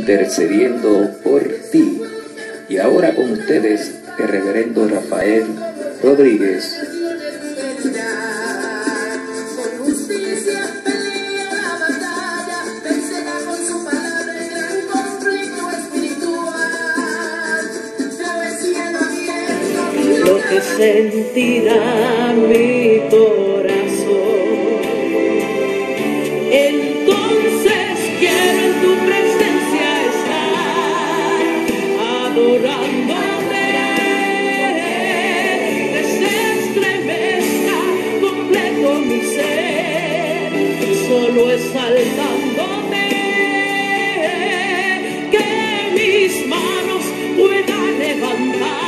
intercediendo por ti. Y ahora con ustedes, el reverendo Rafael Rodríguez. Lo que sentirá mi corazón, entonces quiero en tu presencia estar, adorándote, que se estremezca completo mi ser, solo exaltándote, que mis manos puedan levantar.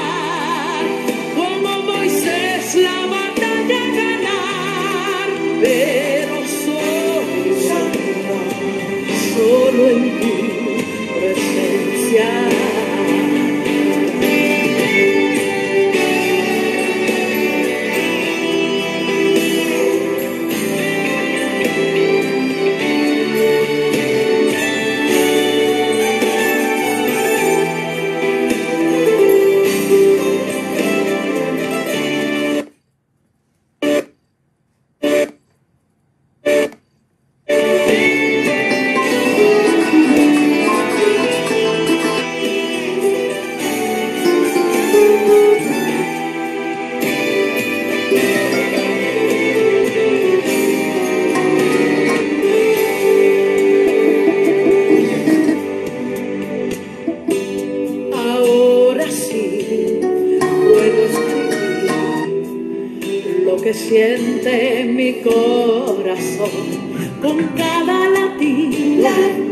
La batalla ganar, pero solo en tu presencia. Siente mi corazón con cada latido,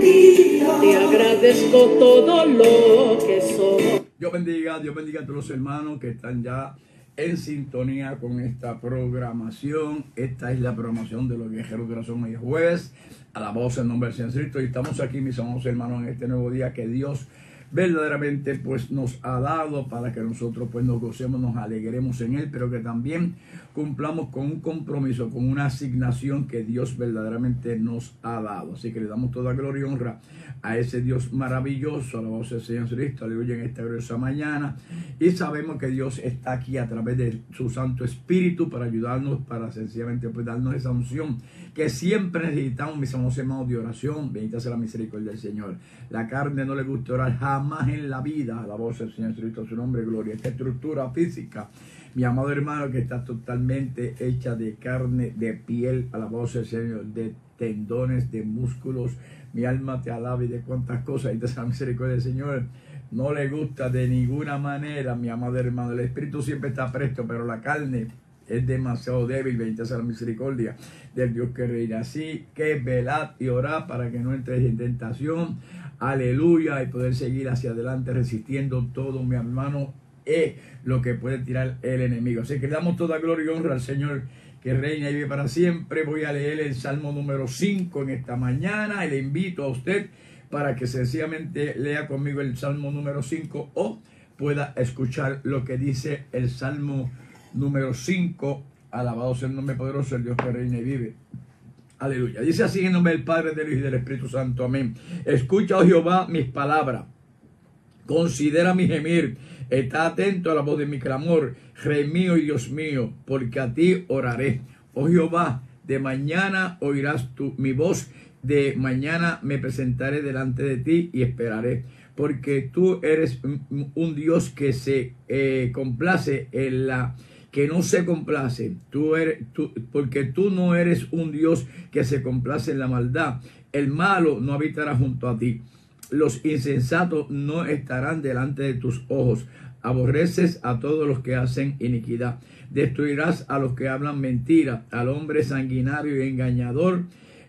te agradezco todo lo que soy. Dios bendiga a todos los hermanos que están ya en sintonía con esta programación. Esta es la programación de los Viajeros de Corazón. Hoy es jueves, alabado sea el nombre del Señor Cristo, y estamos aquí, mis amados hermanos, en este nuevo día que Dios verdaderamente pues nos ha dado para que nosotros pues nos gocemos, nos alegremos en él, pero que también cumplamos con un compromiso, con una asignación que Dios verdaderamente nos ha dado. Así que le damos toda gloria y honra a ese Dios maravilloso, a la voz del Señor Cristo, aleluya, en esta gloriosa mañana. Y sabemos que Dios está aquí a través de su Santo Espíritu para ayudarnos, para sencillamente pues darnos esa unción que siempre necesitamos, mis amados hermanos, de oración. Bendita sea la misericordia del Señor. La carne no le gusta orar jamás en la vida. A la voz del Señor Cristo, su nombre, gloria. Esta estructura física, mi amado hermano, que está totalmente hecha de carne, de piel, a la voz del Señor, de tendones, de músculos. Mi alma te alaba y de cuántas cosas. Bendita sea la misericordia del Señor. No le gusta de ninguna manera, mi amado hermano. El espíritu siempre está presto, pero la carne es demasiado débil. Bendita sea la misericordia del Dios que reina. Así que velad y orad para que no entres en tentación. Aleluya. Y poder seguir hacia adelante resistiendo todo, mi hermano, es lo que puede tirar el enemigo. Así que le damos toda gloria y honra al Señor que reina y vive para siempre. Voy a leer el Salmo número 5 en esta mañana y le invito a usted para que sencillamente lea conmigo el Salmo número 5 o pueda escuchar lo que dice el Salmo número 5. Alabado sea el nombre poderoso del Dios que reina y vive. Aleluya. Dice así en el nombre del Padre, del Hijo y del Espíritu Santo. Amén. Escucha, oh Jehová, mis palabras. Considera mi gemir. Está atento a la voz de mi clamor. Rey mío y Dios mío, porque a ti oraré. Oh Jehová, de mañana oirás mi voz. De mañana me presentaré delante de ti y esperaré. Porque tú eres un Dios que se complace en la... que no se complace, porque tú no eres un Dios que se complace en la maldad. El malo no habitará junto a ti. Los insensatos no estarán delante de tus ojos. Aborreces a todos los que hacen iniquidad. Destruirás a los que hablan mentira. Al hombre sanguinario y engañador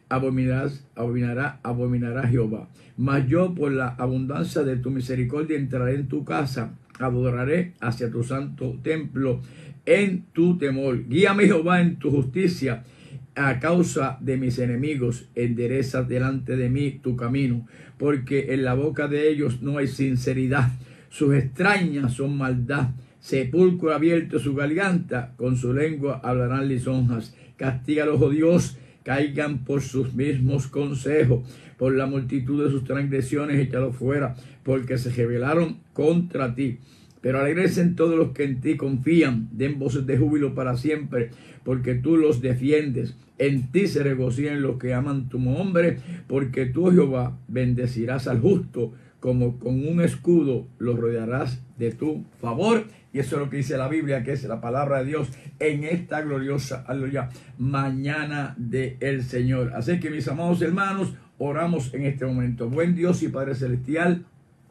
abominará Jehová. Mas yo, por la abundancia de tu misericordia, entraré en tu casa. Adoraré hacia tu santo templo en tu temor. Guíame, Jehová, en tu justicia. A causa de mis enemigos, endereza delante de mí tu camino, porque en la boca de ellos no hay sinceridad. Sus extrañas son maldad. Sepulcro abierto su garganta, con su lengua hablarán lisonjas. Castígalos, oh Dios, caigan por sus mismos consejos, por la multitud de sus transgresiones, échalos fuera, porque se rebelaron contra ti. Pero alegrecen todos los que en ti confían, den voces de júbilo para siempre, porque tú los defiendes. En ti se regocijan los que aman tu nombre, porque tú, Jehová, bendecirás al justo, como con un escudo los rodearás de tu favor. Y eso es lo que dice la Biblia, que es la palabra de Dios en esta gloriosa, aleluya, mañana del Señor. Así que, mis amados hermanos, oramos en este momento. Buen Dios y Padre Celestial,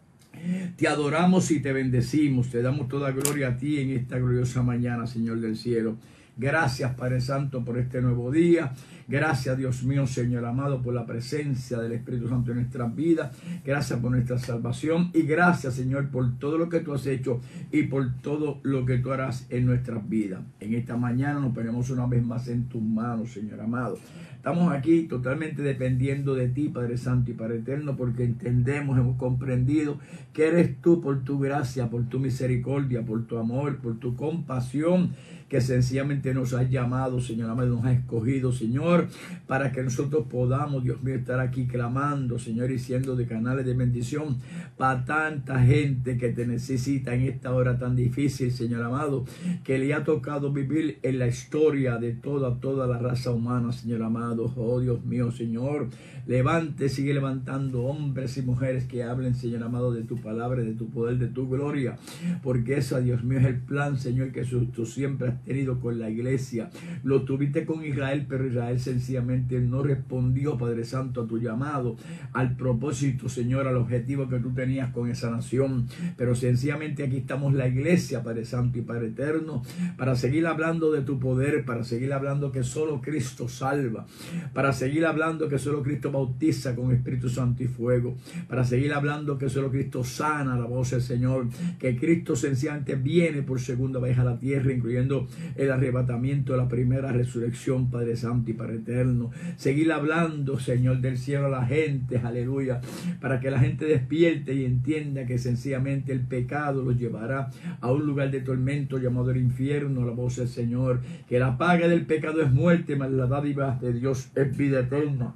te adoramos y te bendecimos, te damos toda gloria a ti en esta gloriosa mañana, Señor del cielo. Gracias, Padre Santo, por este nuevo día. Gracias, Dios mío, Señor amado, por la presencia del Espíritu Santo en nuestras vidas. Gracias por nuestra salvación. Y gracias, Señor, por todo lo que tú has hecho y por todo lo que tú harás en nuestras vidas. En esta mañana nos ponemos una vez más en tus manos, Señor amado. Estamos aquí totalmente dependiendo de ti, Padre Santo y Padre Eterno, porque entendemos, hemos comprendido que eres tú por tu gracia, por tu misericordia, por tu amor, por tu compasión, que sencillamente nos has llamado, Señor amado, nos has escogido, Señor, para que nosotros podamos, Dios mío, estar aquí clamando, Señor, y siendo de canales de bendición para tanta gente que te necesita en esta hora tan difícil, Señor amado, que le ha tocado vivir en la historia de toda la raza humana, Señor amado. Oh, Dios mío, Señor, levante, sigue levantando hombres y mujeres que hablen, Señor amado, de tu palabra, de tu poder, de tu gloria, porque eso, Dios mío, es el plan, Señor, que tú siempre has tenido con la iglesia. Lo tuviste con Israel, pero Israel sencillamente no respondió, Padre Santo, a tu llamado, al propósito, Señor, al objetivo que tú tenías con esa nación. Pero sencillamente aquí estamos la iglesia, Padre Santo y Padre Eterno, para seguir hablando de tu poder, para seguir hablando que solo Cristo salva, para seguir hablando que solo Cristo bautiza con Espíritu Santo y fuego, para seguir hablando que solo Cristo sana, la voz del Señor, que Cristo sencillamente viene por segunda vez a la tierra, incluyendo el arrebatamiento de la primera resurrección, Padre Santo y Padre Eterno. Seguir hablando, Señor del cielo, a la gente, aleluya, para que la gente despierte y entienda que sencillamente el pecado los llevará a un lugar de tormento llamado el infierno, la voz del Señor, que la paga del pecado es muerte, mas la dádiva de Dios es vida eterna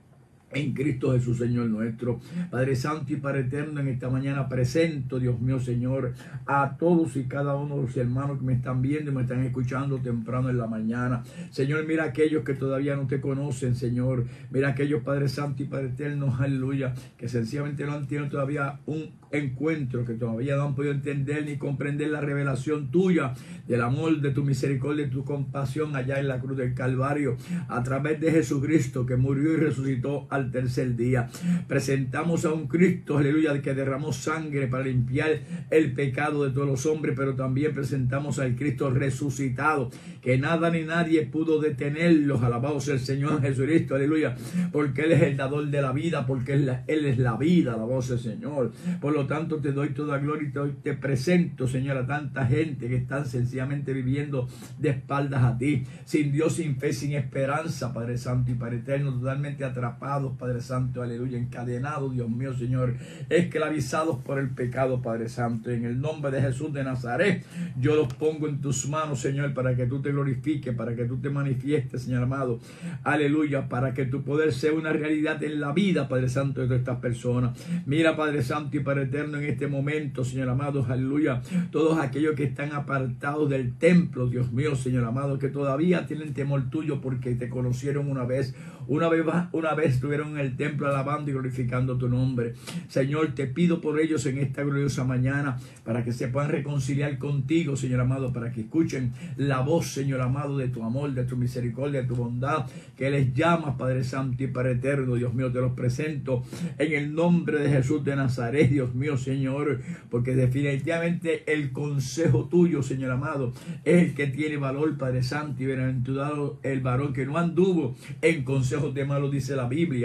en Cristo Jesús, Señor nuestro. Padre Santo y Padre Eterno, en esta mañana presento, Dios mío, Señor, a todos y cada uno de los hermanos que me están viendo y me están escuchando temprano en la mañana. Señor, mira aquellos que todavía no te conocen, Señor. Mira aquellos, Padre Santo y Padre Eterno, aleluya, que sencillamente no han tenido todavía un encuentro, que todavía no han podido entender ni comprender la revelación tuya, del amor, de tu misericordia y tu compasión allá en la cruz del Calvario, a través de Jesucristo, que murió y resucitó al tercer día. Presentamos a un Cristo, aleluya, que derramó sangre para limpiar el pecado de todos los hombres, pero también presentamos al Cristo resucitado, que nada ni nadie pudo detenerlos. Alabado sea el Señor Jesucristo, aleluya, porque Él es el dador de la vida, porque Él es la vida, alabado sea el Señor. Por lo tanto, te doy toda gloria y te presento, Señor, a tanta gente que están sencillamente viviendo de espaldas a ti, sin Dios, sin fe, sin esperanza, Padre Santo y Padre Eterno, totalmente atrapados, Padre Santo, aleluya, encadenados, Dios mío, Señor, esclavizados por el pecado, Padre Santo. En el nombre de Jesús de Nazaret, yo los pongo en tus manos, Señor, para que tú te glorifiques, para que tú te manifiestes, Señor amado, aleluya, para que tu poder sea una realidad en la vida, Padre Santo, de todas estas personas. Mira, Padre Santo y Padre Eterno, en este momento, Señor amado, aleluya, todos aquellos que están apartados del templo, Dios mío, Señor amado, que todavía tienen temor tuyo porque te conocieron una vez estuvieron en el templo alabando y glorificando tu nombre. Señor, te pido por ellos en esta gloriosa mañana, para que se puedan reconciliar contigo, Señor amado, para que escuchen la voz, Señor amado, de tu amor, de tu misericordia, de tu bondad, que les llama, Padre Santo y Padre Eterno. Dios mío, te los presento en el nombre de Jesús de Nazaret, Dios mío, Señor, porque definitivamente el consejo tuyo, Señor amado, es el que tiene valor, Padre Santo, y bienaventurado el varón que no anduvo en consejos de malos, dice la Biblia,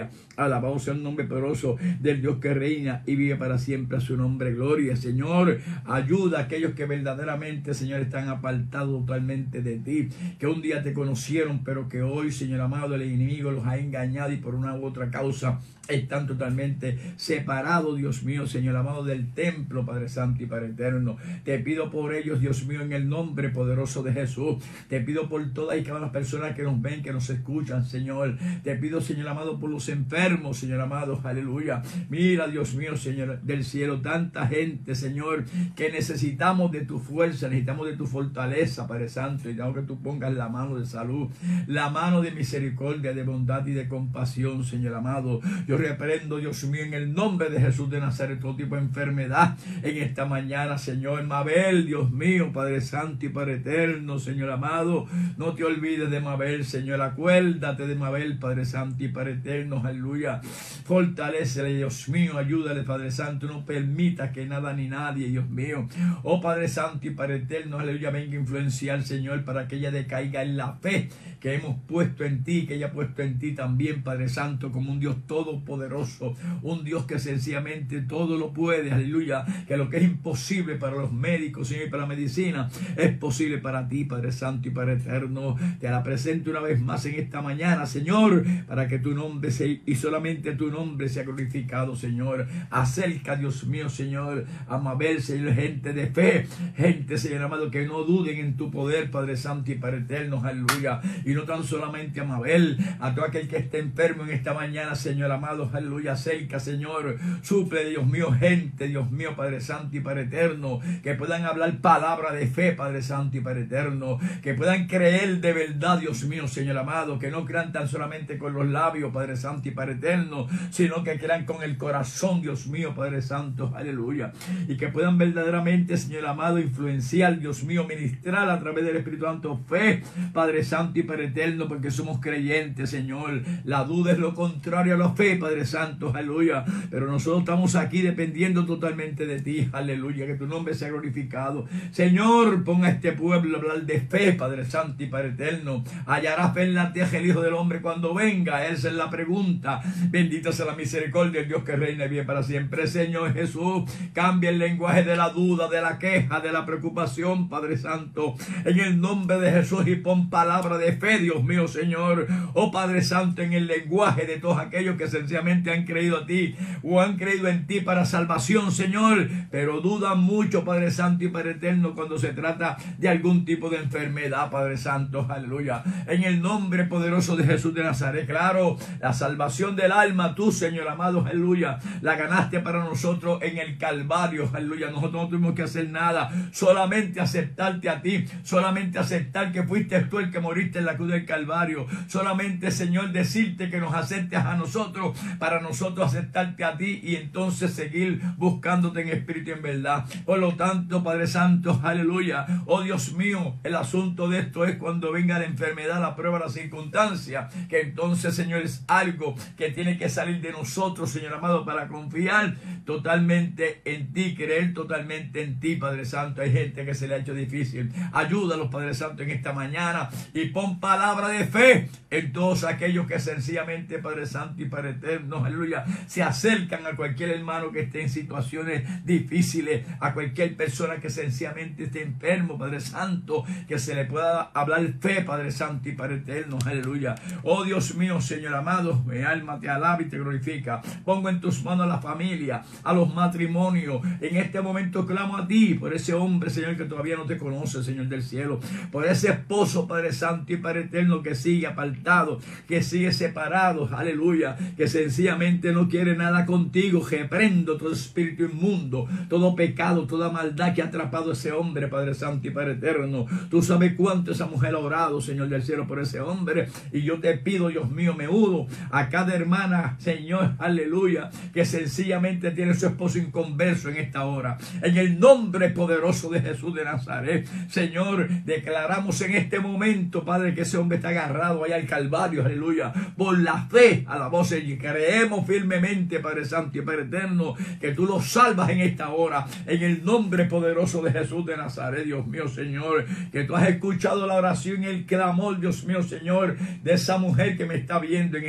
aleluya. Alabado sea el nombre poderoso del Dios que reina y vive para siempre, a su nombre, gloria. Señor, ayuda a aquellos que verdaderamente, Señor, están apartados totalmente de ti, que un día te conocieron, pero que hoy, Señor amado, el enemigo los ha engañado y por una u otra causa están totalmente separados, Dios mío, Señor amado, del templo, Padre Santo y Padre Eterno. Te pido por ellos, Dios mío, en el nombre poderoso de Jesús. Te pido por todas y cada una de las personas que nos ven, que nos escuchan, Señor. Te pido, Señor amado, por los enfermos, Señor amado, aleluya. Mira, Dios mío, Señor del cielo, tanta gente, Señor, que necesitamos de tu fuerza, necesitamos de tu fortaleza, Padre Santo, y damos que tú pongas la mano de salud, la mano de misericordia, de bondad y de compasión, Señor amado. Yo reprendo, Dios mío, en el nombre de Jesús de Nazaret, todo tipo de enfermedad en esta mañana, Señor. Mabel, Dios mío, Padre Santo y Padre Eterno, Señor amado, no te olvides de Mabel, Señor. Acuérdate de Mabel, Padre Santo y Padre Eterno, aleluya. Fortalécele, Dios mío, ayúdale, Padre Santo. No permita que nada ni nadie, Dios mío, oh Padre Santo y Padre Eterno, aleluya, venga a influenciar, Señor, para que ella decaiga en la fe que hemos puesto en ti, que ella ha puesto en ti también, Padre Santo, como un Dios todopoderoso, un Dios que sencillamente todo lo puede, aleluya, que lo que es imposible para los médicos, Señor, y para la medicina, es posible para ti, Padre Santo y Padre Eterno. Te la presento una vez más en esta mañana, Señor, para que tu nombre sea, y solamente tu nombre sea glorificado, Señor. Acerca, Dios mío, Señor, a Mabel, Señor, gente de fe, gente, Señor amado, que no duden en tu poder, Padre Santo y Padre Eterno, aleluya. Y no tan solamente a Mabel, a todo aquel que esté enfermo en esta mañana, Señor amado, aleluya, cerca, Señor, suple, Dios mío, gente, Dios mío, Padre Santo y Padre Eterno, que puedan hablar palabra de fe, Padre Santo y Padre Eterno, que puedan creer de verdad, Dios mío, Señor amado, que no crean tan solamente con los labios, Padre Santo y Padre Eterno, sino que crean con el corazón, Dios mío, Padre Santo, aleluya, y que puedan verdaderamente, Señor amado, influenciar, Dios mío, ministrar a través del Espíritu Santo fe, Padre Santo y Padre Eterno, porque somos creyentes, Señor. La duda es lo contrario a la fe, Padre Santo, aleluya, pero nosotros estamos aquí dependiendo totalmente de ti, aleluya, que tu nombre sea glorificado, Señor. Ponga a este pueblo a hablar de fe, Padre Santo y Padre Eterno. Hallará fe en la tierra el Hijo del Hombre cuando venga. Esa es la pregunta. Bendita sea la misericordia del Dios que reina y vive para siempre, Señor Jesús. Cambia el lenguaje de la duda, de la queja, de la preocupación, Padre Santo, en el nombre de Jesús, y pon palabra de fe, Dios mío, Señor, oh Padre Santo, en el lenguaje de todos aquellos que sencillamente han creído a ti o han creído en ti para salvación, Señor, pero dudan mucho, Padre Santo y Padre Eterno, cuando se trata de algún tipo de enfermedad, Padre Santo, aleluya, en el nombre poderoso de Jesús de Nazaret. Claro, la salvación del alma, tú, Señor amado, aleluya, la ganaste para nosotros en el Calvario, aleluya. Nosotros no tuvimos que hacer nada, solamente aceptarte a ti, solamente aceptar que fuiste tú el que moriste en la cruz del Calvario, solamente, Señor, decirte que nos aceptes a nosotros, para nosotros aceptarte a ti y entonces seguir buscándote en espíritu y en verdad. Por lo tanto, Padre Santo, aleluya, oh Dios mío, el asunto de esto es cuando venga la enfermedad, la prueba, la circunstancia, que entonces, Señor, es algo que tiene que salir de nosotros, Señor amado, para confiar totalmente en ti, creer totalmente en ti, Padre Santo. Hay gente que se le ha hecho difícil. Ayúdalos, Padre Santo, en esta mañana, y pon palabra de fe en todos aquellos que sencillamente, Padre Santo y Padre Eterno, aleluya, se acercan a cualquier hermano que esté en situaciones difíciles, a cualquier persona que sencillamente esté enfermo, Padre Santo, que se le pueda hablar fe, Padre Santo y Padre Eterno, aleluya. Oh Dios mío, Señor amado, mi alma te alaba y te glorifica. Pongo en tus manos a la familia, a los matrimonios. En este momento clamo a ti por ese hombre, Señor, que todavía no te conoce, Señor del cielo, por ese esposo, Padre Santo y Padre Eterno, que sigue apartado, que sigue separado, aleluya, que sencillamente no quiere nada contigo. Reprendo todo espíritu inmundo, todo pecado, toda maldad que ha atrapado a ese hombre, Padre Santo y Padre Eterno. Tú sabes cuánto esa mujer ha orado, Señor del cielo, por ese hombre, y yo te pido, Dios mío, me uno a cada hermana, Señor, aleluya, que sencillamente tiene su esposo inconverso en esta hora. En el nombre poderoso de Jesús de Nazaret, Señor, declaramos en este momento, Padre, que ese hombre está agarrado allá al Calvario, aleluya, por la fe a la voz, y creemos firmemente, Padre Santo y Padre Eterno, que tú lo salvas en esta hora, en el nombre poderoso de Jesús de Nazaret, Dios mío, Señor, que tú has escuchado la oración y el clamor, Dios mío, Señor, de esa mujer que me está viendo en este momento.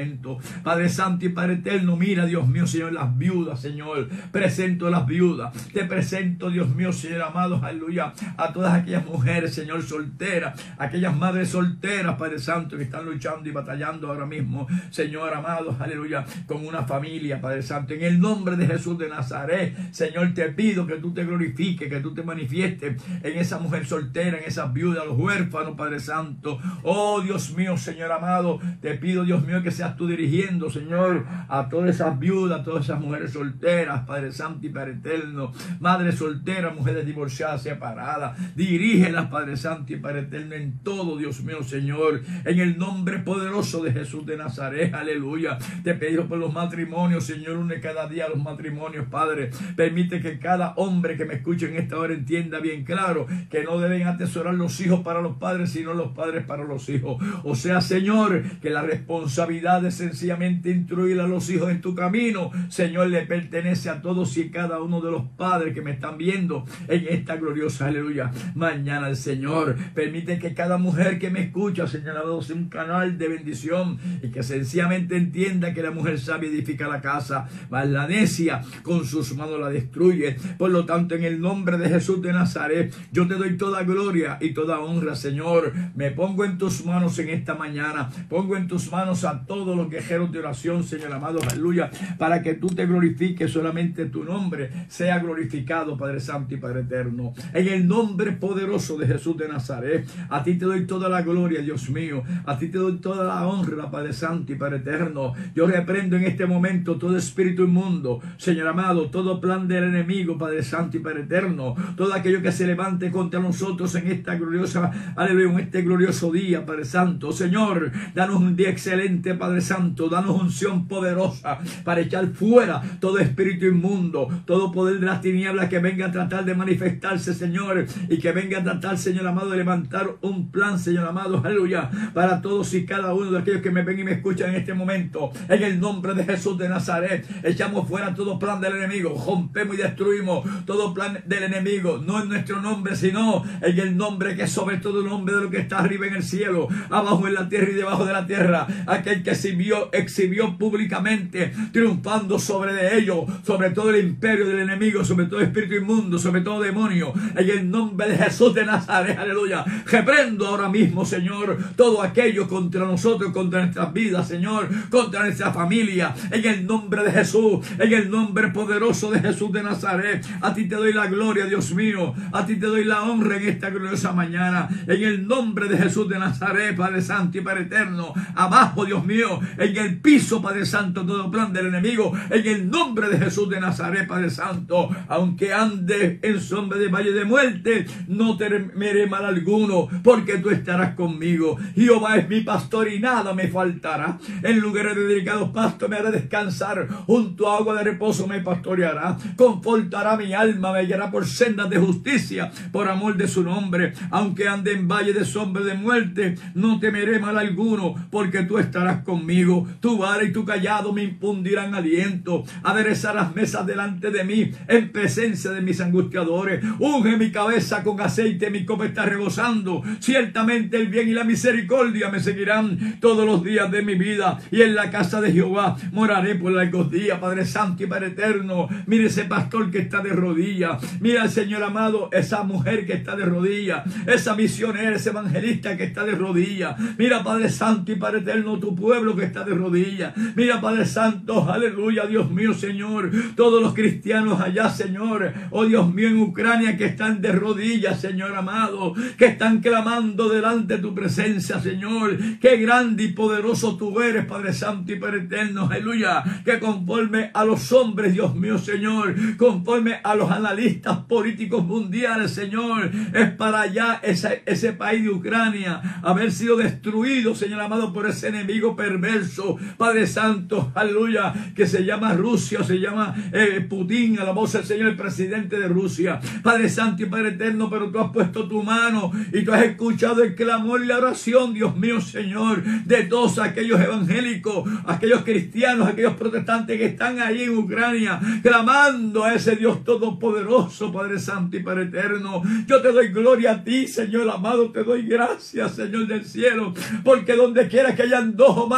momento. Padre Santo y Padre Eterno, mira, Dios mío, Señor, las viudas, Señor. Presento las viudas. Te presento, Dios mío, Señor amado, aleluya, a todas aquellas mujeres, Señor, solteras, aquellas madres solteras, Padre Santo, que están luchando y batallando ahora mismo, Señor amado, aleluya, con una familia, Padre Santo. En el nombre de Jesús de Nazaret, Señor, te pido que tú te glorifiques, que tú te manifiestes en esa mujer soltera, en esas viudas, los huérfanos, Padre Santo. Oh, Dios mío, Señor amado, te pido, Dios mío, que seas tú dirigiendo, Señor, a todas esas viudas, a todas esas mujeres solteras, Padre Santo y Padre Eterno, madres solteras, mujeres divorciadas, separadas. Dirígelas, Padre Santo y Padre Eterno, en todo, Dios mío, Señor, en el nombre poderoso de Jesús de Nazaret, aleluya. Te pido por los matrimonios, Señor, une cada día los matrimonios, Padre. Permite que cada hombre que me escuche en esta hora entienda bien claro que no deben atesorar los hijos para los padres, sino los padres para los hijos. O sea, Señor, que la responsabilidad de sencillamente instruir a los hijos en tu camino, Señor, le pertenece a todos y cada uno de los padres que me están viendo en esta gloriosa, aleluya, mañana. El Señor permite que cada mujer que me escucha, Señor, sea un canal de bendición y que sencillamente entienda que la mujer sabia edifica la casa, mas la necia con sus manos la destruye. Por lo tanto, en el nombre de Jesús de Nazaret, yo te doy toda gloria y toda honra, Señor. Me pongo en tus manos en esta mañana, pongo en tus manos a todos los guerreros de oración, Señor amado, aleluya, para que tú te glorifiques, solamente tu nombre sea glorificado, Padre Santo y Padre Eterno. En el nombre poderoso de Jesús de Nazaret, a ti te doy toda la gloria, Dios mío, a ti te doy toda la honra, Padre Santo y Padre Eterno. Yo reprendo en este momento todo espíritu inmundo, Señor amado, todo plan del enemigo, Padre Santo y Padre Eterno, todo aquello que se levante contra nosotros en esta gloriosa, aleluya, en este glorioso día, Padre Santo. Señor, danos un día excelente, Padre Santo, danos unción poderosa para echar fuera todo espíritu inmundo, todo poder de las tinieblas que venga a tratar de manifestarse, Señor, y que venga a tratar, Señor amado, de levantar un plan, Señor amado, aleluya, para todos y cada uno de aquellos que me ven y me escuchan en este momento. En el nombre de Jesús de Nazaret, echamos fuera todo plan del enemigo, rompemos y destruimos todo plan del enemigo, no en nuestro nombre, sino en el nombre que es sobre todo el nombre de lo que está arriba en el cielo, abajo en la tierra y debajo de la tierra, aquel que exhibió públicamente, triunfando sobre de ellos, sobre todo el imperio del enemigo, sobre todo espíritu inmundo, sobre todo demonio. En el nombre de Jesús de Nazaret, aleluya, reprendo ahora mismo, Señor, todo aquello contra nosotros, contra nuestras vidas, Señor, contra nuestra familia, en el nombre de Jesús, en el nombre poderoso de Jesús de Nazaret. A ti te doy la gloria, Dios mío, a ti te doy la honra en esta gloriosa mañana, en el nombre de Jesús de Nazaret, Padre Santo y Padre Eterno. Abajo, Dios mío, en el piso, Padre Santo, todo plan del enemigo, en el nombre de Jesús de Nazaret, Padre Santo. Aunque ande en sombra de valle de muerte, no temeré mal alguno, porque tú estarás conmigo. Jehová es mi pastor y nada me faltará. En lugares de delicados pastos me hará descansar, junto a agua de reposo me pastoreará. Confortará mi alma, me guiará por sendas de justicia, por amor de su nombre. Aunque ande en valle de sombra de muerte, no temeré mal alguno, porque tú estarás conmigo. Tu vara y tu callado me infundirán aliento. Aderezarás mesas delante de mí, en presencia de mis angustiadores. Unge mi cabeza con aceite, mi copa está rebosando. Ciertamente el bien y la misericordia me seguirán todos los días de mi vida, y en la casa de Jehová moraré por largos días. Padre Santo y Padre Eterno, mire ese pastor que está de rodillas, mira, Señor amado, esa mujer que está de rodillas, esa misionera, ese evangelista que está de rodillas. Mira, Padre Santo y Padre Eterno, tu pueblo que está de rodillas. Mira, Padre Santo, aleluya, Dios mío, Señor, todos los cristianos allá, Señor, oh Dios mío, en Ucrania, que están de rodillas, Señor amado, que están clamando delante de tu presencia, Señor. Qué grande y poderoso tú eres, Padre Santo y Padre Eterno, aleluya, que conforme a los hombres, Dios mío, Señor, conforme a los analistas políticos mundiales, Señor, es para allá ese país de Ucrania haber sido destruido, Señor amado, por ese enemigo perverso, Padre Santo, aleluya, que se llama Rusia, se llama Putin, a la voz del Señor, el presidente de Rusia. Padre Santo y Padre Eterno, pero tú has puesto tu mano y tú has escuchado el clamor y la oración, Dios mío, Señor, de todos aquellos evangélicos, aquellos cristianos, aquellos protestantes que están ahí en Ucrania, clamando a ese Dios todopoderoso, Padre Santo y Padre Eterno. Yo te doy gloria a ti, Señor amado, te doy gracias, Señor del cielo, porque donde quiera que hayan dos o más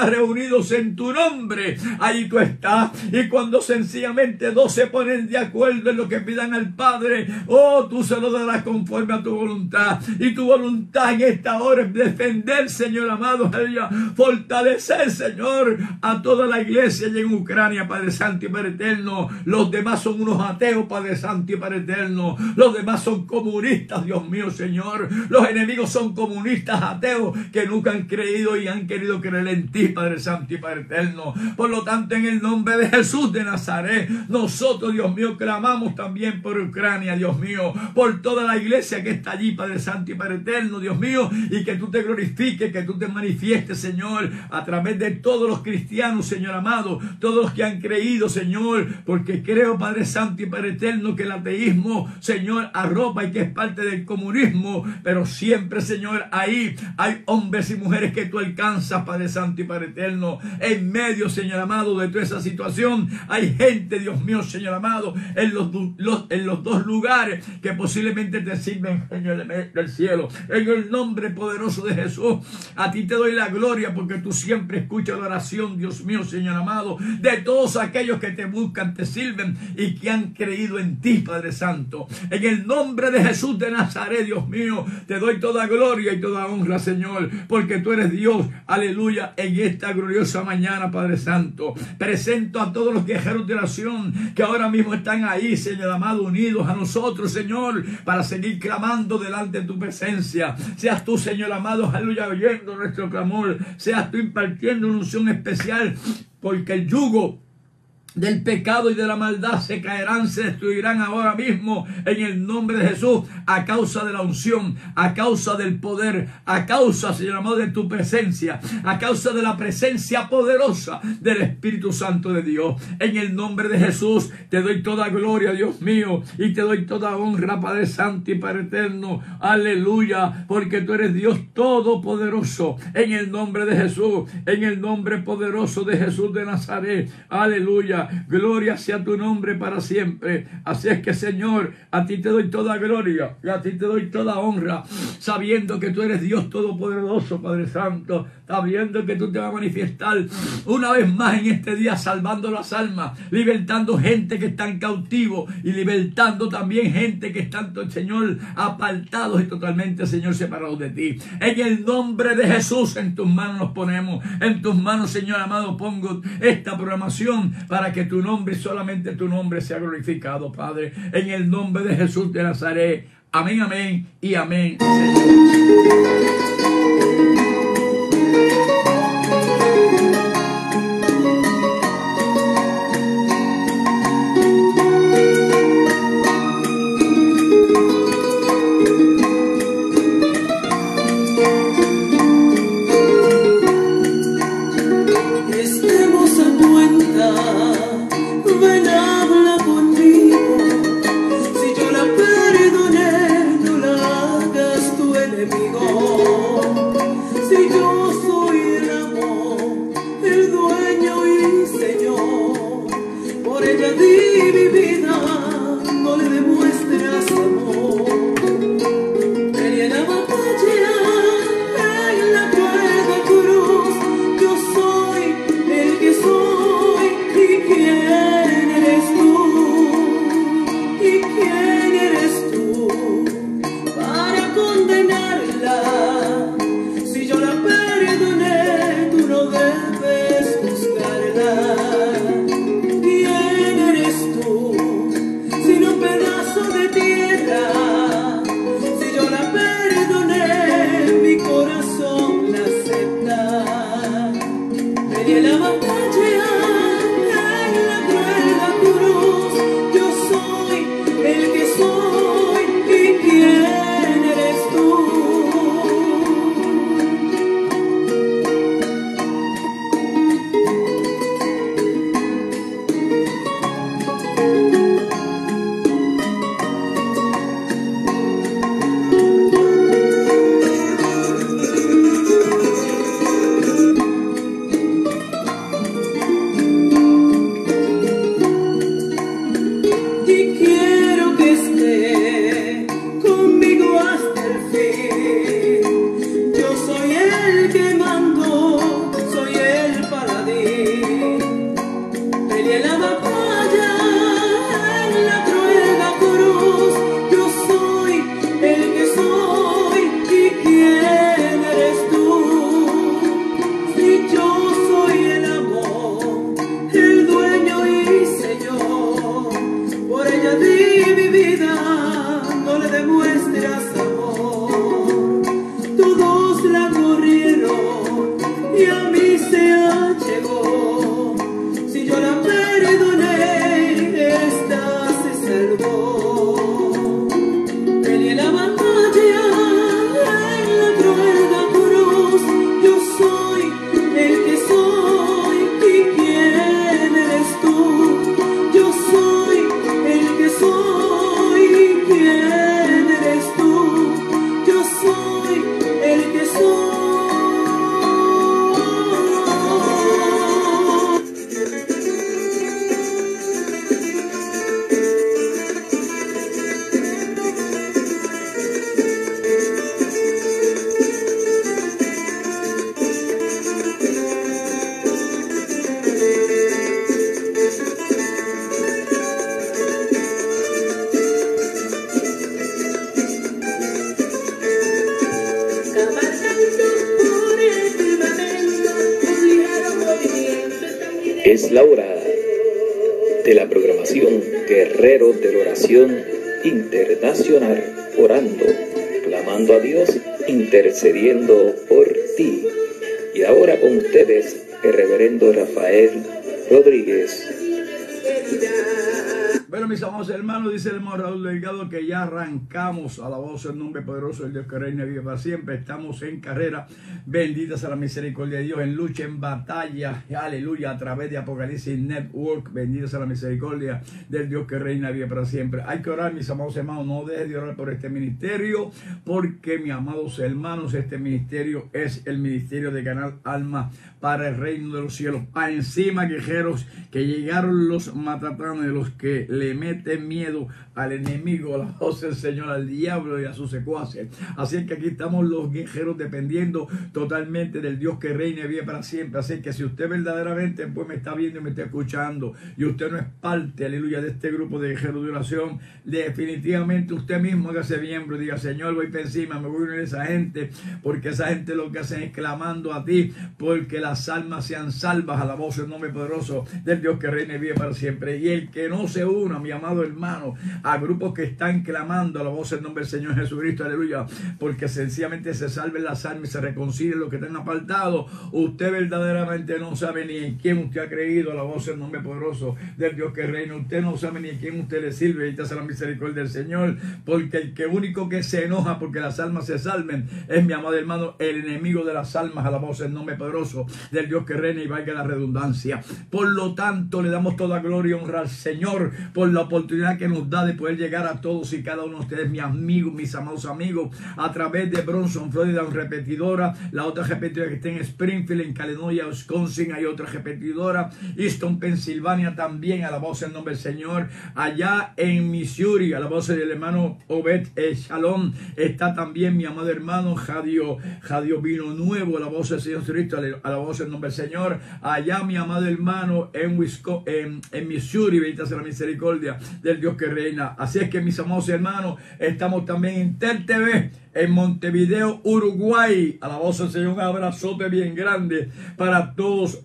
más reunidos en tu nombre, ahí tú estás. Y cuando sencillamente dos se ponen de acuerdo en lo que pidan al Padre, oh, tú se lo darás conforme a tu voluntad. Y tu voluntad en esta hora es defender, Señor amado, aleluya, fortalecer, Señor, a toda la iglesia y en Ucrania, Padre Santo y Padre Eterno. Los demás son unos ateos, Padre Santo y Padre Eterno. Los demás son comunistas, Dios mío, Señor. Los enemigos son comunistas, ateos, que nunca han creído y han querido creer en ti, Padre Santo y Padre Eterno. Por lo tanto, en el nombre de Jesús de Nazaret, nosotros, Dios mío, clamamos también por Ucrania, Dios mío, por toda la iglesia que está allí, Padre Santo y Padre Eterno, Dios mío, y que tú te glorifiques, que tú te manifiestes, Señor, a través de todos los cristianos, Señor amado, todos los que han creído, Señor, porque creo, Padre Santo y Padre Eterno, que el ateísmo, Señor, arropa y que es parte del comunismo, pero siempre, Señor, ahí hay hombres y mujeres que tú alcanzas, Padre Santo y Padre Eterno, en medio, Señor amado, de toda esa situación. Hay gente, Dios mío, Señor amado, en los dos lugares que posiblemente te sirven, Señor del cielo. En el nombre poderoso de Jesús, a ti te doy la gloria, porque tú siempre escuchas la oración, Dios mío, Señor amado, de todos aquellos que te buscan, te sirven y que han creído en ti, Padre Santo. En el nombre de Jesús de Nazaret, Dios mío, te doy toda gloria y toda honra, Señor, porque tú eres Dios, aleluya, en esta gloriosa mañana, Padre Santo. Presento a todos los guerreros de oración que ahora mismo están ahí, Señor amado, unidos a nosotros, Señor, para seguir clamando delante de tu presencia. Seas tú, Señor amado, aleluya, oyendo nuestro clamor. Seas tú impartiendo una unción especial, porque el yugo del pecado y de la maldad se caerán, se destruirán ahora mismo en el nombre de Jesús, a causa de la unción, a causa del poder, a causa, Señor amado, de tu presencia, a causa de la presencia poderosa del Espíritu Santo de Dios. En el nombre de Jesús te doy toda gloria, Dios mío, y te doy toda honra, Padre Santo y Padre Eterno, aleluya, porque tú eres Dios todopoderoso. En el nombre de Jesús, en el nombre poderoso de Jesús de Nazaret, aleluya. Gloria sea tu nombre para siempre. Así es que, Señor, a ti te doy toda gloria y a ti te doy toda honra, sabiendo que tú eres Dios todopoderoso, Padre Santo, sabiendo que tú te vas a manifestar una vez más en este día, salvando las almas, libertando gente que está en cautivo y libertando también gente que está, Señor, apartados y totalmente, Señor, separados de ti. En el nombre de Jesús, en tus manos nos ponemos, en tus manos, Señor amado, pongo esta programación para que tu nombre, solamente tu nombre, sea glorificado, Padre, en el nombre de Jesús de Nazaret. Amén, amén y amén, Señor. Ven, habla conmigo. Si yo la perdoné, tú la hagas tu enemigo. ti, mi vida, no le demuestras amor. Todos la corrieron y a mí se allegó. Si yo la perdoné, esta se salvó. Peleé la batalla en la cruel cruz. Yo soy el que soy. ¿Y quién eres tú? Yo soy el que soy. ¿Quién eres tú? Yo soy el que soy. Es la hora de la programación Guerreros de la Oración Internacional, orando, clamando a Dios, intercediendo por ti. Y ahora con ustedes, el reverendo Rafael Rodríguez. Bueno, mis amados hermanos, dice el hermano Raúl Delgado que ya arrancamos a la voz del nombre poderoso del Dios que reina y vive para siempre. Estamos en carrera, bendita sea la misericordia de Dios, en lucha, en batalla, aleluya, a través de Apocalipsis Network, bendita sea la misericordia del Dios que reina y vive para siempre. Hay que orar, mis amados hermanos, no dejes de orar por este ministerio, porque, mis amados hermanos, este ministerio es el ministerio de ganar alma para el reino de los cielos. Encima, guerreros, que llegaron los matatanes, los que le meten miedo al enemigo, a la voz del Señor, al diablo y a sus secuaces. Así que aquí estamos los guerreros dependiendo totalmente del Dios que reina y vive para siempre. Así que si usted verdaderamente pues me está viendo y me está escuchando y usted no es parte, aleluya, de este grupo de guerreros de oración, definitivamente usted mismo hágase miembro y diga: Señor, voy para encima, me voy a unir a esa gente, porque esa gente lo que hacen es clamando a ti, porque las almas sean salvas a la voz del nombre poderoso del Dios que reina y vive para siempre. Y el que no se una, mi amado hermano, a grupos que están clamando a la voz del nombre del Señor Jesucristo, aleluya, porque sencillamente se salven las almas y se reconcilien los que están apartados, usted verdaderamente no sabe ni en quién usted ha creído a la voz del nombre poderoso del Dios que reina. Usted no sabe ni en quién usted le sirve, y te hace la misericordia del Señor, porque el que único que se enoja porque las almas se salven es, mi amado hermano, el enemigo de las almas a la voz del nombre poderoso del Dios que reina, y valga la redundancia. Por lo tanto, le damos toda gloria y honra al Señor por la oportunidad que nos da de poder llegar a todos y cada uno de ustedes, mis amigos, mis amados amigos, a través de Bronson, Florida, una repetidora, la otra repetidora que está en Springfield, en Caledonia, Wisconsin, hay otra repetidora, Easton, Pensilvania, también a la voz del nombre del Señor, allá en Missouri, a la voz del hermano Obed Shalom, está también mi amado hermano Jadio Vino Nuevo, a la voz del Señor Cristo, a la voz del nombre del Señor, allá mi amado hermano en Missouri, bendita sea la misericordia del Dios que reina. Así es que, mis amados hermanos, estamos también en TEL TV en Montevideo, Uruguay. A la voz del Señor, un abrazote bien grande para todos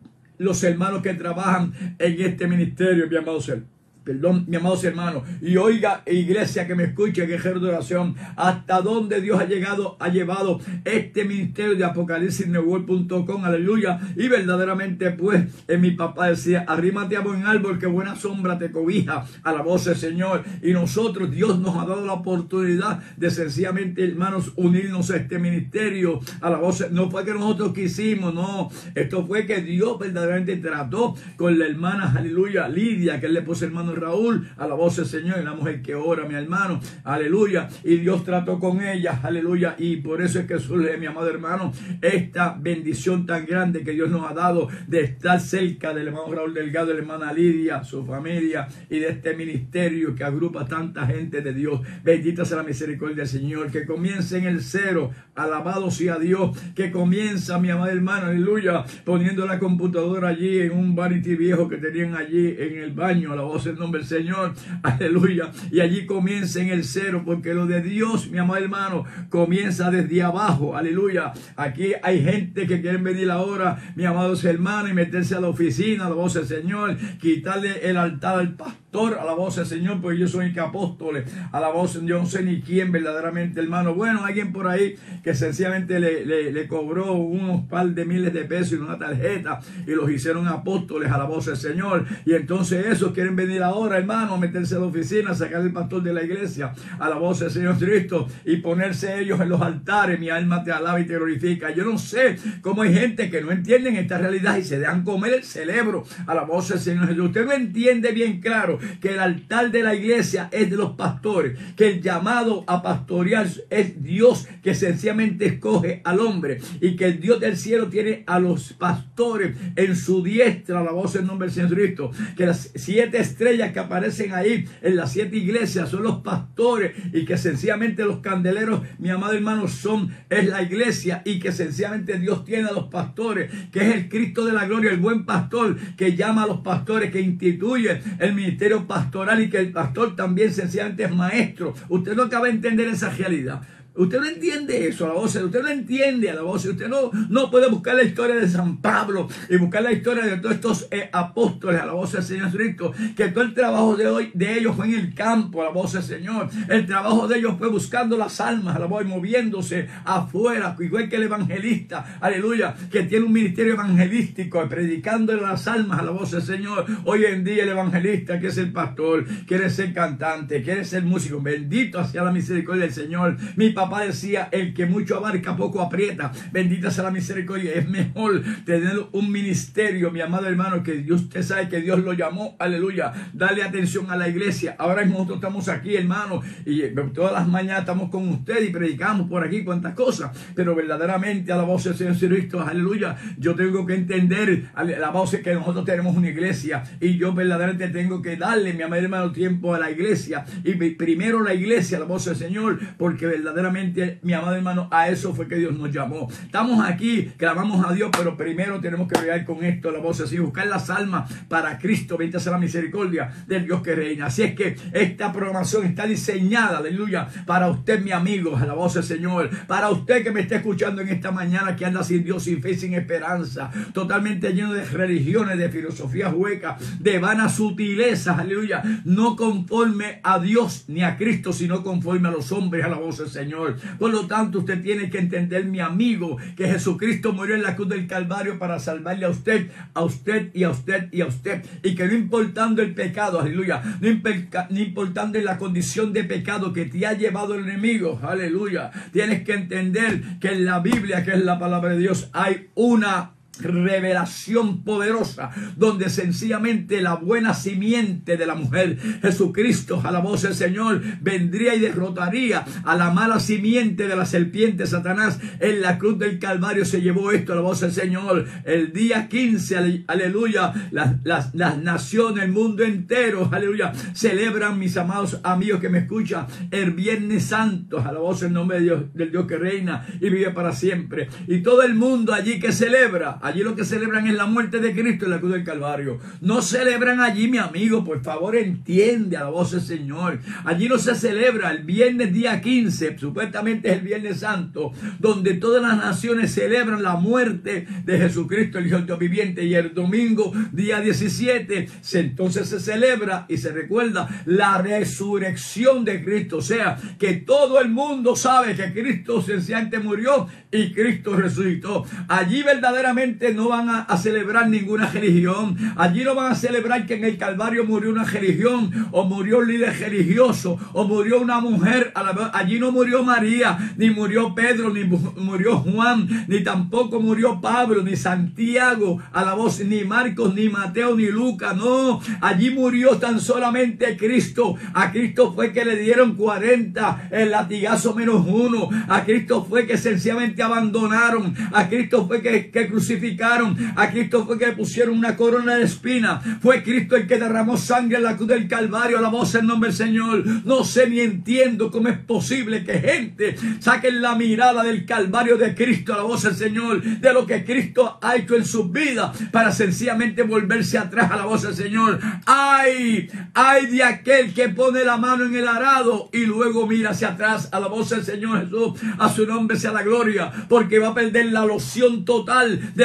los hermanos que trabajan en este ministerio, mi amados hermanos. Perdón, mi amados hermanos, y oiga, iglesia que me escuche, guerrero de oración, hasta donde Dios ha llevado este ministerio de apocalipsisnetwork.com, aleluya. Y verdaderamente, pues, mi papá decía: arrímate a buen árbol, que buena sombra te cobija, a la voz del Señor. Y nosotros, Dios nos ha dado la oportunidad de sencillamente, hermanos, unirnos a este ministerio, a la voz. No fue que nosotros quisimos, no, esto fue que Dios verdaderamente trató con la hermana, aleluya, Lidia, que él le puso hermano Raúl, a la voz del Señor, y la mujer que ora, mi hermano, aleluya, y Dios trató con ella, aleluya, y por eso es que surge, mi amado hermano, esta bendición tan grande que Dios nos ha dado de estar cerca del hermano Raúl Delgado, de la hermana Lidia, su familia, y de este ministerio que agrupa tanta gente de Dios. Bendita sea la misericordia del Señor, que comience en el cero, alabado sea Dios, que comienza, mi amado hermano, aleluya, poniendo la computadora allí en un vanity viejo que tenían allí en el baño, a la voz del nombre del Señor, aleluya, y allí comienza en el cero, porque lo de Dios, mi amado hermano, comienza desde abajo, aleluya. Aquí hay gente que quieren venir ahora, mi amados hermanos, y meterse a la oficina, a la voz del Señor, quitarle el altar al pastor, pastor, a la voz del Señor, pues yo soy que apóstoles, a la voz, yo no sé ni quién verdaderamente, hermano. Bueno, alguien por ahí que sencillamente le cobró unos par de miles de pesos y una tarjeta y los hicieron apóstoles, a la voz del Señor. Y entonces esos quieren venir ahora, hermano, a meterse a la oficina, sacar el pastor de la iglesia, a la voz del Señor Cristo, y ponerse ellos en los altares. Mi alma te alaba y te glorifica. Yo no sé cómo hay gente que no entienden esta realidad y se dejan comer el cerebro, a la voz del Señor Jesús. Usted no entiende bien claro que el altar de la iglesia es de los pastores, que el llamado a pastorear es Dios, que sencillamente escoge al hombre, y que el Dios del cielo tiene a los pastores en su diestra, a la voz del nombre del Señor Cristo, que las 7 estrellas que aparecen ahí en las 7 iglesias son los pastores, y que sencillamente los candeleros, mi amado hermano, es la iglesia, y que sencillamente Dios tiene a los pastores, que es el Cristo de la gloria, el buen pastor, que llama a los pastores, que instituye el ministerio pastoral, y que el pastor también sencillamente es maestro. Usted no acaba de entender esa realidad. Usted no entiende eso, a la voz. Usted no entiende a la voz. Usted no puede buscar la historia de San Pablo y buscar la historia de todos estos apóstoles, a la voz del Señor Cristo, que todo el trabajo de ellos fue en el campo, a la voz del Señor. El trabajo de ellos fue buscando las almas, a la voz, moviéndose afuera, igual que el evangelista, aleluya, que tiene un ministerio evangelístico, predicando las almas, a la voz del Señor. Hoy en día el evangelista, que es el pastor, quiere ser cantante, quiere ser músico. Bendito sea la misericordia del Señor. Mi papá decía, el que mucho abarca, poco aprieta. Bendita sea la misericordia. Es mejor tener un ministerio, mi amado hermano, que Dios, usted sabe que Dios lo llamó, aleluya. Dale atención a la iglesia. Ahora nosotros estamos aquí, hermano, y todas las mañanas estamos con usted y predicamos por aquí cuantas cosas, pero verdaderamente a la voz del Señor Cristo, aleluya, yo tengo que entender a la voz que nosotros tenemos una iglesia, y yo verdaderamente tengo que darle, mi amado hermano, tiempo a la iglesia, y primero la iglesia, la voz del Señor, porque verdaderamente, mi amado hermano, a eso fue que Dios nos llamó. Estamos aquí, clamamos a Dios, pero primero tenemos que bregar con esto, la voz así, buscar las almas para Cristo. Bendita sea la misericordia del Dios que reina. Así es que esta programación está diseñada, aleluya, para usted, mi amigo, a la voz del Señor, para usted que me está escuchando en esta mañana, que anda sin Dios, sin fe, sin esperanza, totalmente lleno de religiones, de filosofías huecas, de vanas sutilezas, aleluya, no conforme a Dios ni a Cristo, sino conforme a los hombres, a la voz del Señor. Por lo tanto, usted tiene que entender, mi amigo, que Jesucristo murió en la cruz del Calvario para salvarle a usted y a usted y a usted, y que no importando el pecado, aleluya, no importando en la condición de pecado que te ha llevado el enemigo, aleluya, tienes que entender que en la Biblia, que es la palabra de Dios, hay una revelación poderosa, donde sencillamente la buena simiente de la mujer, Jesucristo, a la voz del Señor, vendría y derrotaría a la mala simiente de la serpiente, Satanás. En la cruz del Calvario se llevó esto, a la voz del Señor. El día 15, aleluya, las naciones, el mundo entero, aleluya, celebran, mis amados amigos que me escuchan, el Viernes Santo, a la voz del nombre de Dios, del Dios que reina y vive para siempre. Y todo el mundo allí que celebra, allí lo que celebran es la muerte de Cristo en la cruz del Calvario. No celebran allí, mi amigo, por favor entiende, a la voz del Señor. Allí no se celebra el viernes día 15, supuestamente es el Viernes Santo, donde todas las naciones celebran la muerte de Jesucristo, el Hijo del Dios viviente, y el domingo día 17, entonces se celebra y se recuerda la resurrección de Cristo. O sea, que todo el mundo sabe que Cristo sencillamente murió y Cristo resucitó. Allí verdaderamente no van a celebrar ninguna religión. Allí no van a celebrar que en el Calvario murió una religión, o murió un líder religioso, o murió una mujer. Allí no murió María, ni murió Pedro, ni murió Juan, ni tampoco murió Pablo, ni Santiago, a la voz, ni Marcos, ni Mateo, ni Lucas. No, allí murió tan solamente Cristo. A Cristo fue que le dieron 40, el latigazo menos 1. A Cristo fue que sencillamente abandonaron. A Cristo fue que crucificaron. A Cristo fue que le pusieron una corona de espinas. Fue Cristo el que derramó sangre en la cruz del Calvario, a la voz en nombre del Señor. No sé ni entiendo cómo es posible que gente saquen la mirada del Calvario de Cristo, a la voz del Señor, de lo que Cristo ha hecho en sus vidas, para sencillamente volverse atrás, a la voz del Señor. Ay de aquel que pone la mano en el arado y luego mira hacia atrás, a la voz del Señor Jesús. A su nombre sea la gloria, porque va a perder la loción total de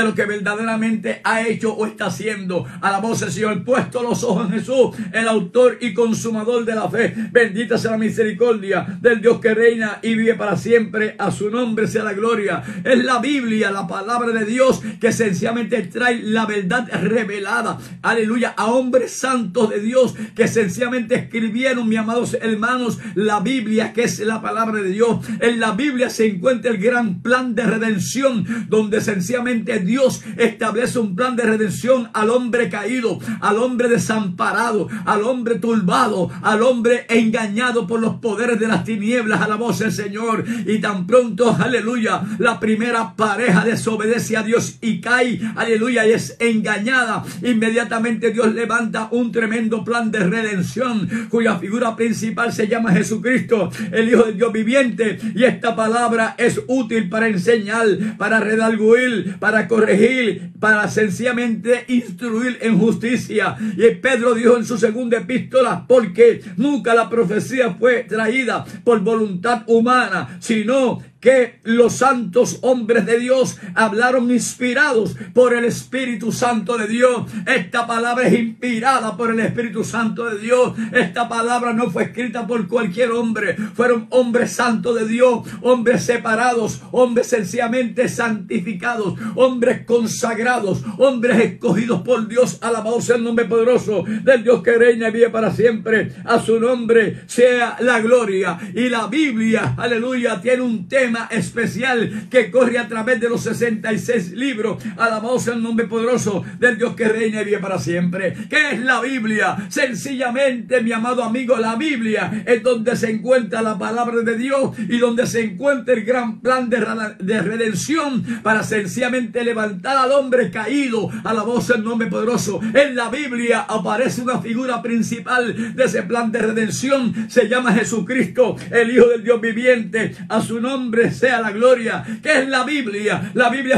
lo que verdaderamente ha hecho o está haciendo. Alabado sea el Señor. Puesto los ojos en Jesús, el autor y consumador de la fe. Bendita sea la misericordia del Dios que reina y vive para siempre. A su nombre sea la gloria. Es la Biblia, la palabra de Dios, que sencillamente trae la verdad revelada, aleluya, a hombres santos de Dios que sencillamente escribieron, mis amados hermanos, la Biblia, que es la palabra de Dios. En la Biblia se encuentra el gran plan de redención, donde sencillamente Dios establece un plan de redención al hombre caído, al hombre desamparado, al hombre turbado, al hombre engañado por los poderes de las tinieblas. A la voz del Señor. Y tan pronto, aleluya, la primera pareja desobedece a Dios y cae, aleluya, y es engañada, inmediatamente Dios levanta un tremendo plan de redención, cuya figura principal se llama Jesucristo, el Hijo del Dios viviente. Y esta palabra es útil para enseñar, para redarguir, para corregir, para sencillamente instruir en justicia. Y Pedro dijo en su segunda epístola: porque nunca la profecía fue traída por voluntad humana, sino que los santos hombres de Dios hablaron inspirados por el Espíritu Santo de Dios. Esta palabra es inspirada por el Espíritu Santo de Dios. Esta palabra no fue escrita por cualquier hombre. Fueron hombres santos de Dios, hombres separados, hombres sencillamente santificados, hombres consagrados, hombres escogidos por Dios. Alabado sea el nombre poderoso del Dios que reina y vive para siempre. A su nombre sea la gloria. Y la Biblia, aleluya, tiene un tema especial que corre a través de los 66 libros. Alabado sea el nombre poderoso del Dios que reina y vive para siempre. ¿Qué es la Biblia? Sencillamente, mi amado amigo, la Biblia es donde se encuentra la palabra de Dios y donde se encuentra el gran plan de redención para sencillamente levantar al hombre caído. Alabado sea el nombre poderoso. En la Biblia aparece una figura principal de ese plan de redención. Se llama Jesucristo, el Hijo del Dios viviente. A su nombre sea la gloria. ¿Qué es la Biblia? La Biblia es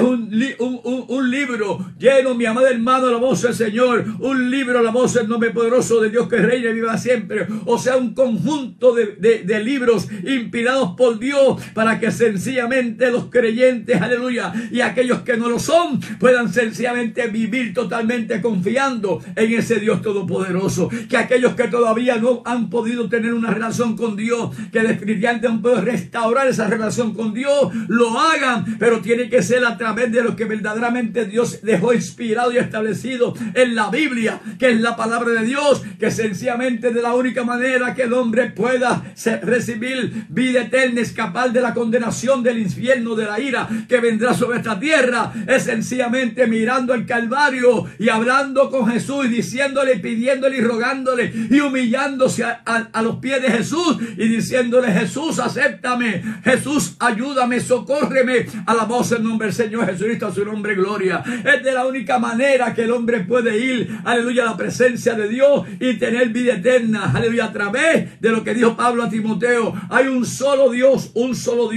un libro lleno, mi amado hermano, la voz del Señor. Un libro, la voz del nombre poderoso de Dios que reina y viva siempre. O sea, un conjunto de libros inspirados por Dios para que sencillamente los creyentes, aleluya, y aquellos que no lo son, puedan sencillamente vivir totalmente confiando en ese Dios todopoderoso. Que aquellos que todavía no han podido tener una relación con Dios, que definitivamente han podido restaurar esa relación con Dios, lo hagan, pero tiene que ser a través de lo que verdaderamente Dios dejó inspirado y establecido en la Biblia, que es la palabra de Dios, que sencillamente de la única manera que el hombre pueda recibir vida eterna, escapar de la condenación del infierno, de la ira que vendrá sobre esta tierra, es sencillamente mirando al Calvario y hablando con Jesús y diciéndole, pidiéndole y rogándole y humillándose a los pies de Jesús y diciéndole: Jesús, acéptame, Jesús, ayúdame, socórreme. A la voz del nombre del Señor Jesucristo, a su nombre gloria. Es de la única manera que el hombre puede ir, aleluya, a la presencia de Dios y tener vida eterna, aleluya, a través de lo que dijo Pablo a Timoteo. Hay un solo Dios y un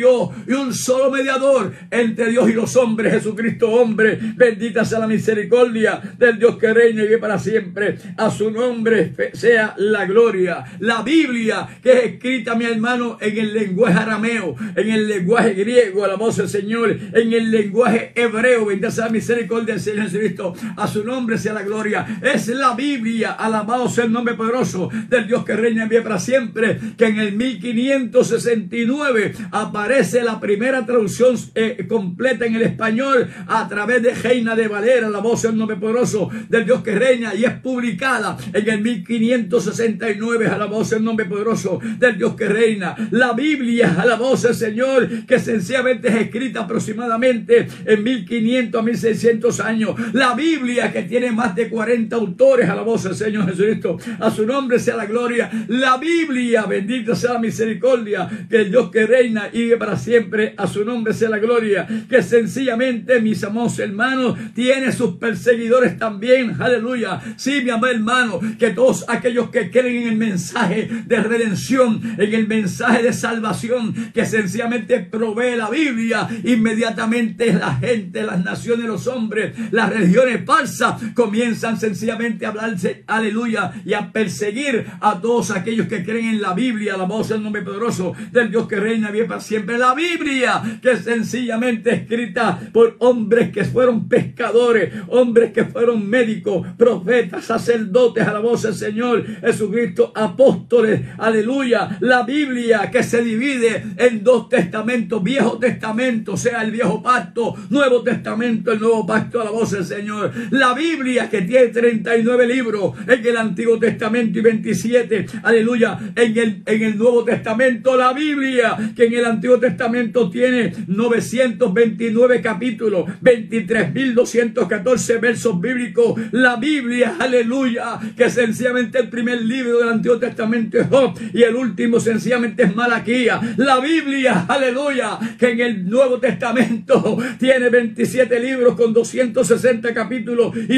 solo mediador entre Dios y los hombres, Jesucristo hombre. Bendita sea la misericordia del Dios que reina y vive para siempre. A su nombre sea la gloria. La Biblia, que es escrita, mi hermano, en el lenguaje arameo, en el lenguaje griego, a la voz del Señor, en el lenguaje hebreo. Bendita sea la misericordia del Señor Jesucristo. A su nombre sea la gloria. Es la Biblia, alabado sea el nombre poderoso del Dios que reina y vive para siempre, que en el 1569 aparece la primera traducción completa en el español a través de Reina de Valera, la voz del nombre poderoso del Dios que reina, y es publicada en el 1569 a la voz del nombre poderoso del Dios que reina. La Biblia, a la voz del Señor, que sencillamente es escrita aproximadamente en 1500 a 1600 años. La Biblia, que tiene más de 40 autores, a la voz del Señor Jesucristo. A su nombre sea la gloria. La Biblia, bendita sea la misericordia del Dios que reina y vive para siempre. A su nombre sea la gloria. Que sencillamente, mis amados hermanos, tiene sus perseguidores también. Aleluya. Sí, mi amado hermano, que todos aquellos que creen en el mensaje de redención, en el mensaje de salvación, que sencillamente sencillamente provee la Biblia, inmediatamente la gente, las naciones, los hombres, las religiones falsas comienzan sencillamente a hablarse, aleluya, y a perseguir a todos aquellos que creen en la Biblia, la voz del nombre poderoso del Dios que reina bien para siempre. La Biblia, que es sencillamente escrita por hombres que fueron pescadores, hombres que fueron médicos, profetas, sacerdotes, a la voz del Señor Jesucristo, apóstoles, aleluya. La Biblia que se divide en dos testamentos, Viejo Testamento, o sea, el Viejo Pacto, Nuevo Testamento, el Nuevo Pacto, a la voz del Señor. La Biblia que tiene 39 libros en el Antiguo Testamento y 27, aleluya, en el Nuevo Testamento. La Biblia que en el Antiguo Testamento tiene 929 capítulos, 23.214 versos bíblicos. La Biblia, aleluya, que sencillamente el primer libro del Antiguo Testamento es Job y el último sencillamente es Malaquía. La Biblia, aleluya, que en el Nuevo Testamento tiene 27 libros con 260 capítulos y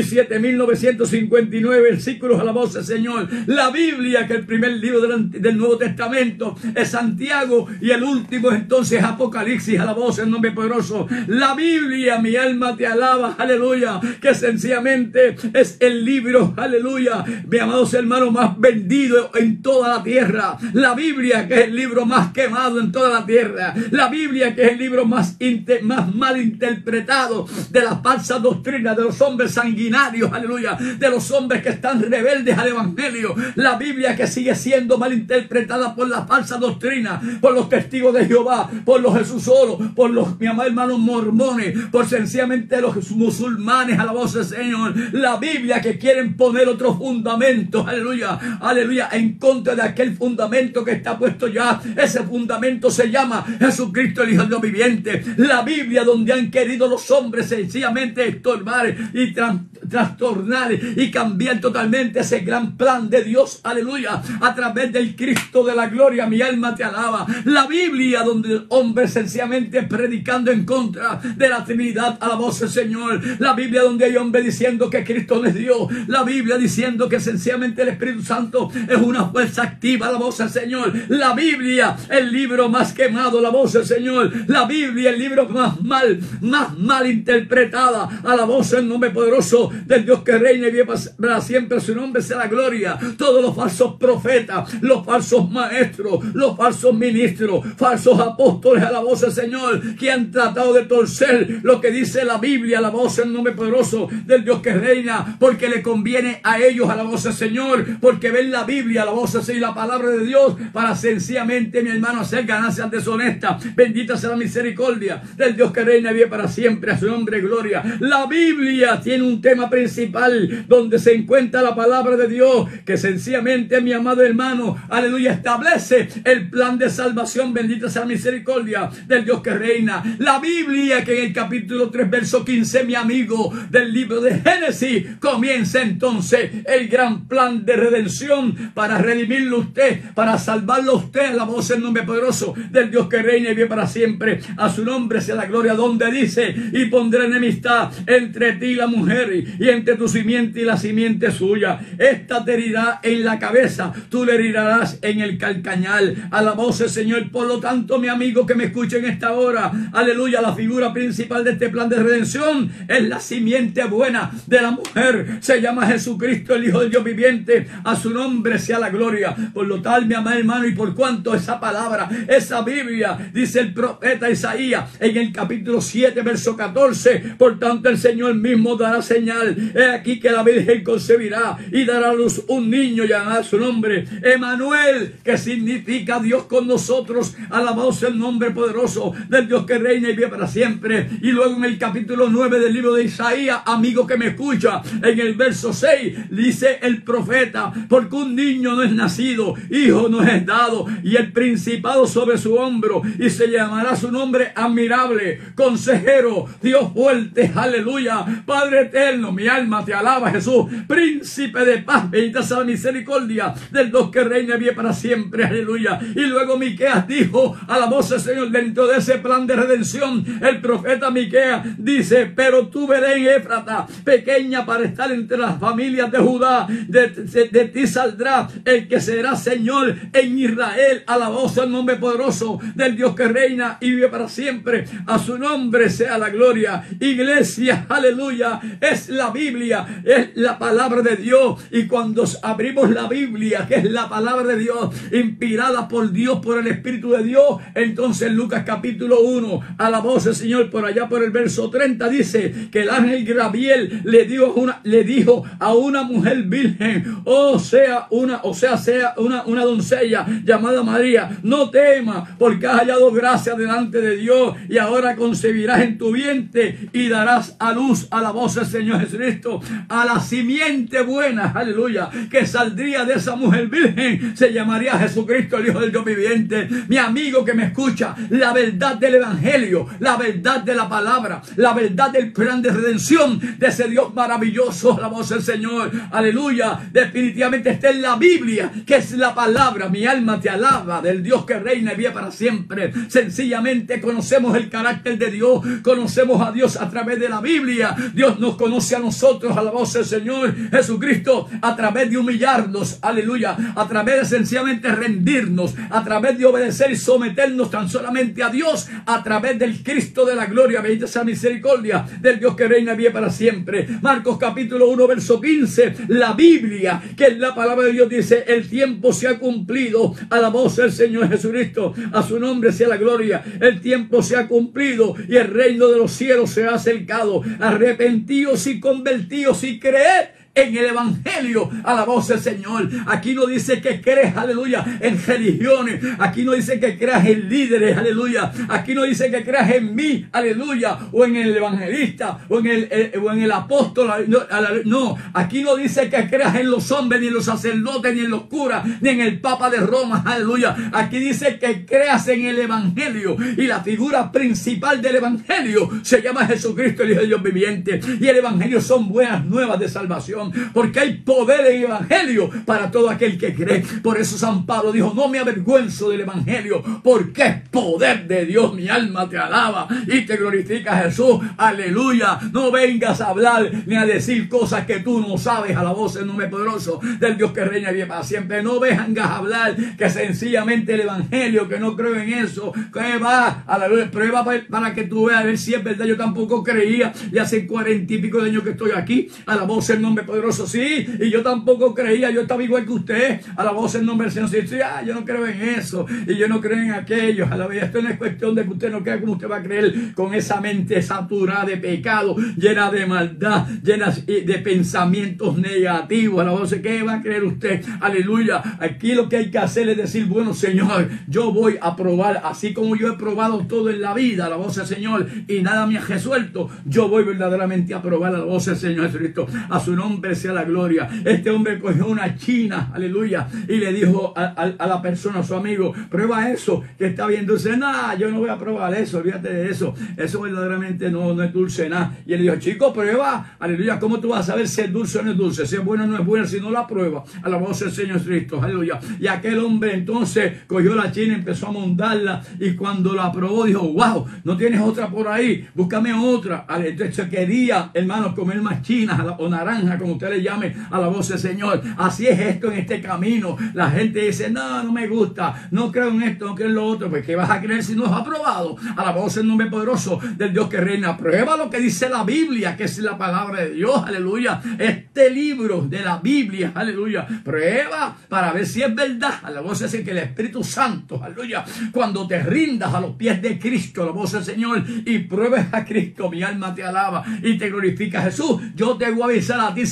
7.959 versículos, a la voz del Señor. La Biblia que el primer libro del Nuevo Testamento es Santiago y el último entonces Apocalipsis, a la voz del nombre poderoso. La Biblia, mi alma te alaba, aleluya, que sencillamente es el libro, aleluya, mi amados hermanos, más vendido en toda la tierra. La Biblia que es el libro más quemado en toda la tierra. La Biblia que es el libro más mal interpretado de las falsas doctrinas de los hombres sanguinarios, aleluya, de los hombres que están rebeldes al evangelio. La Biblia que sigue siendo mal interpretada por la falsa doctrina, por los testigos de Jehová, por los Jesús solo, por los, mi amado hermanos, mormones, por sencillamente los musulmanes, a la voz del Señor. La Biblia que quieren poner otro fundamento, aleluya, aleluya, en contra de aquel fundamento que está puesto ya. Ese fundamento se llama Jesucristo, el Hijo de Dios viviente. La Biblia donde han querido los hombres sencillamente estorbar y trastornar y cambiar totalmente ese gran plan de Dios, aleluya, a través del Cristo de la gloria. Mi alma te alaba. La Biblia donde el hombre sencillamente predicando en contra de la Trinidad, a la voz del Señor. La Biblia donde hay hombres diciendo que Cristo no es Dios. La Biblia diciendo que sencillamente el Espíritu Santo es una fuerza activa, a la voz del Señor. La Biblia, el libro más quemado, a la voz del Señor. La Biblia, el libro más mal interpretada, a la voz del nombre poderoso del Dios que reina y vive para siempre. Su nombre sea la gloria. Todos los falsos profetas, los falsos maestros, los falsos ministros, falsos apóstoles, a la voz del Señor, que han tratado de torcer lo que dice la Biblia, a la voz del nombre poderoso del Dios que reina, porque le conviene a ellos, a la voz del Señor, porque ven la Biblia, a la voz del Señor, la palabra de Dios, para sencillamente, mi hermano, hacer ganancias deshonestas. Bendita sea la misericordia del Dios que reina y vive para siempre. A su nombre gloria. La Biblia tiene un tema principal donde se encuentra la palabra de Dios, que sencillamente, mi amado hermano, aleluya, establece el plan de salvación. Bendita sea la misericordia del Dios que reina. La Biblia que en el capítulo 3 verso 15, mi amigo, del libro de Génesis, comienza entonces el gran plan de redención para redimirlo usted, para salvarlo usted, a la voz del nombre poderoso del Dios que reina y vive para siempre. A su nombre sea la gloria, donde dice: y pondré enemistad entre ti y la mujer, y entre tu simiente y la simiente suya. Esta te herirá en la cabeza, tú le herirás en el calcañal. A la voz del Señor. Por lo tanto, mi amigo que me escucha en esta hora, aleluya, la figura principal de este plan de redención es la simiente buena de la mujer. Se llama Jesucristo, el Hijo del Dios viviente. A su nombre sea la gloria. Por lo tal, mi amado hermano, y por cuanto esa palabra, esa Biblia, dice el profeta Isaías en el capítulo 7 verso 14: por tanto el Señor mismo dará señal, he aquí que la Virgen concebirá y dará a luz un niño, llamará su nombre Emanuel, que significa Dios con nosotros. Alabado el nombre poderoso del Dios que reina y vive para siempre. Y luego en el capítulo 9 del libro de Isaías, amigo que me escucha, en el verso 6 dice el profeta: porque un niño no es nacido, hijo no es dado, y el principado sobre su hombro, y se llamará su nombre admirable, consejero, Dios fuerte, aleluya, Padre eterno, bueno, mi alma te alaba, Jesús. Príncipe de paz, bendita sea la misericordia del Dios que reina y vive para siempre, aleluya. Y luego Miqueas dijo a la voz del Señor, dentro de ese plan de redención, el profeta Miqueas dice: pero tú, Belén Éfrata, pequeña para estar entre las familias de Judá, de ti saldrá el que será Señor en Israel. A la voz del nombre poderoso del Dios que reina y vive para siempre. A su nombre sea la gloria. Iglesia, aleluya, es la Biblia, es la palabra de Dios. Y cuando abrimos la Biblia, que es la palabra de Dios, inspirada por Dios, por el Espíritu de Dios, entonces Lucas capítulo 1, a la voz del Señor, por allá por el verso 30, dice que el ángel Gabriel le dijo a una mujer virgen, sea una doncella llamada María: no temas, porque has hallado gracia delante de Dios, y ahora concebirás en tu vientre y darás a luz, a la voz del Señor Jesucristo, a la simiente buena, aleluya, que saldría de esa mujer virgen. Se llamaría Jesucristo, el Hijo del Dios viviente. Mi amigo que me escucha, la verdad del evangelio, la verdad de la palabra, la verdad del plan de redención de ese Dios maravilloso, la voz del Señor, aleluya, definitivamente está en la Biblia, que es la palabra. Mi alma te alaba, del Dios que reina y vive para siempre. Sencillamente conocemos el carácter de Dios, conocemos a Dios a través de la Biblia. Dios nos conoce a nosotros, a la voz del Señor Jesucristo, a través de humillarnos, aleluya, a través de sencillamente rendirnos, a través de obedecer y someternos tan solamente a Dios, a través del Cristo de la gloria, bendita sea misericordia del Dios que reina y vive para siempre. Marcos capítulo 1 verso 15, la Biblia, que es la palabra de Dios, dice: el tiempo se ha cumplido, a la voz del Señor Jesucristo, a su nombre sea la gloria. El tiempo se ha cumplido y el reino de los cielos se ha acercado. Arrepentíos y convertíos y creed en el evangelio, a la voz del Señor. Aquí no dice que creas, aleluya, en religiones. Aquí no dice que creas en líderes, aleluya. Aquí no dice que creas en mí, aleluya, o en el evangelista, o en el apóstol. No, aquí no dice que creas en los hombres, ni en los sacerdotes, ni en los curas, ni en el Papa de Roma, aleluya. Aquí dice que creas en el evangelio, y la figura principal del evangelio se llama Jesucristo, el Hijo de Dios viviente. Y el evangelio son buenas nuevas de salvación, porque hay poder en el evangelio para todo aquel que cree. Por eso San Pablo dijo: no me avergüenzo del evangelio, porque es poder de Dios. Mi alma te alaba y te glorifica, Jesús, aleluya. No vengas a hablar ni a decir cosas que tú no sabes, a la voz del nombre poderoso del Dios que reina y vive para siempre. No vengas a hablar que sencillamente el evangelio, que no creo en eso, que va a la prueba para que tú veas a ver si es verdad. Yo tampoco creía, y hace 40 y pico de años que estoy aquí, a la voz del nombre poderoso, sí, y yo tampoco creía, yo estaba igual que usted, a la voz del nombre del Señor, sí, yo no creo en eso, y yo no creo en aquello, a la vez. Esto no es cuestión de que usted no crea, como usted va a creer con esa mente saturada de pecado, llena de maldad, llena de pensamientos negativos, a la voz de que va a creer usted, aleluya. Aquí lo que hay que hacer es decir: bueno, Señor, yo voy a probar, así como yo he probado todo en la vida, a la voz del Señor, y nada me ha resuelto, yo voy verdaderamente a probar, a la voz del Señor Jesucristo, a su nombre sea la gloria. Este hombre cogió una china, aleluya, y le dijo a la persona, a su amigo: prueba eso que está viendo. Dice: nada, yo no voy a probar eso, olvídate de eso, eso verdaderamente no es dulce nada. Y él dijo: chico, prueba, aleluya. ¿Cómo tú vas a saber si es dulce o no es dulce? Si es bueno o no es bueno, si no la prueba, a la voz del Señor Cristo, aleluya. Y aquel hombre entonces cogió la china, empezó a montarla, y cuando la probó dijo: wow, no tienes otra por ahí, búscame otra. Entonces quería, hermanos, comer más chinas o naranja, como usted le llame, a la voz del Señor. Así es esto en este camino. La gente dice: no me gusta, no creo en esto, no creo en lo otro. Pues ¿qué vas a creer si no has aprobado? A la voz del nombre poderoso del Dios que reina. Prueba lo que dice la Biblia, que es la palabra de Dios, aleluya. Este libro de la Biblia, aleluya. Prueba para ver si es verdad. A la voz es que el Espíritu Santo, aleluya, cuando te rindas a los pies de Cristo, a la voz del Señor, y pruebes a Cristo, mi alma te alaba y te glorifica. Jesús, yo te voy a avisar a ti si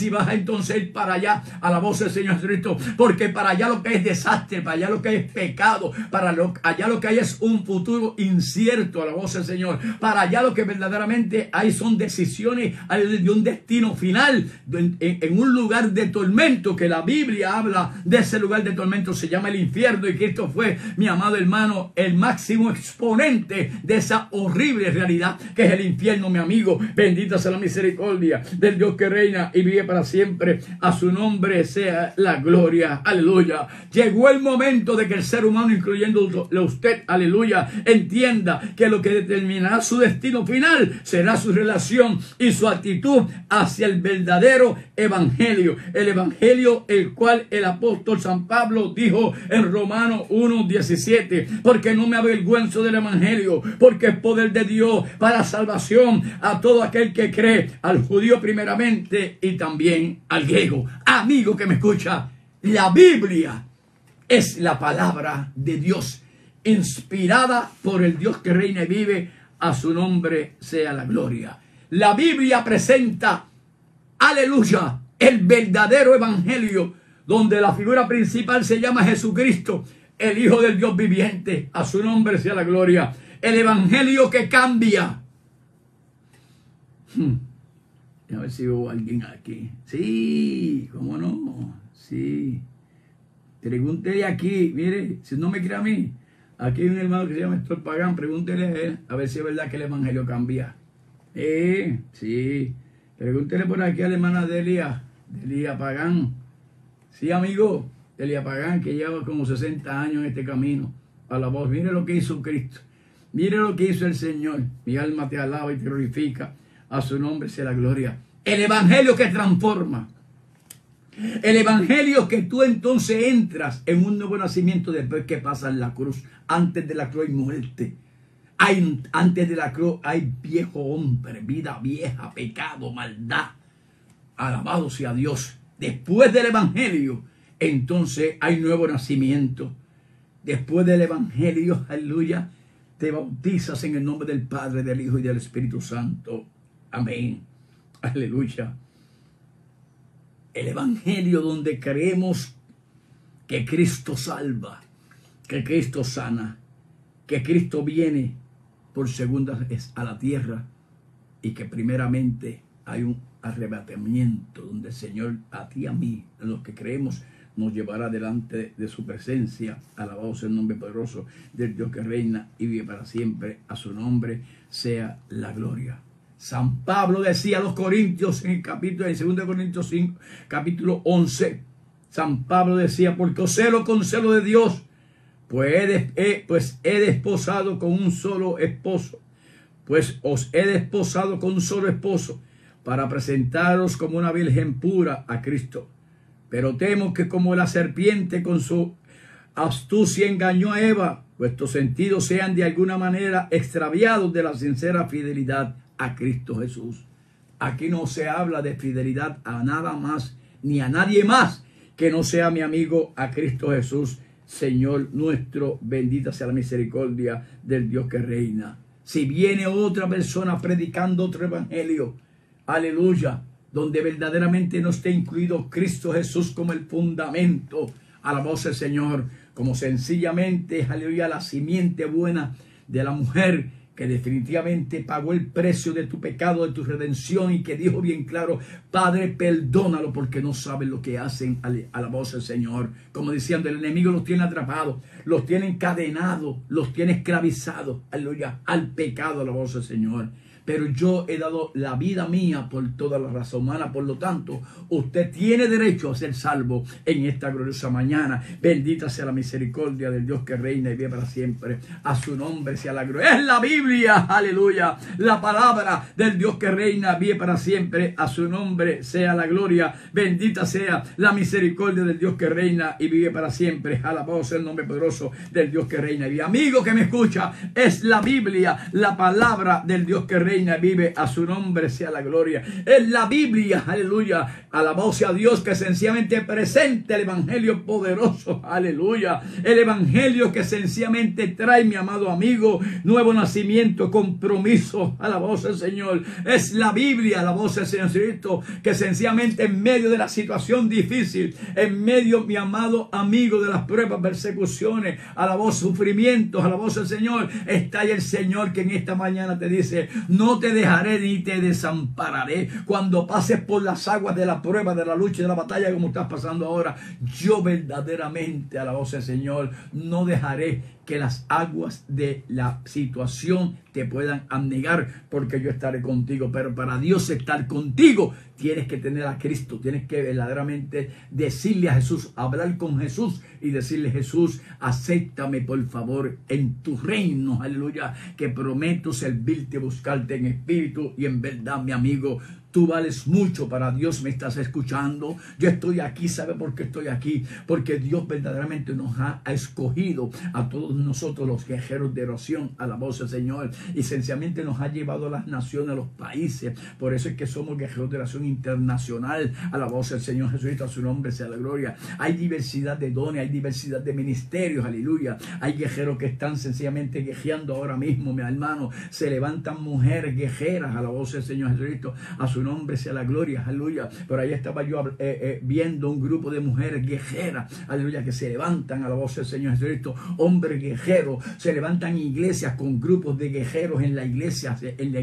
vas a entonces ir para allá a la voz del Señor Jesucristo, porque para allá lo que hay es desastre, para allá lo que hay es pecado, allá lo que hay es un futuro incierto a la voz del Señor, para allá lo que verdaderamente hay son decisiones de un destino final, en un lugar de tormento, que la Biblia habla de ese lugar de tormento, se llama el infierno, y Cristo fue, mi amado hermano, el máximo exponente de esa horrible realidad que es el infierno, mi amigo. Bendita sea la misericordia del Dios que reina y vive para siempre. A su nombre sea la gloria. Aleluya. Llegó el momento de que el ser humano, incluyendo usted, aleluya, entienda que lo que determinará su destino final será su relación y su actitud hacia el verdadero evangelio. El evangelio el cual el apóstol San Pablo dijo en Romanos 1:17, porque no me avergüenzo del evangelio, porque es poder de Dios para salvación a todo aquel que cree, al judío primeramente y también al griego. Amigo que me escucha, la Biblia es la palabra de Dios, inspirada por el Dios que reina y vive. A su nombre sea la gloria. La Biblia presenta, aleluya, el verdadero evangelio, donde la figura principal se llama Jesucristo, el Hijo del Dios viviente. A su nombre sea la gloria. El evangelio que cambia. A ver si hubo alguien aquí. Sí, cómo no. Sí. Pregúntele aquí, mire, si no me cree a mí, aquí hay un hermano que se llama Héctor Pagán, pregúntele a él, a ver si es verdad que el evangelio cambia. Sí. Pregúntele por aquí a la hermana Delia Pagán. Sí, amigo, Delia Pagán, que lleva como 60 años en este camino a la voz. Mire lo que hizo Cristo. Mire lo que hizo el Señor. Mi alma te alaba y te glorifica. A su nombre sea la gloria. El evangelio que transforma. El evangelio que tú entonces entras en un nuevo nacimiento después que pasas la cruz. Antes de la cruz hay muerte. Antes de la cruz hay viejo hombre, vida vieja, pecado, maldad. Alabado sea Dios. Después del evangelio, entonces hay nuevo nacimiento. Después del evangelio, aleluya, te bautizas en el nombre del Padre, del Hijo y del Espíritu Santo. Amén. Aleluya. El evangelio donde creemos que Cristo salva, que Cristo sana, que Cristo viene por segunda vez a la tierra y que primeramente hay un arrebatamiento donde el Señor a ti y a mí, a los que creemos, nos llevará delante de su presencia. Alabado sea el nombre poderoso del Dios que reina y vive para siempre. A su nombre sea la gloria. San Pablo decía a los Corintios en 2 Corintios 5, capítulo 11. San Pablo decía, porque os celo con celo de Dios, pues he desposado con un solo esposo. Pues os he desposado con un solo esposo, para presentaros como una virgen pura a Cristo. Pero temo que como la serpiente con su astucia engañó a Eva, vuestros sentidos sean de alguna manera extraviados de la sincera fidelidad a Cristo Jesús. Aquí no se habla de fidelidad a nada más, ni a nadie más, que no sea mi amigo a Cristo Jesús, Señor nuestro. Bendita sea la misericordia del Dios que reina. Si viene otra persona predicando otro evangelio, aleluya, donde verdaderamente no esté incluido Cristo Jesús como el fundamento, a la voz del Señor, como sencillamente, aleluya, la simiente buena de la mujer que definitivamente pagó el precio de tu pecado, de tu redención, y que dijo bien claro, Padre, perdónalo porque no saben lo que hacen, a la voz del Señor. Como diciendo, el enemigo los tiene atrapados, los tiene encadenados, los tiene esclavizados, aleluya, al pecado, a la voz del Señor. Pero yo he dado la vida mía por toda la raza humana. Por lo tanto, usted tiene derecho a ser salvo en esta gloriosa mañana. Bendita sea la misericordia del Dios que reina y vive para siempre. A su nombre sea la gloria. Es la Biblia, aleluya, la palabra del Dios que reina, vive para siempre. A su nombre sea la gloria. Bendita sea la misericordia del Dios que reina y vive para siempre. Alabado sea el nombre poderoso del Dios que reina y vive. Amigo que me escucha, es la Biblia, la palabra del Dios que reina reina y vive. A su nombre sea la gloria. Es la Biblia, aleluya. Alabado sea Dios, que sencillamente presenta el evangelio poderoso, aleluya. El evangelio que sencillamente trae, mi amado amigo, nuevo nacimiento, compromiso. Alabado sea el Señor. Es la Biblia, alabado sea el Señor Cristo, que sencillamente en medio de la situación difícil, en medio, mi amado amigo, de las pruebas, persecuciones, alabado, sufrimientos, alabado sea el Señor, está ahí el Señor que en esta mañana te dice: no te dejaré ni te desampararé. Cuando pases por las aguas de la prueba, de la lucha y de la batalla como estás pasando ahora, yo verdaderamente, alabado sea el Señor, no dejaré que las aguas de la situación te puedan anegar, porque yo estaré contigo. Pero para Dios estar contigo, tienes que tener a Cristo, tienes que verdaderamente decirle a Jesús, hablar con Jesús y decirle: Jesús, acéptame por favor en tu reino, aleluya, que prometo servirte, buscarte en espíritu y en verdad, mi amigo. Tú vales mucho para Dios. Me estás escuchando. Yo estoy aquí. ¿Sabe por qué estoy aquí? Porque Dios verdaderamente nos ha escogido a todos nosotros, los guerreros de oración, a la voz del Señor, y sencillamente nos ha llevado a las naciones, a los países. Por eso es que somos guerreros de oración internacional, a la voz del Señor Jesucristo. A su nombre sea la gloria. Hay diversidad de dones, hay diversidad de ministerios, aleluya. Hay guerreros que están sencillamente guerreando ahora mismo, mi hermano. Se levantan mujeres guerreras, a la voz del Señor Jesucristo. A su nombre sea la gloria, aleluya. Por ahí estaba yo viendo un grupo de mujeres guerreras, aleluya, que se levantan a la voz del Señor Jesucristo. Hombres guerreros se levantan iglesias con grupos de guerreros en la iglesia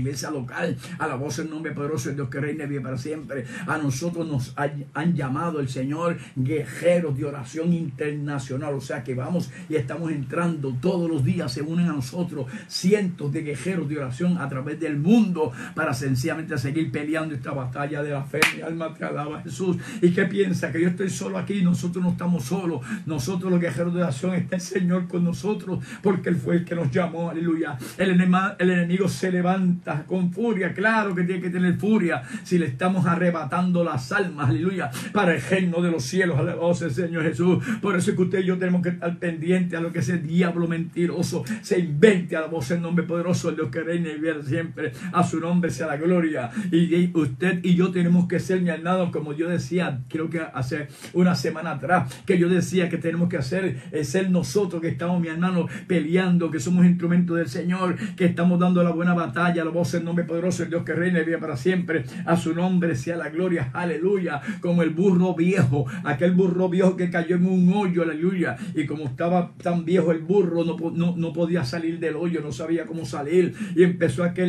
local, a la voz del nombre poderoso de Dios que reina y vive para siempre. A nosotros nos han llamado el Señor guerreros de oración internacional, o sea que vamos y estamos entrando todos los días. Se unen a nosotros cientos de guerreros de oración a través del mundo para sencillamente seguir peleando esta batalla de la fe. Mi alma te alaba, Jesús. ¿Y qué piensa? Que yo estoy solo aquí. Nosotros no estamos solos. Nosotros, los guerreros de oración, está el Señor con nosotros, porque Él fue el que nos llamó, aleluya. El enemigo se levanta con furia. Claro que tiene que tener furia si le estamos arrebatando las almas, aleluya, para el reino de los cielos, alabado sea el Señor Jesús. Por eso es que usted y yo tenemos que estar pendientes a lo que ese diablo mentiroso se invente, a la voz del nombre poderoso del Dios que reina y vive siempre. A su nombre sea la gloria. Y usted y yo tenemos que ser, mi hermano, como yo decía, creo que hace una semana atrás, que yo decía que tenemos que hacer, es ser nosotros que estamos, mi hermano, peleando, que somos instrumentos del Señor, que estamos dando la buena batalla, la voz del nombre poderoso del Dios que reina y vive para siempre. A su nombre sea la gloria, aleluya. Como el burro viejo, aquel burro viejo que cayó en un hoyo, aleluya, y como estaba tan viejo el burro, no podía salir del hoyo, no sabía cómo salir, y empezó a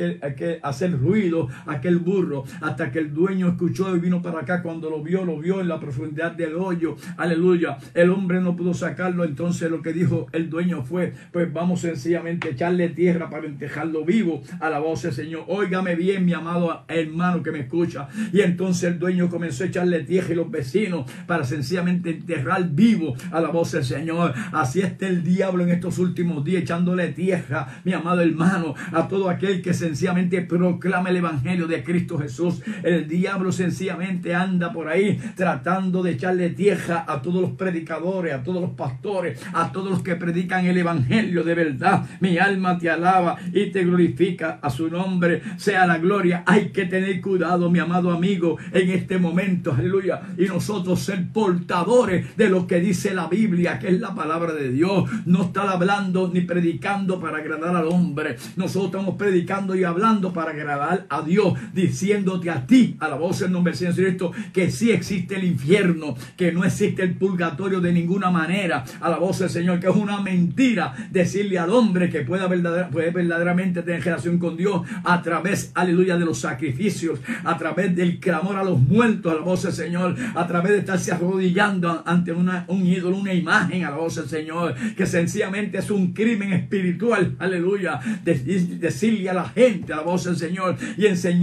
hacer ruido aquel burro, hasta que el dueño escuchó y vino para acá. Cuando lo vio en la profundidad del hoyo, aleluya. El hombre no pudo sacarlo. Entonces lo que dijo el dueño fue: pues vamos sencillamente a echarle tierra para enterrarlo vivo, a la voz del Señor. Óigame bien, mi amado hermano que me escucha. Y entonces el dueño comenzó a echarle tierra, y los vecinos, para sencillamente enterrar vivo, a la voz del Señor. Así está el diablo en estos últimos días, echándole tierra, mi amado hermano, a todo aquel que sencillamente proclama el evangelio de Cristo Jesús. El diablo sencillamente anda por ahí tratando de echarle tierra a todos los predicadores, a todos los pastores, a todos los que predican el evangelio de verdad. Mi alma te alaba y te glorifica. A su nombre sea la gloria. Hay que tener cuidado, mi amado amigo, en este momento, aleluya, y nosotros ser portadores de lo que dice la Biblia, que es la palabra de Dios. No estar hablando ni predicando para agradar al hombre. Nosotros estamos predicando y hablando para agradar a Dios, diciéndote a ti, a la voz del nombre del Señor Cristo, que sí existe el infierno, que no existe el purgatorio de ninguna manera, a la voz del Señor, que es una mentira decirle al hombre que puede verdaderamente tener relación con Dios a través, aleluya, de los sacrificios, a través del clamor a los muertos, a la voz del Señor, a través de estarse arrodillando ante un ídolo, una imagen, a la voz del Señor, que sencillamente es un crimen espiritual, aleluya, decirle a la gente, a la voz del Señor, y enseñarle a la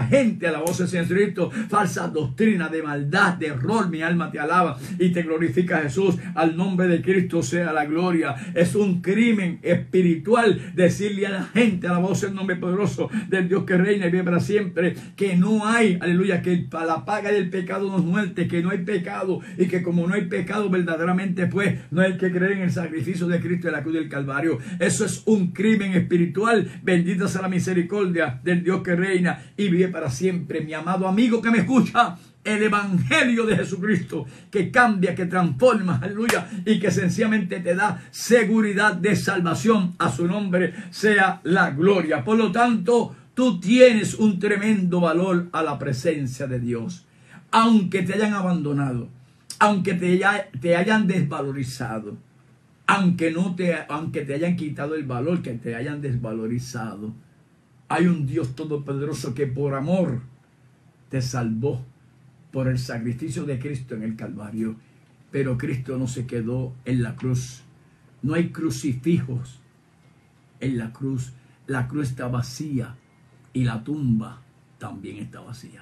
gente, a la voz del Señor Jesucristo, falsa doctrina de maldad, de error. Mi alma te alaba y te glorifica, Jesús. Al nombre de Cristo sea la gloria. Es un crimen espiritual decirle a la gente, a la voz del nombre poderoso del Dios que reina y vive para siempre, que no hay, aleluya, que la paga del pecado no es muerte, que no hay pecado, y que como no hay pecado verdaderamente, pues no hay que creer en el sacrificio de Cristo en la cruz del Calvario. Eso es un crimen espiritual. Bendita sea la misericordia del Dios que reina y vive para siempre. Mi amado amigo que me escucha, el evangelio de Jesucristo, que cambia, que transforma, aleluya, y que sencillamente te da seguridad de salvación. A su nombre sea la gloria. Por lo tanto, tú tienes un tremendo valor a la presencia de Dios. Aunque te hayan abandonado, aunque te hayan desvalorizado, aunque te hayan quitado el valor, que te hayan desvalorizado, hay un Dios todopoderoso que por amor te salvó por el sacrificio de Cristo en el Calvario. Pero Cristo no se quedó en la cruz. No hay crucifijos en la cruz. La cruz está vacía y la tumba también está vacía.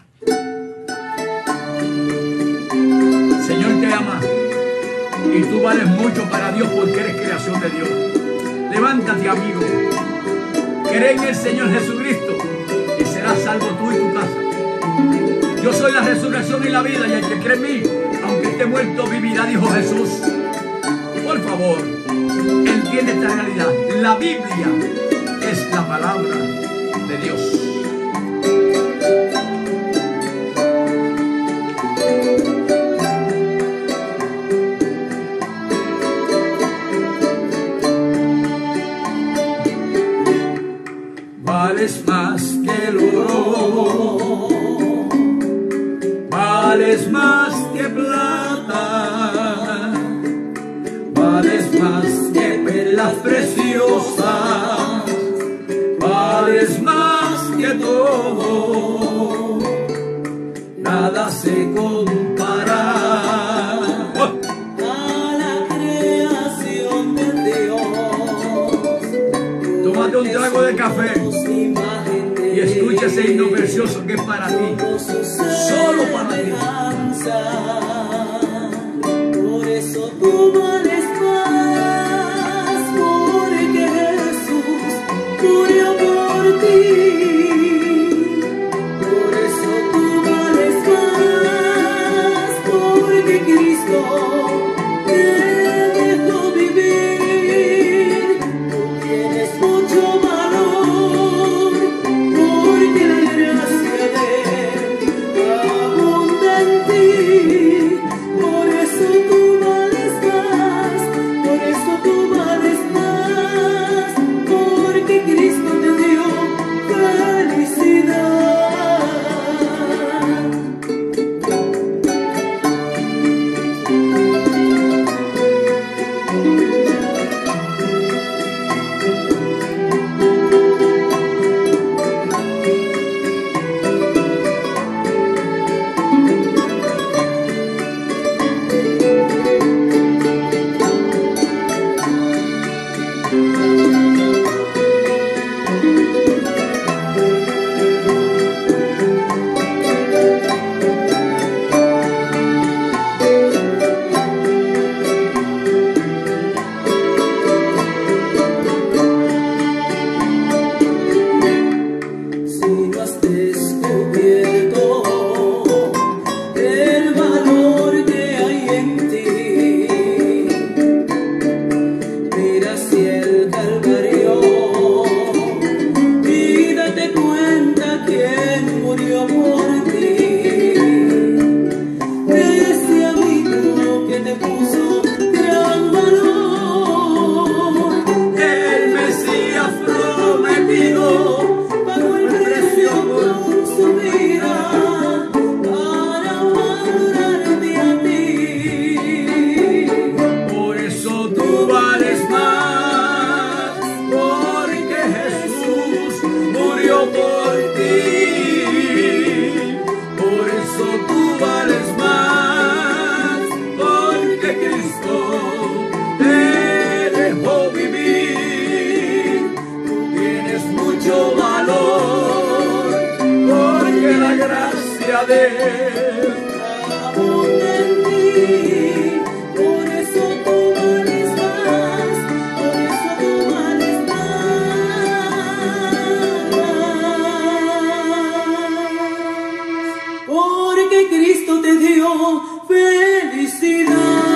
Señor te ama y tú vales mucho para Dios porque eres creación de Dios. Levántate, amigo. Cree en el Señor Jesucristo y serás salvo tú y tu casa. Yo soy la resurrección y la vida, y el que cree en mí, aunque esté muerto, vivirá, dijo Jesús. Por favor, entiende esta realidad. La Biblia es la palabra de Dios. Vales más que el oro, vales más que plata, vales más que perlas preciosas, vales más que todo, nada se compara a la creación de Dios. Tómate un trago de café y escucha ese himno precioso que es para ti, solo para ti. Por eso tú vales más, porque Jesús murió por ti. Por eso tú vales más, porque Cristo te dejó vivir. Tú tienes mucho valor, porque la gracia de Él abunda en ti. Por eso tú vales más, por eso tú vales más, porque Cristo te dio felicidad. Si el gloria de Él. abunda en ti. Por eso tú vales más, por eso tú vales más. Porque Cristo te dio felicidad.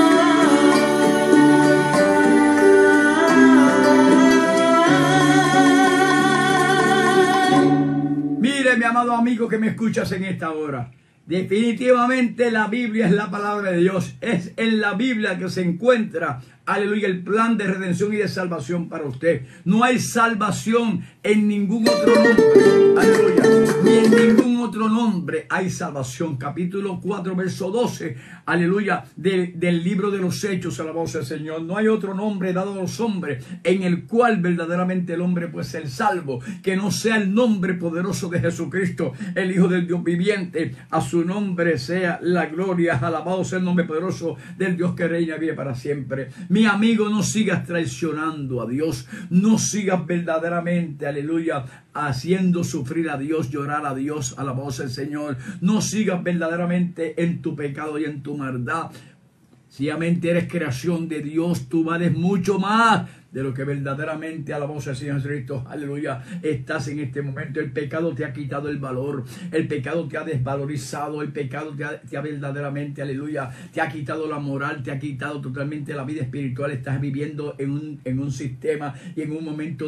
Mire, mi amado amigo que me escuchas en esta hora, definitivamente la Biblia es la palabra de Dios. Es en la Biblia que se encuentra, aleluya, el plan de redención y de salvación para usted. No hay salvación en ningún otro nombre, aleluya, ni en ningún otro nombre hay salvación. Capítulo 4, verso 12, aleluya, del libro de los Hechos, alabado sea el Señor. No hay otro nombre dado a los hombres en el cual verdaderamente el hombre puede ser salvo, que no sea el nombre poderoso de Jesucristo, el Hijo del Dios viviente. A su nombre sea la gloria, alabado sea el nombre poderoso del Dios que reina y vive para siempre. Mi amigo, no sigas traicionando a Dios, no sigas verdaderamente, aleluya, haciendo sufrir a Dios, llorar a Dios, alabado sea el Señor. No sigas verdaderamente en tu pecado y en tu maldad. Sencillamente eres creación de Dios, tú vales mucho más de lo que verdaderamente, alabado sea el Señor Jesucristo, aleluya, estás en este momento. El pecado te ha quitado el valor, el pecado te ha desvalorizado, el pecado te ha verdaderamente, aleluya, te ha quitado la moral, te ha quitado totalmente la vida espiritual. Estás viviendo en un sistema y en un momento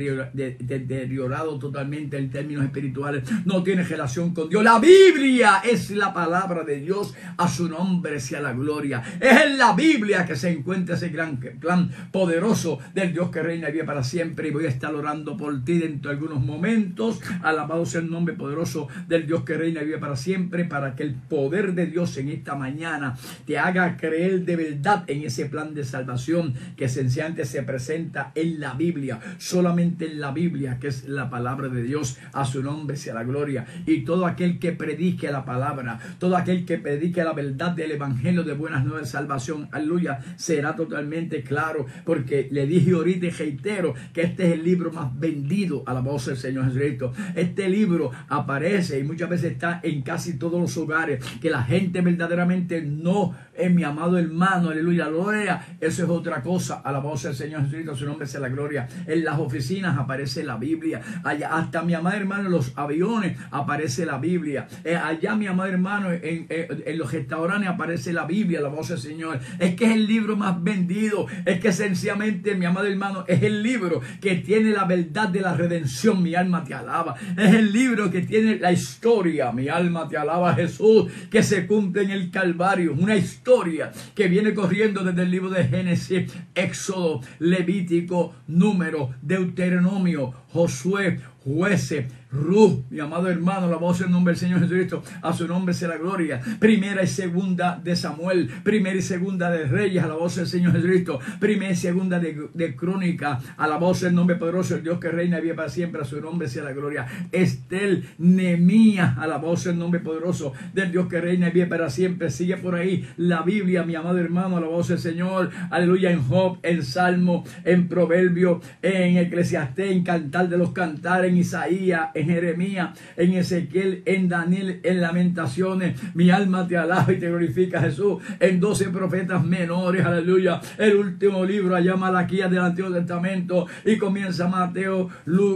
deteriorado totalmente en términos espirituales. No tienes relación con Dios. La Biblia es la palabra de Dios, a su nombre sea la gloria. Es en la Biblia que se encuentra ese gran plan poderoso del Dios que reina y vive para siempre. Y voy a estar orando por ti dentro de algunos momentos. Alabado sea el nombre poderoso del Dios que reina y vive para siempre, para que el poder de Dios en esta mañana te haga creer de verdad en ese plan de salvación que sencillamente se presenta en la Biblia, solamente en la Biblia, que es la palabra de Dios. A su nombre sea la gloria. Y todo aquel que predique la palabra, todo aquel que predique la verdad del evangelio de buenas nuevas de salvación, aleluya, será totalmente claro, porque le dije ahorita y reitero que este es el libro más vendido a la voz del Señor Jesucristo. Este libro aparece y muchas veces está en casi todos los hogares, que la gente verdaderamente no, mi amado hermano, aleluya, lo lea. Eso es otra cosa, a la voz del Señor Jesucristo, a su nombre sea la gloria. En las oficinas aparece la Biblia, allá, hasta mi amado hermano, en los aviones aparece la Biblia, allá mi amado hermano, en los restaurantes aparece la Biblia, la voz del Señor. Es que es el libro más vendido, es que sencillamente, mi amado hermano, es el libro que tiene la verdad de la redención. Mi alma te alaba. Es el libro que tiene la historia, mi alma te alaba, Jesús, que se cumple en el Calvario. Una historia que viene corriendo desde el libro de Génesis, Éxodo, Levítico, Número, Deuteronomio, Josué, Jueces, Ruth, mi amado hermano, la voz del nombre del Señor Jesucristo, a su nombre sea la gloria. Primera y segunda de Samuel, primera y segunda de Reyes, a la voz del Señor Jesucristo, primera y segunda de Crónica, a la voz del nombre poderoso, el Dios que reina y vive para siempre, a su nombre sea la gloria. Estel, Nehemías, a la voz del nombre poderoso del Dios que reina y vive para siempre. Sigue por ahí la Biblia, mi amado hermano, a la voz del Señor, aleluya, en Job, en Salmo, en Proverbio, en Eclesiastés, en Cantar de los Cantares, en Isaías, en Jeremías, en Ezequiel, en Daniel, en Lamentaciones. Mi alma te alaba y te glorifica, Jesús. En 12 profetas menores, aleluya. El último libro allá, Malaquías del Antiguo Testamento, y comienza Mateo,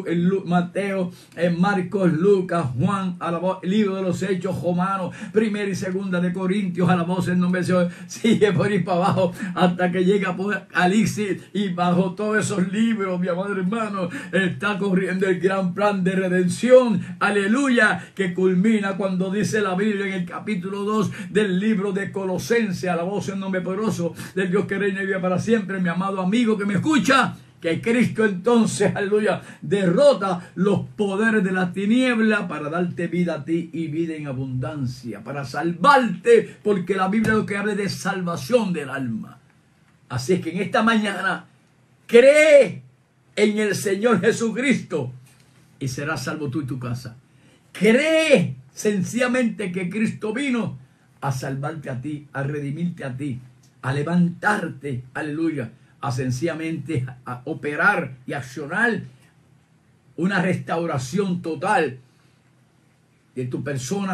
Marcos, Lucas, Juan, a la voz, el libro de los Hechos, Romanos, primera y segunda de Corintios, a la voz del nombre del Señor. Sigue por ahí para abajo hasta que llega por Alixis, y bajo todos esos libros, mi amado hermano, está corriendo el gran plan de redención, aleluya, que culmina cuando dice la Biblia en el capítulo 2 del libro de Colosenses, a la voz en nombre poderoso del Dios que reina y vive para siempre, mi amado amigo que me escucha, que Cristo entonces, aleluya, derrota los poderes de la tiniebla para darte vida a ti y vida en abundancia, para salvarte, porque la Biblia lo que habla de salvación del alma. Así es que en esta mañana cree en el Señor Jesucristo y serás salvo tú y tu casa. Cree sencillamente que Cristo vino a salvarte a ti, a redimirte a ti, a levantarte, aleluya, a sencillamente a operar y accionar una restauración total de tu persona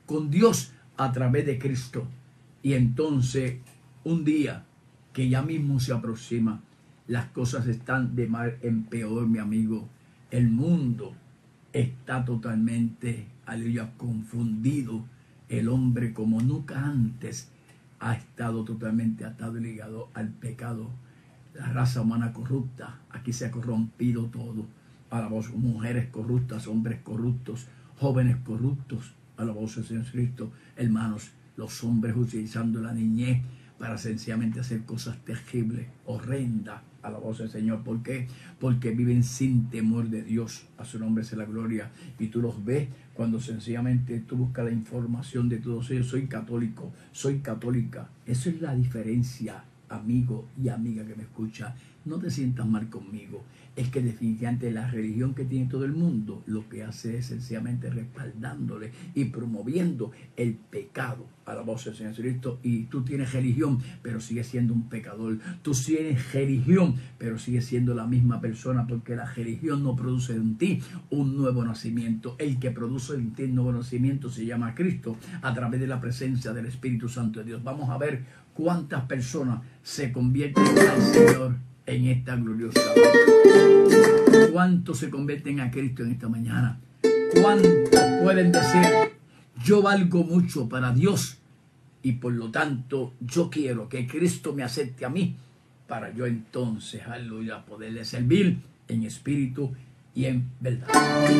con Dios a través de Cristo. Y entonces, un día que ya mismo se aproxima, las cosas están de mal en peor, mi amigo. El mundo está totalmente, aleluya, confundido. El hombre, como nunca antes, ha estado totalmente atado y ligado al pecado. La raza humana corrupta, aquí se ha corrompido todo. A la voz, mujeres corruptas, hombres corruptos, jóvenes corruptos, a la voz del Señor Cristo. Hermanos, los hombres utilizando la niñez para sencillamente hacer cosas terribles, horrendas, a la voz del Señor. ¿Por qué? Porque viven sin temor de Dios. A su nombre sea la gloria. Y tú los ves cuando sencillamente tú buscas la información de todos ellos. Soy católico, soy católica. Eso es la diferencia, amigo y amiga que me escucha. No te sientas mal conmigo. Es que definitivamente la religión que tiene todo el mundo lo que hace es sencillamente respaldándole y promoviendo el pecado, a la voz del Señor Cristo. Y tú tienes religión, pero sigues siendo un pecador. Tú tienes religión, pero sigues siendo la misma persona, porque la religión no produce en ti un nuevo nacimiento. El que produce en ti un nuevo nacimiento se llama Cristo, a través de la presencia del Espíritu Santo de Dios. Vamos a ver cuántas personas se convierten al Señor en esta gloriosa hora. ¿Cuántos se convierten a Cristo en esta mañana? ¿Cuántos pueden decir, yo valgo mucho para Dios y por lo tanto yo quiero que Cristo me acepte a mí, para yo entonces, aleluya, poderle servir en espíritu y en verdad?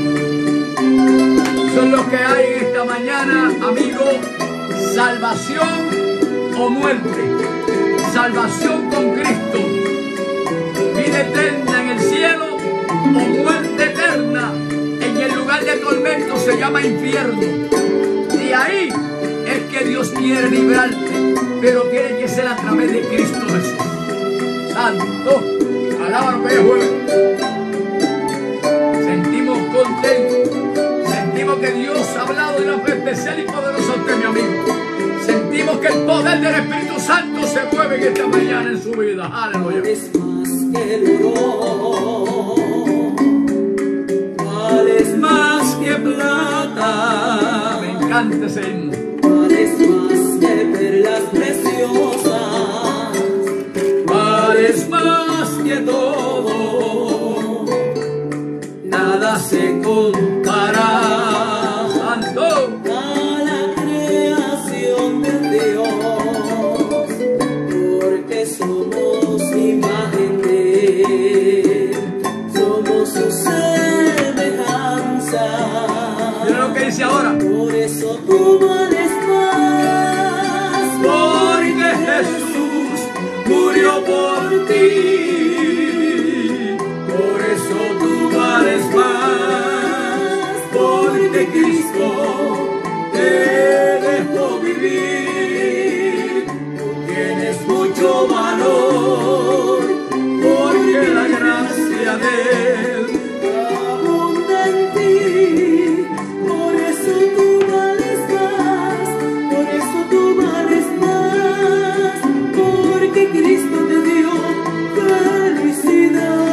Son los que hay en esta mañana, amigo. Salvación o muerte. Salvación con Cristo, vida eterna en el cielo, o muerte eterna en el lugar de tormento, se llama infierno. Y ahí es que Dios quiere librarte, pero tiene que ser a través de Cristo Jesús. Santo, alaba lo que es jueves. Sentimos contentos, sentimos que Dios ha hablado de una fe especial y poderosa a usted, mi amigo. Sentimos que el poder del Espíritu Santo se mueve en esta mañana en su vida. Aleluya. Vales más que el oro, vales más que plata. Me encanta ese himno. Vales más que perlas preciosas, Vales más que todo, nada se compara Santo. a la creación de Dios, porque somos imagen de Él, somos su semejanza. Mira lo que dice ahora. Por eso tú vales más, Porque Jesús murió por ti. Por eso tú vales más. Porque Cristo te dejó vivir. Tú tienes mucho valor, porque la gracia de Él abunda en ti. Por eso tú vales más, por eso tú vales más, porque Cristo te dio felicidad.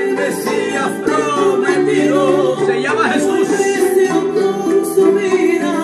se llama Jesús. Con su vida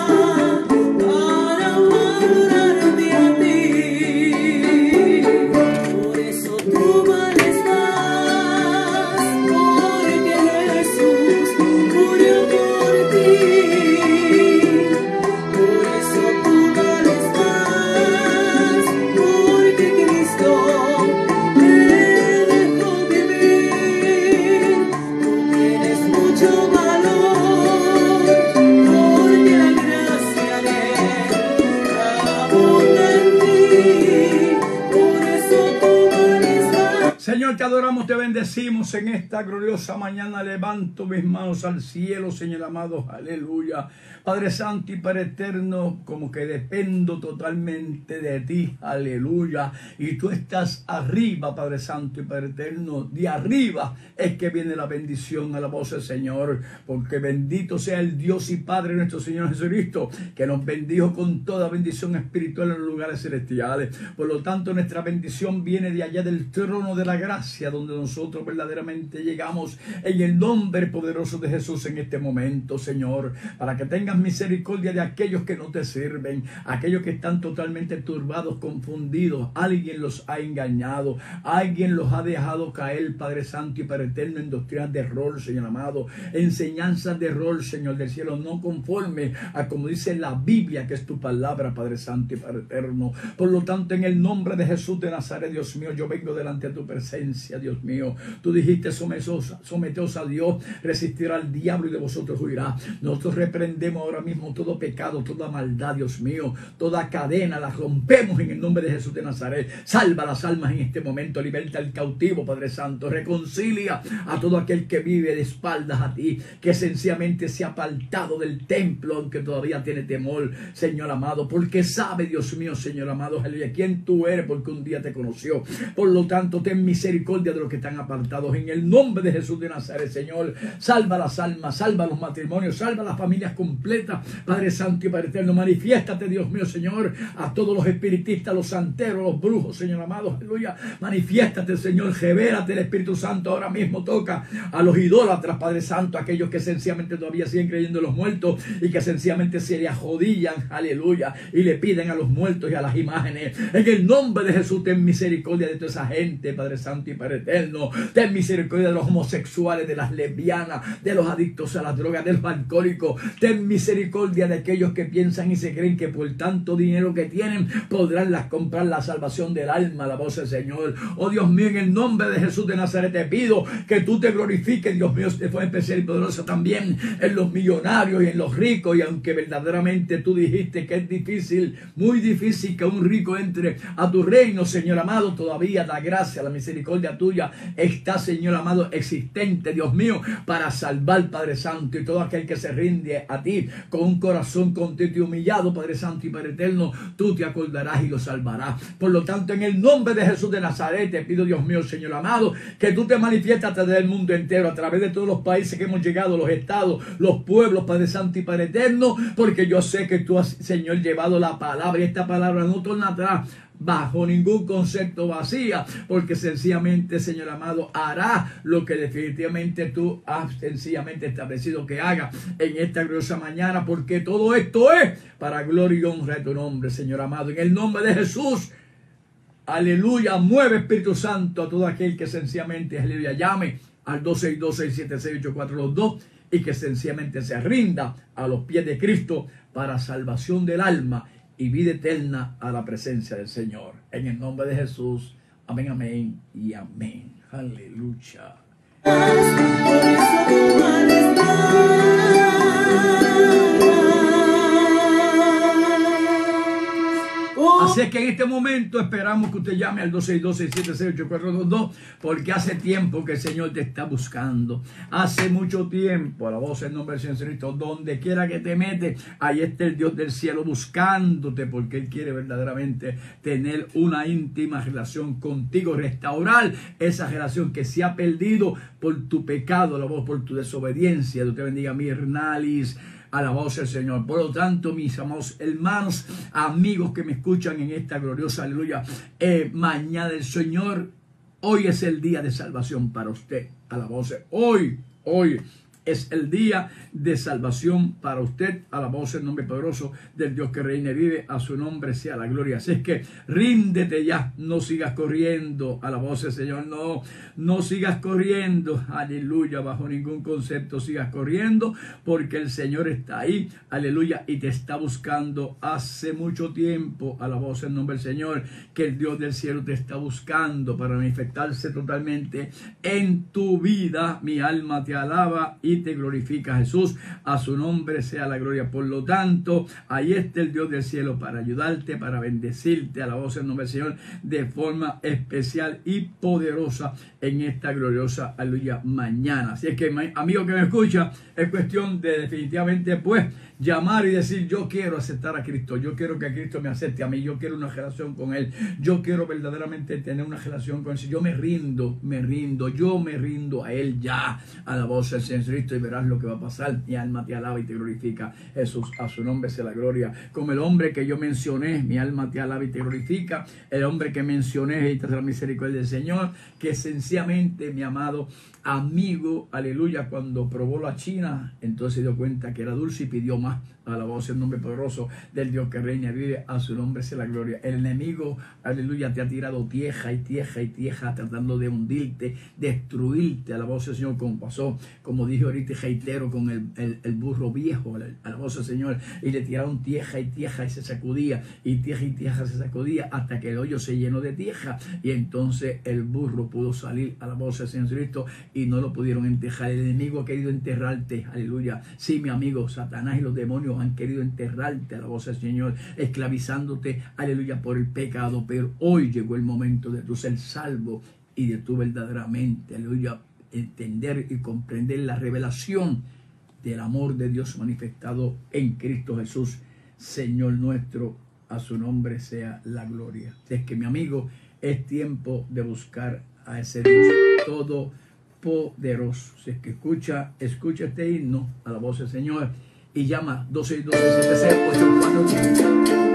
Señor, te adoramos, te bendecimos en esta gloriosa mañana. Levanto mis manos al cielo, Señor amado, aleluya. Padre Santo y Padre Eterno, como que dependo totalmente de ti, aleluya. Y tú estás arriba, Padre Santo y Padre Eterno. De arriba es que viene la bendición a la voz del Señor, porque bendito sea el Dios y Padre nuestro Señor Jesucristo, que nos bendijo con toda bendición espiritual en los lugares celestiales. Por lo tanto, nuestra bendición viene de allá del trono de la gracia, donde nosotros verdaderamente llegamos en el nombre poderoso de Jesús en este momento, Señor, para que tengas misericordia de aquellos que no te sirven, aquellos que están totalmente turbados, confundidos. Alguien los ha engañado, alguien los ha dejado caer, Padre Santo y Padre Eterno, en doctrinas de error, Señor amado, enseñanzas de error, Señor del cielo, no conforme a como dice la Biblia, que es tu palabra, Padre Santo y Padre Eterno. Por lo tanto, en el nombre de Jesús de Nazaret, Dios mío, yo vengo delante de tu presencia, Dios mío. Tú dijiste, someteos a Dios, resistir al diablo y de vosotros huirá. Nosotros reprendemos ahora mismo todo pecado, toda maldad, Dios mío, toda cadena, la rompemos en el nombre de Jesús de Nazaret. Salva las almas en este momento, liberta al cautivo, Padre Santo, reconcilia a todo aquel que vive de espaldas a ti, que sencillamente se ha apartado del templo, aunque todavía tiene temor, Señor amado, porque sabe, Dios mío, Señor amado, aleluya, quién tú eres, porque un día te conoció. Por lo tanto, ten misericordia de los que están apartados en el nombre de Jesús de Nazaret, Señor. Salva las almas, salva los matrimonios, salva las familias completas, Padre Santo y Padre Eterno. Manifiéstate, Dios mío, Señor, a todos los espiritistas, los santeros, los brujos, Señor amado, aleluya. Manifiéstate, Señor, revélate el Espíritu Santo ahora mismo. Toca a los idólatras, Padre Santo, aquellos que sencillamente todavía siguen creyendo en los muertos y que sencillamente se le arrodillan, aleluya, y le piden a los muertos y a las imágenes. En el nombre de Jesús, ten misericordia de toda esa gente, Padre Santo y Padre Eterno. Ten misericordia de los homosexuales, de las lesbianas, de los adictos a las drogas, de los alcohólicos. Ten misericordia de aquellos que piensan y se creen que por tanto dinero que tienen podrán comprar la salvación del alma, la voz del Señor. Oh Dios mío, en el nombre de Jesús de Nazaret te pido que tú te glorifiques, Dios mío, de forma especial y poderosa también en los millonarios y en los ricos. Y aunque verdaderamente tú dijiste que es difícil, muy difícil que un rico entre a tu reino, Señor amado, todavía la gracia, la misericordia tuya está, Señor amado, existente, Dios mío, para salvar, Padre Santo, y todo aquel que se rinde a ti con un corazón contrito y humillado, Padre Santo y Padre Eterno, tú te acordarás y lo salvarás. Por lo tanto, en el nombre de Jesús de Nazaret te pido, Dios mío, Señor amado, que tú te manifiestas a través del mundo entero, a través de todos los países que hemos llegado, los estados, los pueblos, Padre Santo y Padre Eterno, porque yo sé que tú has, Señor, llevado la palabra, y esta palabra no torna atrás bajo ningún concepto vacía, porque sencillamente, Señor amado, hará lo que definitivamente tú has sencillamente establecido que haga en esta gloriosa mañana, porque todo esto es para gloria y honra de tu nombre, Señor amado. En el nombre de Jesús, aleluya, mueve, Espíritu Santo, a todo aquel que sencillamente, aleluya, llame al 262-676-8422 y que sencillamente se rinda a los pies de Cristo para salvación del alma y vida eterna a la presencia del Señor. En el nombre de Jesús. Amén, amén y amén. Aleluya. Así es que en este momento esperamos que usted llame al 262-676-8422, porque hace tiempo que el Señor te está buscando. Hace mucho tiempo, a la voz del nombre del Señor Jesucristo, donde quiera que te metes, ahí está el Dios del cielo buscándote, porque Él quiere verdaderamente tener una íntima relación contigo, restaurar esa relación que se ha perdido por tu pecado, la voz por tu desobediencia. Dios te bendiga, Mirnalis. A la voz del Señor. Por lo tanto, mis amados hermanos, amigos que me escuchan en esta gloriosa, aleluya, mañana del Señor, hoy es el día de salvación para usted. A la voz de hoy es el día de salvación para usted. A la voz del nombre poderoso del Dios que reina y vive. A su nombre sea la gloria. Así es que ríndete ya. No sigas corriendo. A la voz del Señor. No sigas corriendo. Aleluya. Bajo ningún concepto sigas corriendo. Porque el Señor está ahí. Aleluya. Y te está buscando hace mucho tiempo. A la voz del nombre del Señor. Que el Dios del cielo te está buscando para manifestarse totalmente en tu vida. Mi alma te alaba y y te glorifica, Jesús. A su nombre sea la gloria. Por lo tanto, ahí está el Dios del cielo para ayudarte, para bendecirte. A la voz del nombre del Señor de forma especial y poderosa en esta gloriosa, aleluya, mañana. Así es que, amigo que me escucha, es cuestión de definitivamente, pues, llamar y decir: yo quiero aceptar a Cristo, yo quiero que Cristo me acepte a mí, yo quiero una relación con Él, yo quiero verdaderamente tener una relación con Él. Yo me rindo a Él ya, a la voz del Señor Cristo, y verás lo que va a pasar. Mi alma te alaba y te glorifica, Jesús. A su nombre sea la gloria. Como el hombre que yo mencioné, mi alma te alaba y te glorifica. El hombre que mencioné, y tras la misericordia del Señor, que sencillamente, mi amado amigo, aleluya, cuando probó la China, entonces se dio cuenta que era dulce y pidió más. A la voz del nombre poderoso del Dios que reina y vive. A su nombre sea la gloria. El enemigo, aleluya, te ha tirado tieja y tieja y tieja, tratando de hundirte, destruirte. A la voz del Señor, como pasó, como dije ahorita, reitero, con el burro viejo, a la voz del Señor, y le tiraron tieja y tieja y se sacudía, y tieja se sacudía, hasta que el hoyo se llenó de tieja, y entonces el burro pudo salir, a la voz del Señor Cristo, y no lo pudieron enterrar. El enemigo ha querido enterrarte, aleluya. Sí, mi amigo, Satanás y los demonios han querido enterrarte, a la voz del Señor, esclavizándote, aleluya, por el pecado. Pero hoy llegó el momento de tú ser salvo y de tú verdaderamente, aleluya, entender y comprender la revelación del amor de Dios manifestado en Cristo Jesús, Señor nuestro. A su nombre sea la gloria. Es que, mi amigo, es tiempo de buscar a ese Dios todopoderoso. Si es que escucha este himno, a la voz del Señor, y llama 262-708-480.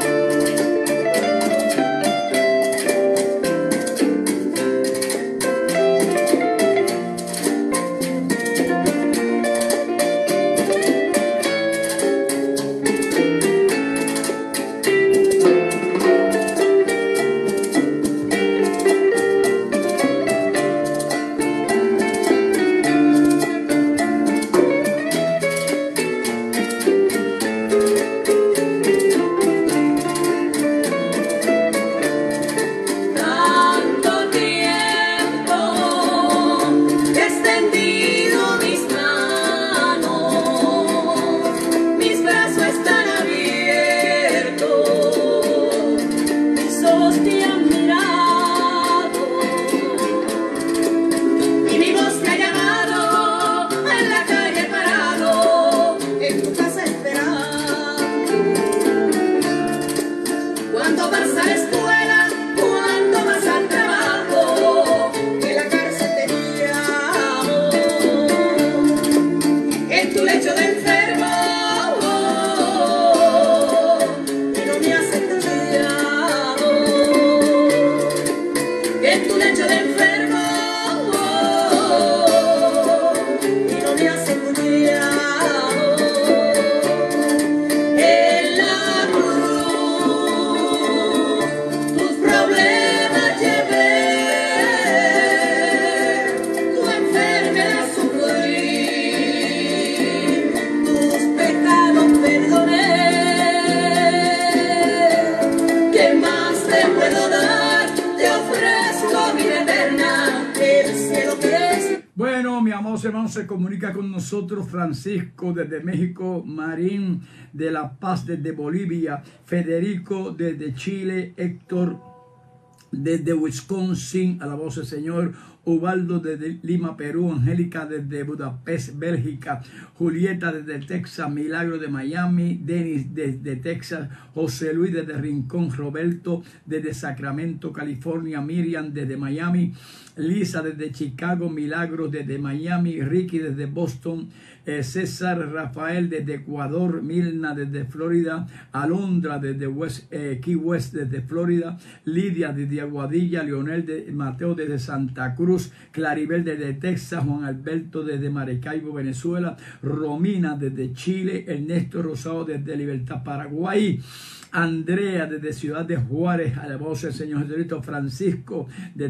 Se comunica con nosotros Francisco desde México, Marín de La Paz desde Bolivia, Federico desde Chile, Héctor desde Wisconsin, a la voz del Señor, Ubaldo desde Lima, Perú, Angélica desde Budapest, Bélgica, Julieta desde Texas, Milagro de Miami, Denis desde Texas, José Luis desde Rincón, Roberto desde Sacramento, California, Miriam desde Miami, Lisa desde Chicago, Milagro desde Miami, Ricky desde Boston, César Rafael desde Ecuador, Milna desde Florida, Alondra desde Key West desde Florida, Lidia desde Aguadilla, Leonel de Mateo desde Santa Cruz, Claribel desde Texas, Juan Alberto desde Maracaibo, Venezuela, Romina desde Chile, Ernesto Rosado desde Libertad, Paraguay, Andrea desde Ciudad de Juárez, alabado el Señor Jesucristo. Francisco de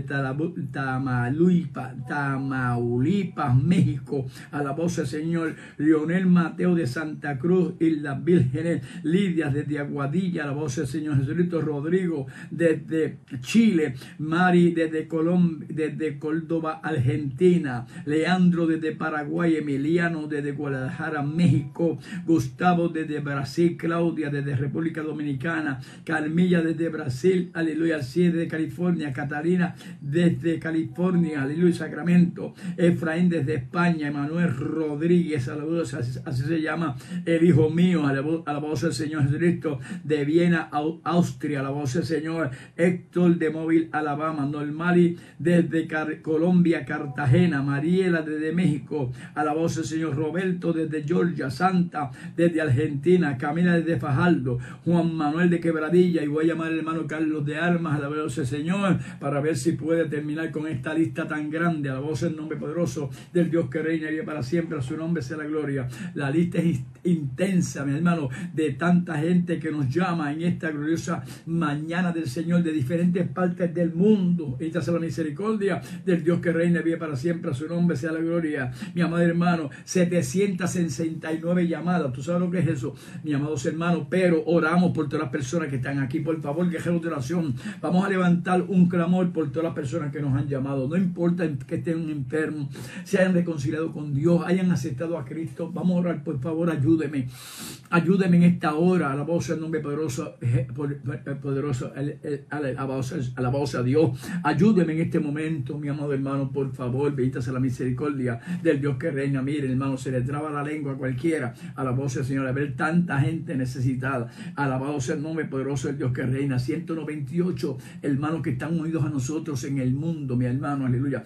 Tamaulipas, México, alabado el Señor. Leonel Mateo de Santa Cruz, Islas Vírgenes. Lidia desde Aguadilla, alabado el Señor Jesucristo. Rodrigo desde Chile. Mari desde Córdoba, Argentina. Leandro desde Paraguay. Emiliano desde Guadalajara, México. Gustavo desde Brasil. Claudia desde República Dominicana. Carmilla desde Brasil, aleluya. Cie desde California. Catalina desde California, aleluya. Sacramento. Efraín desde España. Emanuel Rodríguez, saludos, así se llama el hijo mío, alabado sea el Señor Jesucristo. De Viena, Austria, alabado sea el Señor. Héctor de Móvil, Alabama. Normali desde Colombia, Cartagena. Mariela desde México, alabado sea el Señor. Roberto desde Georgia. Santa desde Argentina. Camila desde Fajardo. Juan Manuel de Quebradilla, y voy a llamar al hermano Carlos de Armas, alabado sea el Señor, para ver si puede terminar con esta lista tan grande. Alabado sea el nombre poderoso del Dios que reina y vive para siempre, a su nombre sea la gloria. La lista es intensa, mi hermano, de tanta gente que nos llama en esta gloriosa mañana del Señor, de diferentes partes del mundo. Esta sea la misericordia del Dios que reina y vive para siempre, a su nombre sea la gloria. Mi amado hermano, 769 llamadas, ¿tú sabes lo que es eso, mi amados hermanos? Pero oramos por todas las personas que están aquí. Por favor, guerreros de oración, vamos a levantar un clamor por todas las personas que nos han llamado. No importa que estén enfermos, se hayan reconciliado con Dios, hayan aceptado a Cristo. Vamos a orar, por favor, ayúdeme en esta hora. Alabado sea el nombre poderoso, alabado sea Dios. Ayúdeme en este momento, mi amado hermano, por favor. Bendita sea la misericordia del Dios que reina. Mire, hermano, se le traba la lengua a cualquiera. Alabado sea el Señor, a ver tanta gente necesitada. Alabado sea el nombre poderoso del Dios que reina. 198 hermanos que están unidos a nosotros en el mundo, mi hermano, aleluya.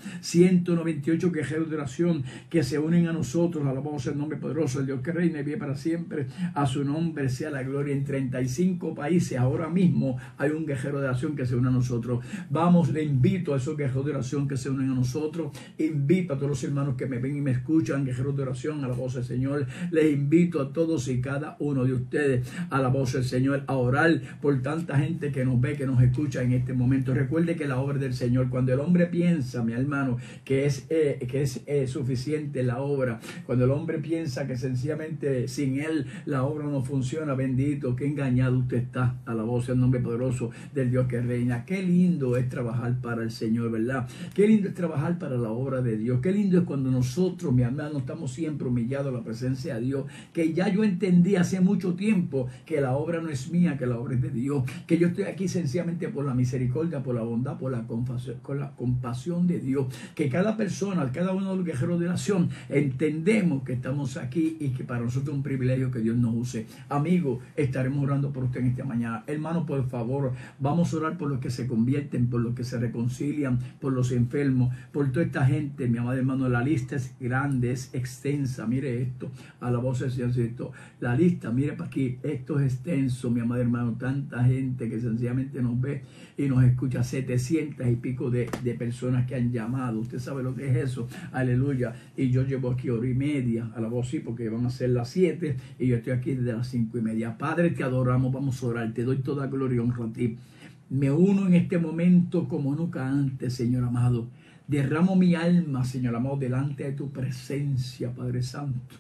198 guerreros de oración que se unen a nosotros. Alabado sea el nombre poderoso del Dios que reina y vive para siempre, a su nombre sea la gloria. En 35 países ahora mismo hay un guerrero de oración que se une a nosotros. Vamos, le invito a esos guerreros de oración que se unen a nosotros. Invito a todos los hermanos que me ven y me escuchan, guerreros de oración, a la voz del Señor. Les invito a todos y cada uno de ustedes, a la voz del Señor, a orar por tanta gente que nos ve, que nos escucha en este momento. Recuerde que la obra del Señor, cuando el hombre piensa, mi hermano, que es suficiente la obra, cuando el hombre piensa que sencillamente sin él la obra no funciona, bendito, qué engañado usted está. A la voz del nombre poderoso del Dios que reina. Qué lindo es trabajar para el Señor, ¿verdad? Qué lindo es trabajar para la obra de Dios. Qué lindo es cuando nosotros, mi hermano, estamos siempre humillados a la presencia de Dios, que ya yo entendí hace mucho tiempo que la obra no es mía, que la obra es de Dios, que yo estoy aquí sencillamente por la misericordia, por la bondad, por la compasión de Dios, que cada persona, cada uno de los guerreros de oración, entendemos que estamos aquí y que para nosotros es un privilegio que Dios nos use. Amigo, estaremos orando por usted en esta mañana. Hermano, por favor, vamos a orar por los que se convierten, por los que se reconcilian, por los enfermos, por toda esta gente, mi amado hermano. La lista es grande, es extensa. Mire esto, a la voz del Señor. La lista, mire para aquí, esto es extenso, mi amado hermano. Tanta gente que sencillamente nos ve y nos escucha. 700 y pico de personas que han llamado. Usted sabe lo que es eso, aleluya. Y yo llevo aquí hora y media, a la voz sí, porque van a ser las 7 y yo estoy aquí desde las 5:30. Padre, te adoramos, vamos a orar, te doy toda gloria y honra a ti. Me uno en este momento como nunca antes, Señor amado. Derramo mi alma, Señor amado, delante de tu presencia, Padre Santo.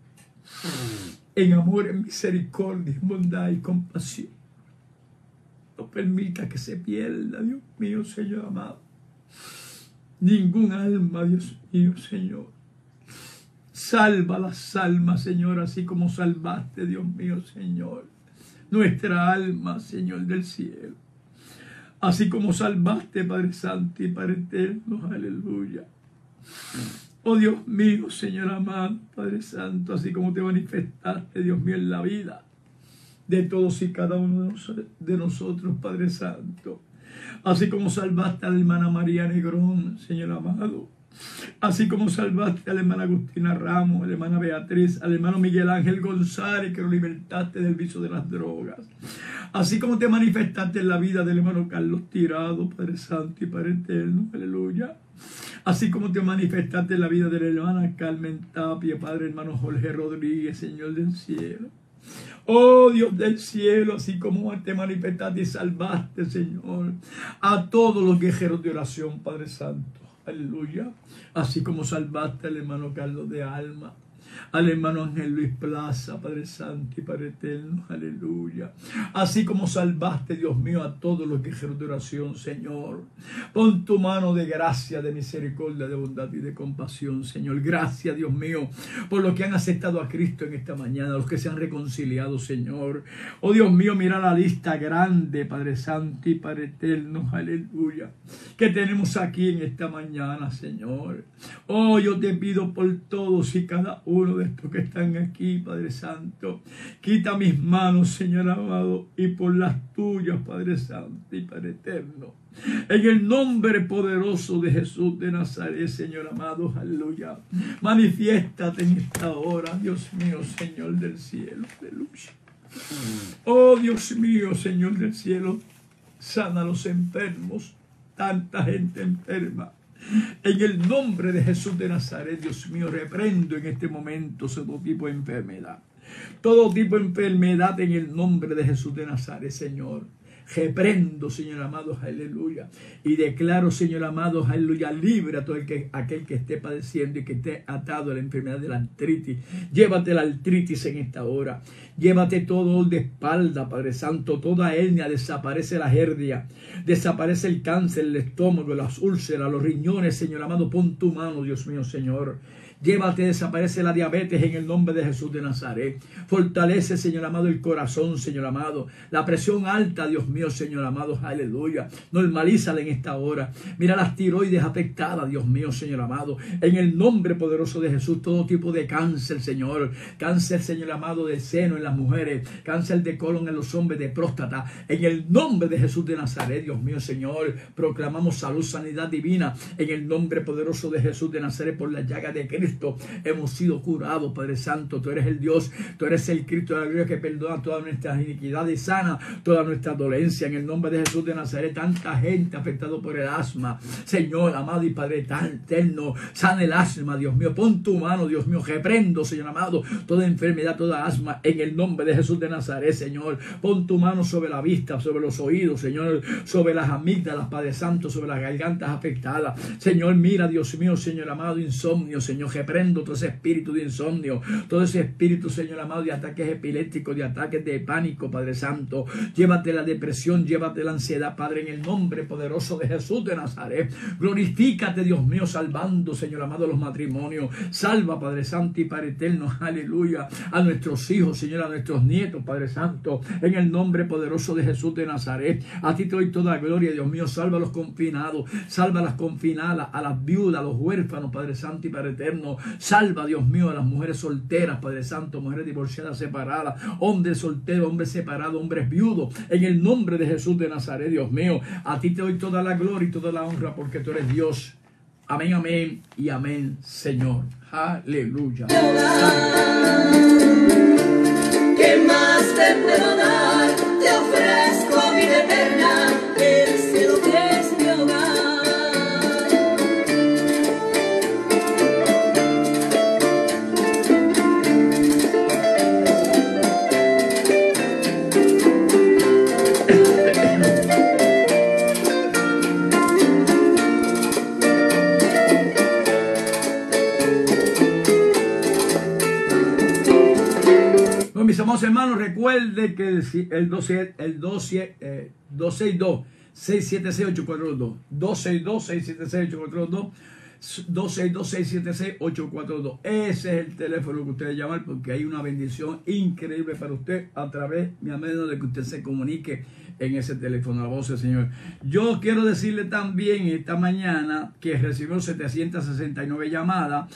En amor, en misericordia, en bondad y compasión. No permita que se pierda, Dios mío, Señor amado. Ningún alma, Dios mío, Señor. Salva las almas, Señor, así como salvaste, Dios mío, Señor, nuestra alma, Señor del cielo. Así como salvaste, Padre Santo y Padre Eterno, aleluya. Oh Dios mío, Señor amado, Padre Santo, así como te manifestaste, Dios mío, en la vida de todos y cada uno de nosotros, Padre Santo. Así como salvaste a la hermana María Negrón, Señor amado. Así como salvaste a la hermana Agustina Ramos, a la hermana Beatriz, al hermano Miguel Ángel González, que lo libertaste del vicio de las drogas. Así como te manifestaste en la vida del hermano Carlos Tirado, Padre Santo y Padre Eterno, aleluya. Así como te manifestaste en la vida de la hermana Carmen Tapia, Padre hermano Jorge Rodríguez, Señor del cielo. Oh Dios del cielo, así como te manifestaste y salvaste, Señor, a todos los guerreros de oración, Padre Santo. Aleluya. Así como salvaste al hermano Carlos de Alma, al hermano Ángel Luis Plaza, Padre Santo y Padre Eterno, aleluya. Así como salvaste, Dios mío, a todos los guerreros de oración, Señor. Pon tu mano de gracia, de misericordia, de bondad y de compasión, Señor. Gracias, Dios mío, por los que han aceptado a Cristo en esta mañana, los que se han reconciliado, Señor. Oh Dios mío, mira la lista grande, Padre Santo y Padre Eterno, aleluya, que tenemos aquí en esta mañana, Señor. Oh, yo te pido por todos y cada uno de estos que están aquí, Padre Santo. Quita mis manos, Señor amado, y por las tuyas, Padre Santo y Padre Eterno. En el nombre poderoso de Jesús de Nazaret, Señor amado, aleluya. Manifiéstate en esta hora, Dios mío, Señor del cielo, aleluya. Oh, Dios mío, Señor del cielo, sana a los enfermos, tanta gente enferma. En el nombre de Jesús de Nazaret, Dios mío, reprendo en este momento todo tipo de enfermedad. Todo tipo de enfermedad en el nombre de Jesús de Nazaret, Señor. Reprendo, Señor amado, aleluya. Y declaro, Señor amado, aleluya, libre a todo aquel que esté padeciendo y que esté atado a la enfermedad de la artritis. Llévate la artritis en esta hora. Llévate todo dolor de espalda, Padre Santo, toda hernia, desaparece la hernia, desaparece el cáncer, el estómago, las úlceras, los riñones, Señor amado, pon tu mano, Dios mío, Señor. Llévate, desaparece la diabetes en el nombre de Jesús de Nazaret. Fortalece, Señor amado, el corazón, Señor amado. La presión alta, Dios mío, Señor amado, aleluya. Normalízala en esta hora. Mira las tiroides afectadas, Dios mío, Señor amado. En el nombre poderoso de Jesús, todo tipo de cáncer, Señor. Cáncer, Señor amado, del seno en las mujeres. Cáncer de colon en los hombres, de próstata. En el nombre de Jesús de Nazaret, Dios mío, Señor. Proclamamos salud, sanidad divina. En el nombre poderoso de Jesús de Nazaret, por la llaga de Cristo. Hemos sido curados, Padre Santo. Tú eres el Dios, tú eres el Cristo de la gloria que perdona todas nuestras iniquidades y sana toda nuestra dolencia. En el nombre de Jesús de Nazaret, tanta gente afectada por el asma, Señor amado y Padre eterno, sana el asma, Dios mío. Pon tu mano, Dios mío. Reprendo, Señor amado, toda enfermedad, toda asma, en el nombre de Jesús de Nazaret, Señor. Pon tu mano sobre la vista, sobre los oídos, Señor, sobre las amígdalas, Padre Santo, sobre las gargantas afectadas, Señor. Mira, Dios mío, Señor amado, insomnio, Señor. Reprendo todo ese espíritu de insomnio, todo ese espíritu, Señor amado, de ataques epilépticos, de ataques de pánico, Padre Santo. Llévate la depresión, llévate la ansiedad, Padre, en el nombre poderoso de Jesús de Nazaret. Glorifícate, Dios mío, salvando, Señor amado, los matrimonios. Salva, Padre Santo y Padre Eterno, aleluya, a nuestros hijos, Señor, a nuestros nietos, Padre Santo, en el nombre poderoso de Jesús de Nazaret. A ti te doy toda gloria, Dios mío. Salva a los confinados, salva a las confinadas, a las viudas, a los huérfanos, Padre Santo y Padre Eterno. Salva, Dios mío, a las mujeres solteras, Padre Santo, mujeres divorciadas, separadas, hombres solteros, hombres separados, hombres viudos, en el nombre de Jesús de Nazaret, Dios mío. A ti te doy toda la gloria y toda la honra porque tú eres Dios. Amén, amén y amén, Señor. Aleluya. ¿Qué más te puedo dar? Te ofrezco vida eterna, el cielo que es mi hogar. Mis amados hermanos, recuerde que el 262-676-842, 262-676-842, 262-676-842. Ese es el teléfono que usted llama porque hay una bendición increíble para usted a través, mi amado, de que usted se comunique en ese teléfono, la voz del Señor. Yo quiero decirle también esta mañana que recibió 769 llamadas,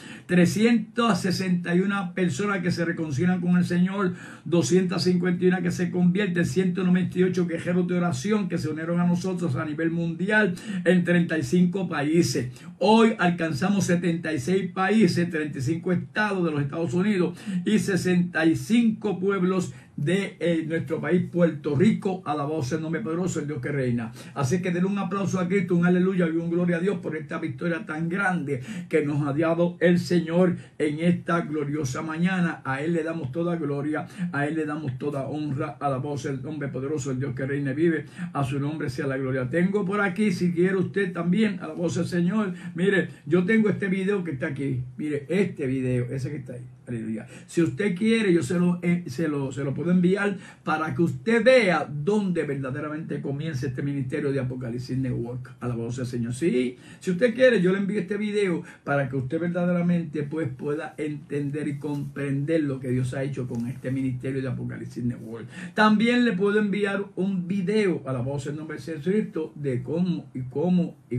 361 personas que se reconcilian con el Señor, 251 que se convierten, 198 guerreros de oración que se unieron a nosotros a nivel mundial en 35 países. Hoy alcanzamos 76 países, 35 estados de los Estados Unidos y 65 pueblos de nuestro país, Puerto Rico. Alabado sea el nombre poderoso del Dios que reina. Así que denle un aplauso a Cristo, un aleluya y un gloria a Dios por esta victoria tan grande que nos ha dado el Señor en esta gloriosa mañana. A Él le damos toda gloria, a Él le damos toda honra. Alabado sea el nombre poderoso del Dios que reina y vive. A su nombre sea la gloria. Tengo por aquí, si quiere usted también, alabado sea el Señor. Mire, yo tengo este video que está aquí. Mire, este video, ese que está ahí. Aleluya. Si usted quiere, yo se lo puedo enviar para que usted vea dónde verdaderamente comienza este ministerio de Apocalipsis Network. Alabado sea el Señor. Sí, si usted quiere, yo le envío este video para que usted verdaderamente pues pueda entender y comprender lo que Dios ha hecho con este ministerio de Apocalipsis Network. También le puedo enviar un video, alabado sea el nombre de Cristo, de cómo y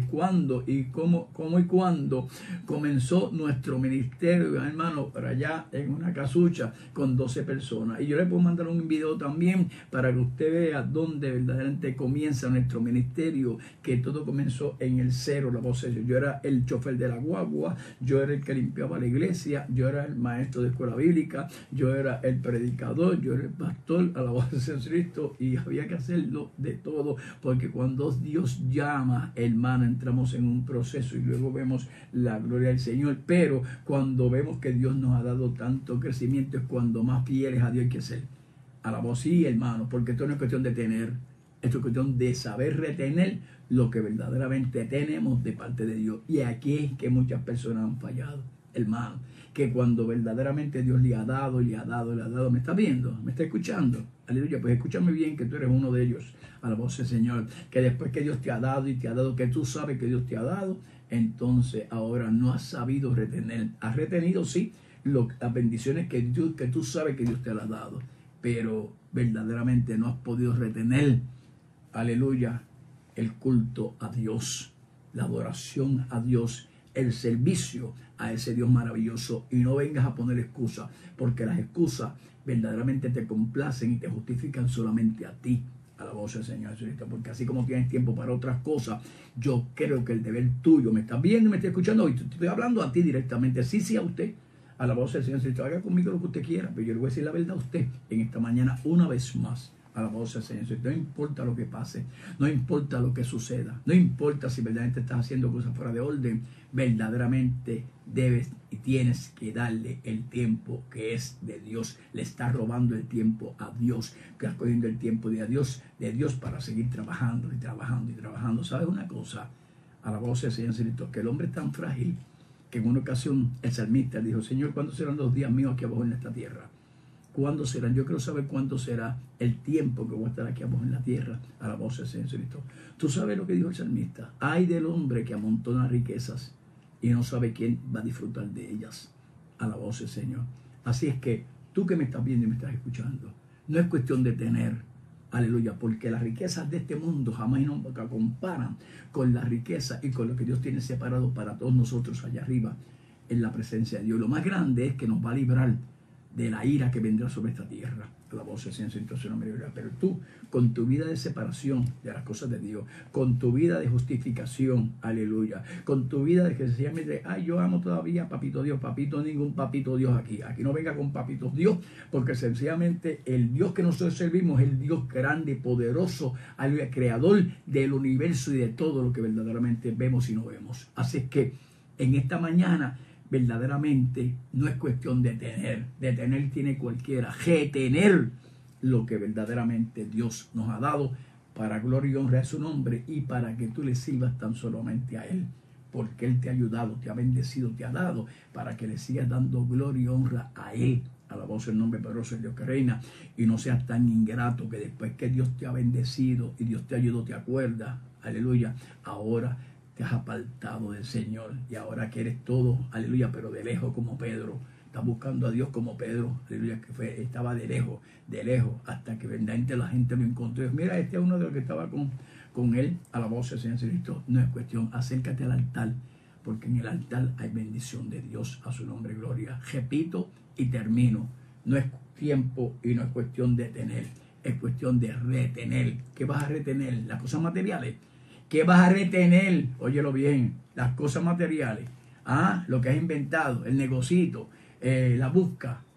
cuándo comenzó nuestro ministerio, hermano, para allá en una casucha con 12 personas. Y yo le puedo mandar un video también para que usted vea dónde verdaderamente comienza nuestro ministerio, que todo comenzó en el cero. La voz es yo era el chofer de la guagua, yo era el que limpiaba la iglesia, yo era el maestro de escuela bíblica, yo era el predicador, yo era el pastor, a la voz de Cristo, y había que hacerlo de todo, porque cuando Dios llama, hermano, entramos en un proceso y luego vemos la gloria del Señor. Pero cuando vemos que Dios nos ha dado tanto crecimiento, es cuando más fieles a Dios hay que ser. A la voz, sí, hermano, porque esto no es cuestión de tener, esto es cuestión de saber retener lo que verdaderamente tenemos de parte de Dios. Y aquí es que muchas personas han fallado, hermano, que cuando verdaderamente Dios le ha dado, ¿me está viendo? ¿Me está escuchando? Aleluya, pues escúchame bien, que tú eres uno de ellos. A la voz del Señor, que después que Dios te ha dado y te ha dado, que tú sabes que Dios te ha dado, entonces ahora no has sabido retener. Has retenido, sí, las bendiciones que tú sabes que Dios te las ha dado, pero verdaderamente no has podido retener, aleluya, el culto a Dios, la adoración a Dios, el servicio a ese Dios maravilloso. Y no vengas a poner excusas, porque las excusas verdaderamente te complacen y te justifican solamente a ti. A la voz del Señor, porque así como tienes tiempo para otras cosas, yo creo que el deber tuyo, me estás viendo y me estás escuchando hoy, estoy hablando a ti directamente, sí a usted. A la voz del Señor, haga conmigo lo que usted quiera, pero yo le voy a decir la verdad a usted en esta mañana una vez más. A la voz del Señor, no importa lo que pase, no importa lo que suceda, no importa si verdaderamente estás haciendo cosas fuera de orden, verdaderamente debes y tienes que darle el tiempo que es de Dios. Le estás robando el tiempo a Dios, que estás cogiendo el tiempo de Dios para seguir trabajando y trabajando. ¿Sabes una cosa? A la voz del Señor, que el hombre es tan frágil que en una ocasión el salmista dijo: Señor, ¿cuándo serán los días míos aquí abajo en esta tierra? ¿Cuándo serán? Yo quiero saber cuándo será el tiempo que voy a estar aquí abajo en la tierra. A la voz del Señor. Tú sabes lo que dijo el salmista: ay del hombre que amontona riquezas y no sabe quién va a disfrutar de ellas. A la voz del Señor. Así es que tú que me estás viendo y me estás escuchando, no es cuestión de tener, aleluya, porque las riquezas de este mundo jamás nunca comparan con la riqueza y con lo que Dios tiene separado para todos nosotros allá arriba en la presencia de Dios. Lo más grande es que nos va a librar de la ira que vendrá sobre esta tierra. A la voz del Señor, pero tú, con tu vida de separación de las cosas de Dios, con tu vida de justificación, aleluya, con tu vida de que sencillamente, ay, yo amo todavía a papito Dios, papito, ningún papito Dios aquí no venga con papitos Dios, porque sencillamente el Dios que nosotros servimos es el Dios grande y poderoso, aleluya, creador del universo y de todo lo que verdaderamente vemos y no vemos. Así es que en esta mañana verdaderamente no es cuestión de tener tiene cualquiera, retener lo que verdaderamente Dios nos ha dado para gloria y honra a su nombre y para que tú le sirvas tan solamente a Él, porque Él te ha ayudado, te ha bendecido, te ha dado para que le sigas dando gloria y honra a Él. Alabado el nombre poderoso del Dios que reina, y no seas tan ingrato que después que Dios te ha bendecido y Dios te ayudó, te acuerdas, aleluya, ahora te has apartado del Señor y ahora quieres todo, aleluya, pero de lejos como Pedro. Estás buscando a Dios como Pedro, aleluya, que estaba de lejos, hasta que verdaderamente la gente lo encontró. Mira, este es uno de los que estaba con él. A la voz del Señor Cristo. No es cuestión, acércate al altar, porque en el altar hay bendición de Dios, a su nombre, gloria. Repito y termino, no es tiempo y no es cuestión de tener, es cuestión de retener. ¿Qué vas a retener? Las cosas materiales. ¿Qué vas a retener? Óyelo bien, las cosas materiales. Lo que has inventado, el negocito, la busca,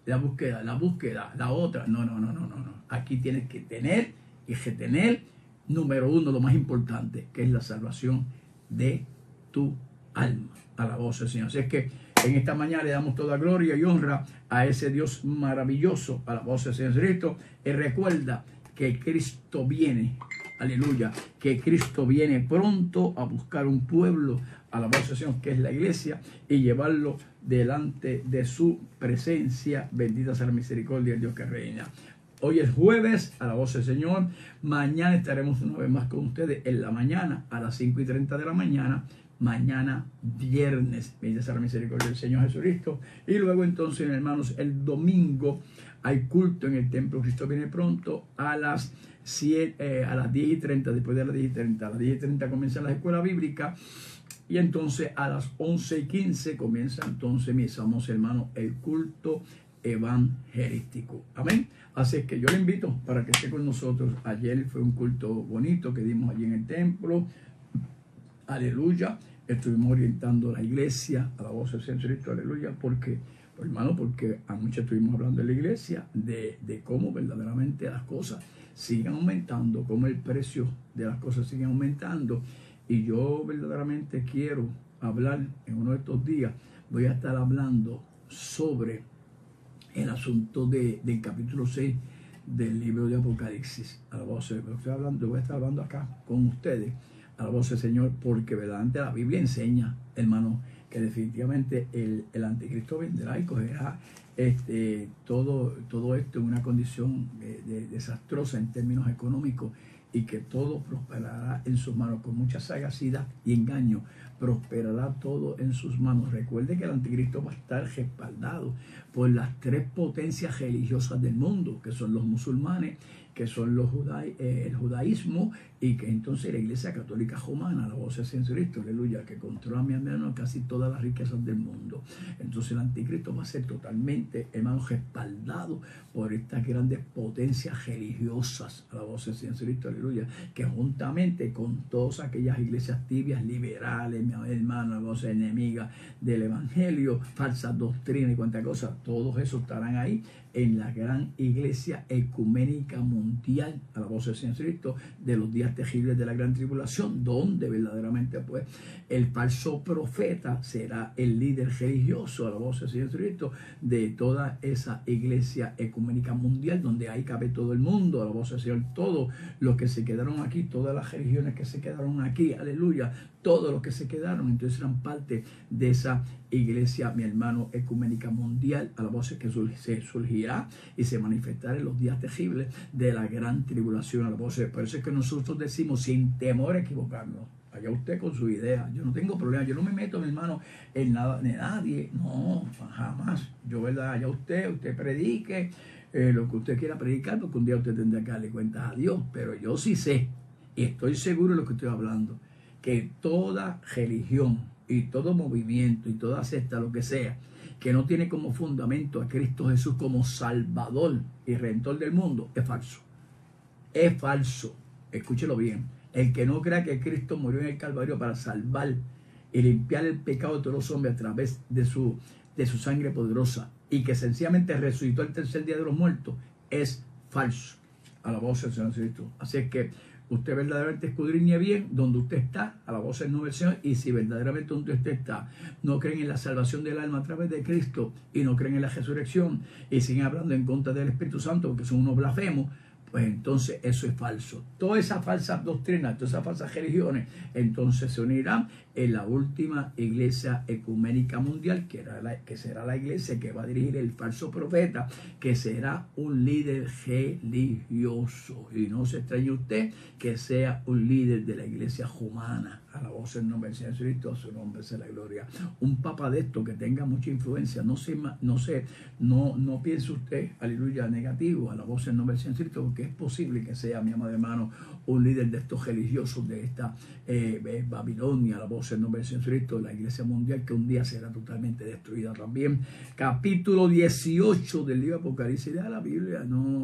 la otra. No. Aquí tienes que tener y retener, número uno, lo más importante, que es la salvación de tu alma. A la voz del Señor. Así es que en esta mañana le damos toda gloria y honra a ese Dios maravilloso, a la voz del Señor Jesucristo. Y recuerda que Cristo viene, aleluya, que Cristo viene pronto a buscar un pueblo, a la voz del Señor, que es la iglesia, y llevarlo delante de su presencia. Bendita sea la misericordia del Dios que reina. Hoy es jueves, a la voz del Señor. Mañana estaremos una vez más con ustedes en la mañana, a las 5:30 de la mañana. Mañana viernes, bendita sea la misericordia del Señor Jesucristo. Y luego entonces, hermanos, el domingo hay culto en el templo. Cristo viene pronto a las 10:30, después de las 10:30. A las 10:30 comienza la escuela bíblica. Y entonces a las 11:15 comienza entonces, mis amados hermanos, el culto evangelístico. Amén. Así que yo le invito para que esté con nosotros. Ayer fue un culto bonito que dimos allí en el templo. Aleluya. Estuvimos orientando a la iglesia, a la voz del Señor Cristo, aleluya, porque, hermano, porque anoche estuvimos hablando de la iglesia, de cómo verdaderamente las cosas siguen aumentando, cómo el precio de las cosas sigue aumentando. Y yo verdaderamente quiero hablar en uno de estos días, voy a estar hablando sobre el asunto del capítulo 6 del libro de Apocalipsis. A la voz de, voy a estar hablando acá con ustedes, a la voz del Señor, porque verdaderamente la Biblia enseña, hermano, que definitivamente el anticristo vendrá y cogerá todo esto en una condición desastrosa en términos económicos, y que todo prosperará en sus manos con mucha sagacidad y engaño. Prosperará todo en sus manos. Recuerde que el anticristo va a estar respaldado por las tres potencias religiosas del mundo, que son los musulmanes, que son el judaísmo, y que entonces la iglesia católica romana, la voz de Cristo, aleluya, que controla, mi hermano, casi todas las riquezas del mundo. Entonces el anticristo va a ser totalmente, hermano, respaldado por estas grandes potencias religiosas, a la voz de Cristo, aleluya, que juntamente con todas aquellas iglesias tibias, liberales, mi hermano, la voz enemiga del evangelio, falsas doctrinas y cuantas cosas, todos esos estarán ahí en la gran iglesia ecuménica mundial, a la voz del Señor Cristo, de los días terribles de la gran tribulación, donde verdaderamente pues el falso profeta será el líder religioso, a la voz del Señor Cristo, de toda esa iglesia ecuménica mundial, donde ahí cabe todo el mundo, a la voz del Señor, todos los que se quedaron aquí, todas las religiones que se quedaron aquí, aleluya, todos los que se quedaron, entonces eran parte de esa iglesia, mi hermano, ecuménica mundial, a la voz que se surgirá y se manifestará en los días terribles de la gran tribulación, a la voz. Por eso es que nosotros decimos sin temor a equivocarnos. Allá usted con su idea, yo no tengo problema, yo no me meto, mi hermano, en nada de nadie, no, jamás. Yo, verdad, allá usted predique lo que usted quiera predicar, porque un día usted tendrá que darle cuentas a Dios, pero yo sí sé, y estoy seguro de lo que estoy hablando, que toda religión y todo movimiento y toda secta, lo que sea, que no tiene como fundamento a Cristo Jesús como Salvador y Redentor del mundo, es falso. Es falso. Escúchelo bien. El que no crea que Cristo murió en el Calvario para salvar y limpiar el pecado de todos los hombres a través de su sangre poderosa, y que sencillamente resucitó el tercer día de los muertos, es falso. A la voz del Señor Jesucristo. Así es que usted verdaderamente escudriñe bien donde usted está, a la voz del nuevo Señor, y si verdaderamente donde usted está no creen en la salvación del alma a través de Cristo y no creen en la resurrección y siguen hablando en contra del Espíritu Santo porque son unos blasfemos, pues entonces eso es falso. Todas esas falsas doctrinas, todas esas falsas religiones, entonces se unirán en la última iglesia ecuménica mundial, que será la iglesia que va a dirigir el falso profeta, que será un líder religioso. Y no se extrañe usted que sea un líder de la iglesia romana. A la voz del nombre del Señor Cristo, a su nombre sea la gloria. Un papa de esto que tenga mucha influencia, no piense usted, aleluya, negativo, a la voz del nombre del Señor Cristo, porque es posible que sea, mi amado hermano, un líder de estos religiosos de esta Babilonia, a la voz del nombre del Señor Cristo, la iglesia mundial, que un día será totalmente destruida también. Capítulo 18 del libro de Apocalipsis. Lea la Biblia,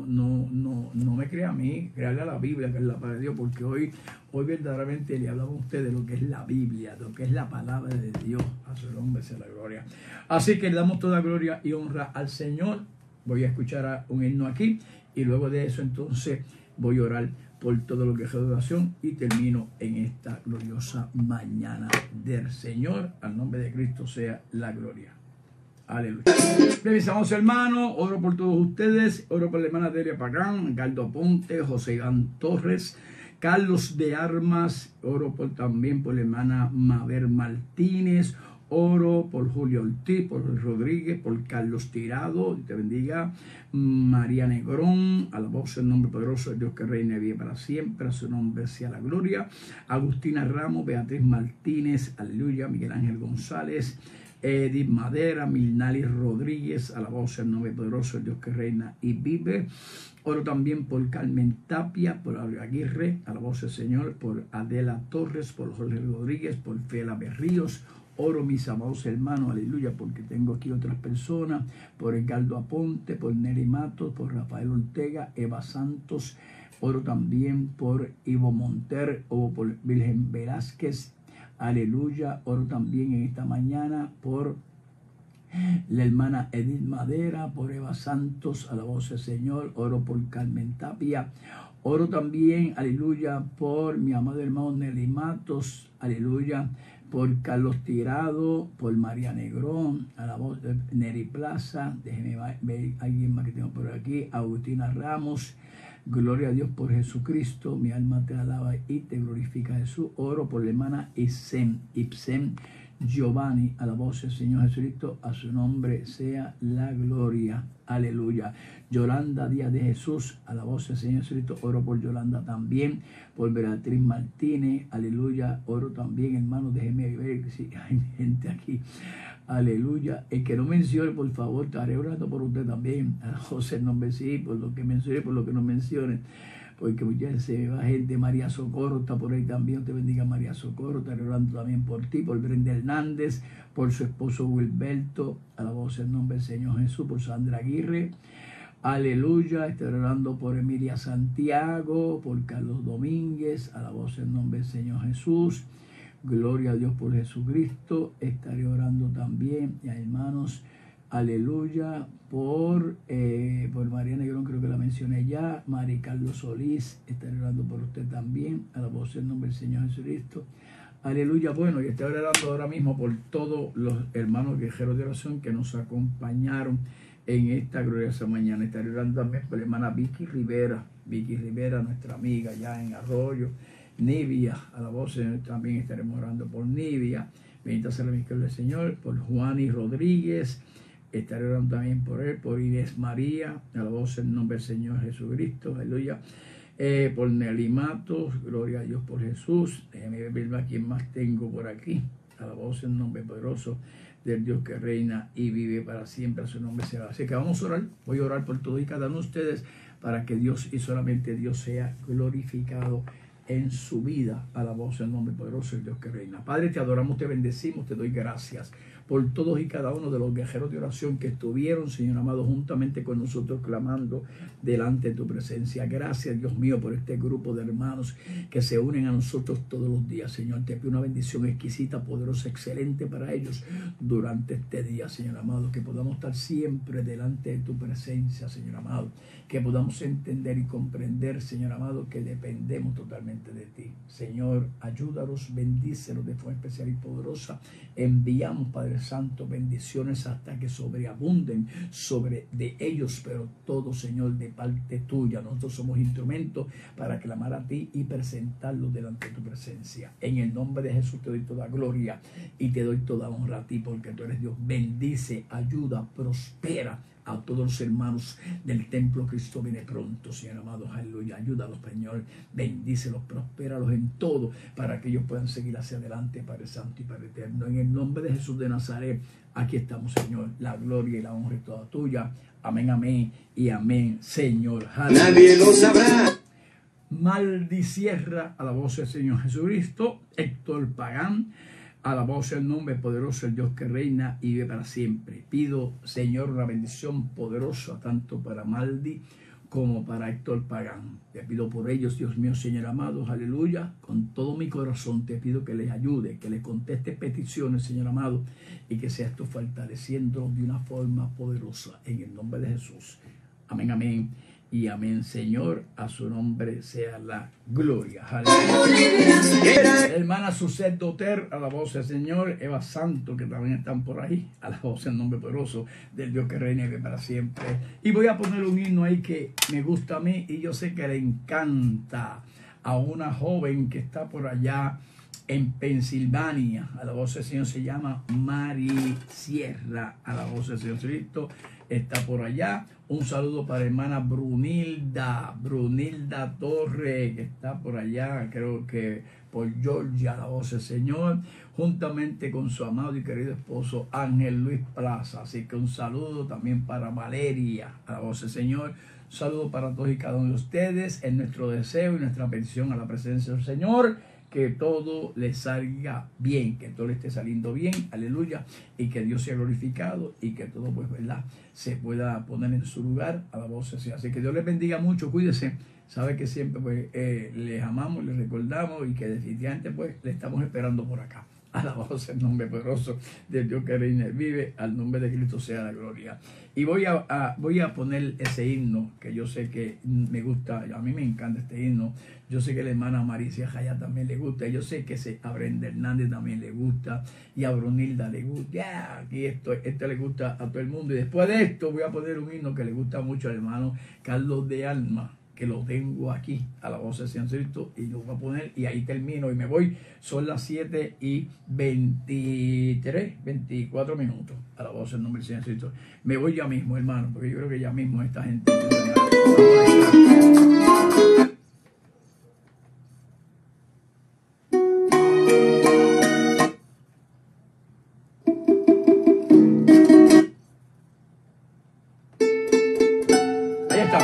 no me crea a mí, créale a la Biblia, que es la palabra de Dios, porque hoy verdaderamente le hablamos a usted de lo que es la Biblia, de lo que es la palabra de Dios. A su nombre sea la gloria. Así que le damos toda gloria y honra al Señor. Voy a escuchar un himno aquí y luego de eso entonces voy a orar por todo lo que es adoración y termino en esta gloriosa mañana del Señor. Al nombre de Cristo sea la gloria. Aleluya. Bien, mis amados hermanos, oro por todos ustedes, oro por la hermana Delia Pagán, Galdo Aponte, José Iván Torres, Carlos de Armas, oro también por la hermana Mabel Martínez, oro por Julio Ortiz, por Rodríguez, por Carlos Tirado, te bendiga, María Negrón, a la voz del nombre poderoso de Dios que reina y vive para siempre, a su nombre sea la gloria, Agustina Ramos, Beatriz Martínez, aleluya, Miguel Ángel González, Edith Madera, Milnali Rodríguez, a la voz del nombre poderoso de Dios que reina y vive. Oro también por Carmen Tapia, por Aurelio Aguirre, a la voz del Señor, por Adela Torres, por Jorge Rodríguez, por Fela Berríos. Oro, mis amados hermanos, aleluya, porque tengo aquí otras personas, por Edgardo Aponte, por Nelly Matos, por Rafael Ortega, Eva Santos. Oro también por Ivo Monter, o por Virgen Velázquez, aleluya. Oro también en esta mañana por la hermana Edith Madera, por Eva Santos, a la voz del Señor. Oro por Carmen Tapia. Oro también, aleluya, por mi amado hermano Nelly Matos, aleluya, por Carlos Tirado, por María Negrón, a la voz de Neri Plaza. Déjeme ver alguien más que tengo por aquí, Agustina Ramos. Gloria a Dios por Jesucristo, mi alma te alaba y te glorifica, Jesús. Oro por la hermana Ibsen Giovanni, a la voz del Señor Jesucristo, a su nombre sea la gloria, aleluya. Yolanda Díaz de Jesús, a la voz del Señor Jesucristo, oro por Yolanda también, por Beatriz Martínez, aleluya. Oro también, hermanos, déjenme ver si hay gente aquí, aleluya. El que no mencione, por favor, estaré orando por usted también, a José, el nombre sí, por lo que mencione, por lo que no mencione, porque muchas se va gente. María Socorro está por ahí también, te bendiga María Socorro. Estaré orando también por ti, por Brenda Hernández, por su esposo Wilberto, a la voz del nombre del Señor Jesús, por Sandra Aguirre, aleluya. Estaré orando por Emilia Santiago, por Carlos Domínguez, a la voz del nombre del Señor Jesús. Gloria a Dios por Jesucristo. Estaré orando también, hermanos, aleluya, por María Negrón, creo que la mencioné ya. Mari Carlos Solís, estaré orando por usted también, a la voz del nombre del Señor Jesucristo. Aleluya. Bueno, y estoy orando ahora mismo por todos los hermanos guerreros de oración que nos acompañaron en esta gloriosa mañana. Estaré orando también por la hermana Vicky Rivera, nuestra amiga ya en Arroyo. Nivia, a la voz del Señor también estaremos orando por Nivia. Bendita sea la misericordia del Señor. Por Juani Rodríguez, estaré orando también por él, por Inés María, a la voz del nombre del Señor Jesucristo, aleluya. Por Nelly Matos, gloria a Dios por Jesús. Déjame ver a quién más tengo por aquí, a la voz del nombre poderoso del Dios que reina y vive para siempre, a su nombre será. Así que vamos a orar, voy a orar por todos y cada uno de ustedes, para que Dios y solamente Dios sea glorificado en su vida, a la voz del nombre poderoso del Dios que reina. Padre, te adoramos, te bendecimos, te doy gracias por todos y cada uno de los guerreros de oración que estuvieron, Señor amado, juntamente con nosotros clamando delante de tu presencia. Gracias, Dios mío, por este grupo de hermanos que se unen a nosotros todos los días, Señor. Te pido una bendición exquisita, poderosa, excelente para ellos durante este día, Señor amado, que podamos estar siempre delante de tu presencia, Señor amado, que podamos entender y comprender, Señor amado, que dependemos totalmente de ti. Señor, ayúdanos, bendícelos de forma especial y poderosa. Enviamos, Padre Santo, bendiciones hasta que sobreabunden sobre de ellos, pero todo, Señor, de parte tuya. Nosotros somos instrumentos para clamar a ti y presentarlos delante de tu presencia. En el nombre de Jesús te doy toda gloria y te doy toda honra a ti, porque tú eres Dios. Bendice, ayuda, prospera a todos los hermanos del templo. Cristo viene pronto, Señor amado, aleluya. Ayúdalos, Señor, bendícelos, prospéralos en todo, para que ellos puedan seguir hacia adelante, Padre Santo y Padre Eterno. En el nombre de Jesús de Nazaret, aquí estamos, Señor. La gloria y la honra es toda tuya. Amén, amén y amén, Señor. Aleluya. Nadie lo sabrá. Maldicierra, a la voz del Señor Jesucristo. Héctor Pagán, a la voz del nombre poderoso del Dios que reina y vive para siempre. Pido, Señor, una bendición poderosa tanto para Maldi como para Héctor Pagán. Te pido por ellos, Dios mío, Señor amado, aleluya. Con todo mi corazón te pido que les ayude, que les conteste peticiones, Señor amado, y que seas tú fortaleciendo de una forma poderosa en el nombre de Jesús. Amén, amén. Y amén, Señor, a su nombre sea la gloria. Aleluya. Hermana Suset Doter, a la voz del Señor. Eva Santo, que también están por ahí, a la voz del nombre poderoso del Dios que reina y vive para siempre. Y voy a poner un himno ahí que me gusta a mí y yo sé que le encanta a una joven que está por allá en Pensilvania. A la voz del Señor se llama Mari Sierra. A la voz del Señor Cristo está por allá. Un saludo para la hermana Brunilda Torre, que está por allá, creo que por Georgia, a la voz del Señor, juntamente con su amado y querido esposo Ángel Luis Plaza. Así que un saludo también para Valeria, a la voz del Señor. Un saludo para todos y cada uno de ustedes. Es nuestro deseo y nuestra petición a la presencia del Señor, que todo le salga bien, que todo le esté saliendo bien, aleluya, y que Dios sea glorificado y que todo, pues, verdad, se pueda poner en su lugar a la voz de Dios. Así que Dios les bendiga mucho, cuídense, sabe que siempre, pues, les amamos, les recordamos y que definitivamente, pues, le estamos esperando por acá. Alabado sea el nombre poderoso del Dios que reina y vive, al nombre de Cristo sea la gloria. Y voy a poner ese himno que yo sé que me gusta, a mí me encanta este himno. Yo sé que la hermana Maricia Jaya también le gusta, yo sé que a Brenda Hernández también le gusta, y a Brunilda le gusta, ya, aquí esto le gusta a todo el mundo. Y después de esto voy a poner un himno que le gusta mucho al hermano Carlos de Alma, que lo tengo aquí a la voz de San Cristo, y lo voy a poner y ahí termino y me voy. Son las 7:24 minutos a la voz del nombre de San Cristo. Me voy ya mismo, hermano, porque yo creo que ya mismo esta gente ahí está.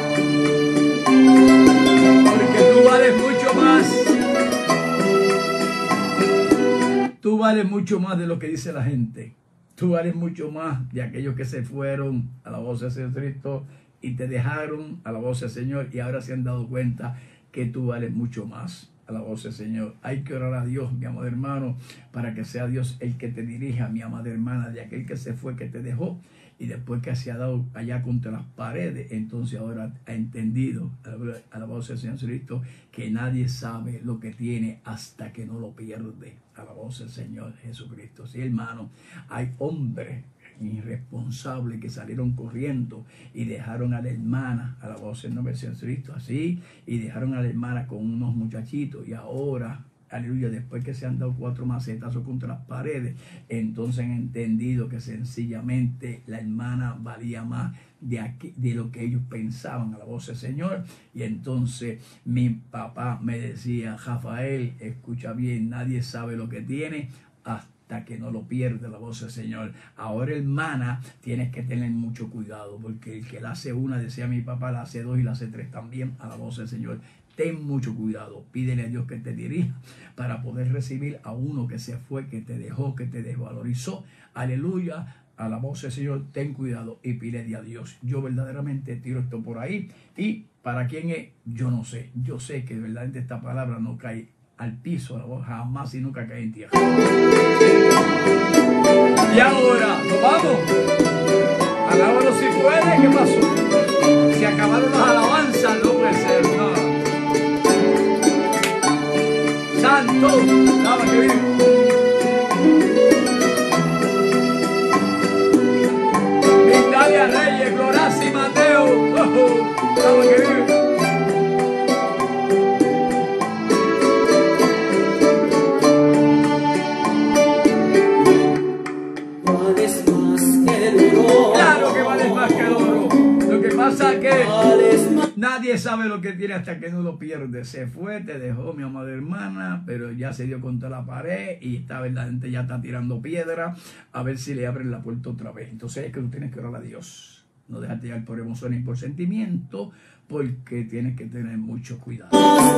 Tú vales mucho más de lo que dice la gente. Tú vales mucho más de aquellos que se fueron a la voz de Cristo y te dejaron a la voz del Señor y ahora se han dado cuenta que tú vales mucho más a la voz del Señor. Hay que orar a Dios, mi amado hermano, para que sea Dios el que te dirija, mi amada hermana, de aquel que se fue, que te dejó y después que se ha dado allá contra las paredes, entonces ahora ha entendido a la voz del Señor Cristo que nadie sabe lo que tiene hasta que no lo pierde. A la voz del Señor Jesucristo. Sí, hermano, hay hombres irresponsables que salieron corriendo y dejaron a la hermana, a la voz del nombre del Señor Cristo, así, y dejaron a la hermana con unos muchachitos, y ahora, aleluya, después que se han dado 4 macetazos contra las paredes, entonces han entendido que sencillamente la hermana valía más de lo que ellos pensaban, a la voz del Señor. Y entonces mi papá me decía: Rafael, escucha bien, nadie sabe lo que tiene hasta que no lo pierde, a la voz del Señor. Ahora, hermana, tienes que tener mucho cuidado, porque el que la hace una, decía mi papá, la hace 2 y la hace 3 también, a la voz del Señor. Ten mucho cuidado, pídele a Dios que te dirija para poder recibir a uno que se fue, que te dejó, que te desvalorizó. Aleluya, a la voz del Señor, ten cuidado y pídele a Dios. Yo verdaderamente tiro esto por ahí, y para quién es, yo no sé. Yo sé que verdaderamente esta palabra no cae al piso, la voz jamás y nunca cae en tierra. Y ahora, nos vamos. Alábalo si puede. ¿Qué pasó? Se acabaron las alabanzas, no puede ser, no. Santo, nada que vive. Italia Reyes, Gloraz y Mateo, nada que vive. Vales más que el oro. Claro que vales más que el oro. Lo que pasa es que nadie sabe lo que tiene hasta que no lo pierde. Se fue, te dejó, mi amada hermana, pero ya se dio contra la pared y la gente ya está tirando piedra a ver si le abren la puerta otra vez. Entonces es que tú tienes que orar a Dios. No dejarte llevar por emociones y por sentimientos, porque tienes que tener mucho cuidado.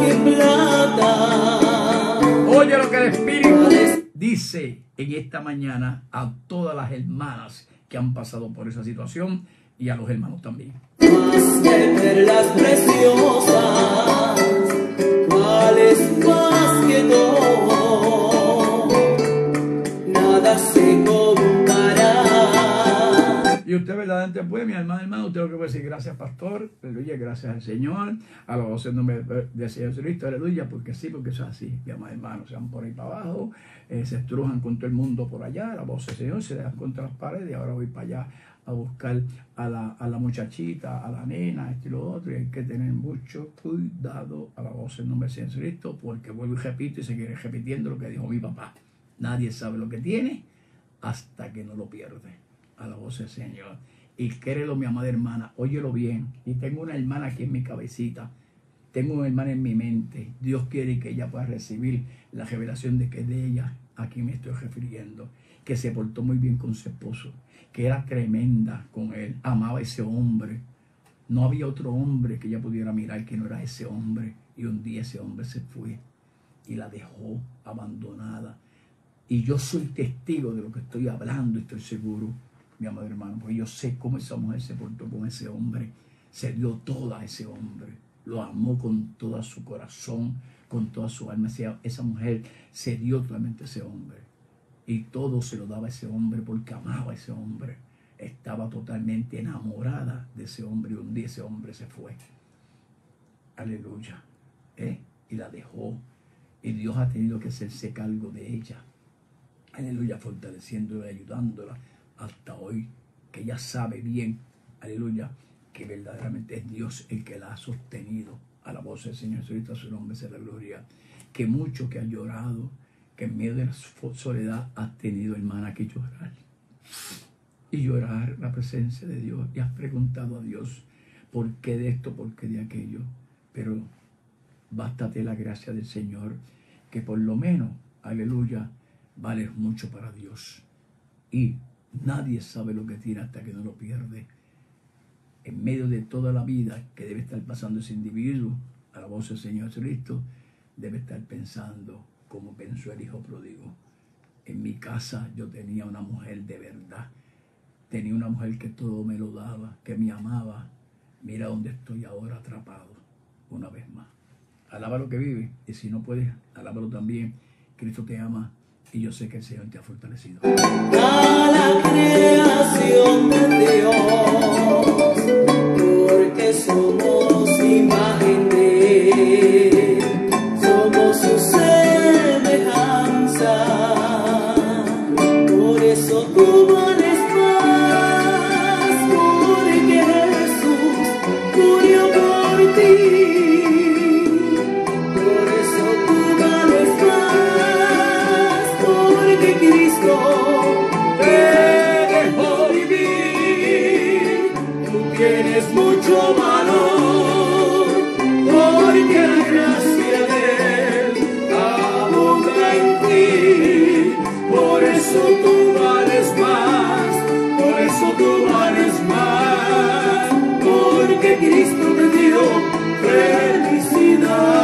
Oye lo que el Espíritu dice en esta mañana a todas las hermanas que han pasado por esa situación y a los hermanos también. más que perlas preciosas, vales más que todo, nada se compara. Y usted verdaderamente puede, mi hermano, usted lo que puede decir, gracias pastor, aleluya, gracias al Señor, alabado sea el nombre del Señor Jesucristo, aleluya, porque sí, porque eso es así, mi amado hermano, se van por ahí para abajo, se estrujan con todo el mundo por allá, la voz del Señor, se dan contra las paredes, y ahora voy para allá a buscar a la muchachita, a la nena, esto y lo otro, y hay que tener mucho cuidado a la voz del nombre del Señor Jesucristo, porque vuelvo y repito y seguiré repitiendo lo que dijo mi papá, nadie sabe lo que tiene hasta que no lo pierde. A la voz del Señor. Y créelo, mi amada hermana, óyelo bien. Y tengo una hermana aquí en mi cabecita. Tengo una hermana en mi mente. Dios quiere que ella pueda recibir la revelación de que de ella a quien me estoy refiriendo. Que se portó muy bien con su esposo. Que era tremenda con él. Amaba a ese hombre. No había otro hombre que ella pudiera mirar que no era ese hombre. Y un día ese hombre se fue y la dejó abandonada. Y yo soy testigo de lo que estoy hablando y estoy seguro, mi amado hermano, porque yo sé cómo esa mujer se portó con ese hombre, se dio toda a ese hombre, lo amó con todo su corazón, con toda su alma. Esa mujer se dio totalmente a ese hombre y todo se lo daba a ese hombre porque amaba a ese hombre, estaba totalmente enamorada de ese hombre y un día ese hombre se fue, aleluya, y la dejó y Dios ha tenido que hacerse cargo de ella, aleluya, fortaleciéndola, ayudándola hasta hoy, que ella sabe bien, aleluya, que verdaderamente es Dios el que la ha sostenido. A la voz del Señor Jesucristo, a su nombre sea la gloria. Que mucho que ha llorado, que en medio de la soledad has tenido, hermana, que llorar. Y llorar la presencia de Dios. Y has preguntado a Dios, ¿por qué de esto, por qué de aquello? Pero bástate la gracia del Señor, que por lo menos, aleluya, vales mucho para Dios. Y nadie sabe lo que tiene hasta que no lo pierde. En medio de toda la vida que debe estar pasando ese individuo, a la voz del Señor Jesucristo, debe estar pensando como pensó el hijo pródigo. En mi casa yo tenía una mujer de verdad. Tenía una mujer que todo me lo daba, que me amaba. Mira dónde estoy ahora atrapado, una vez más. Alaba lo que vive, y si no puedes, alábalo también. Cristo te ama. Y yo sé que el Señor te ha fortalecido. Cada creación de Dios, porque somos imagen de Él, somos su semejanza. Por eso tú vales más, porque Jesús murió por ti. Por eso tú vales más, porque Cristo te dejó vivir. Tú tienes mucho valor, porque la gracia de Él abunda en ti. Por eso tú vales más, por eso tú vales más, porque Cristo te dio felicidad.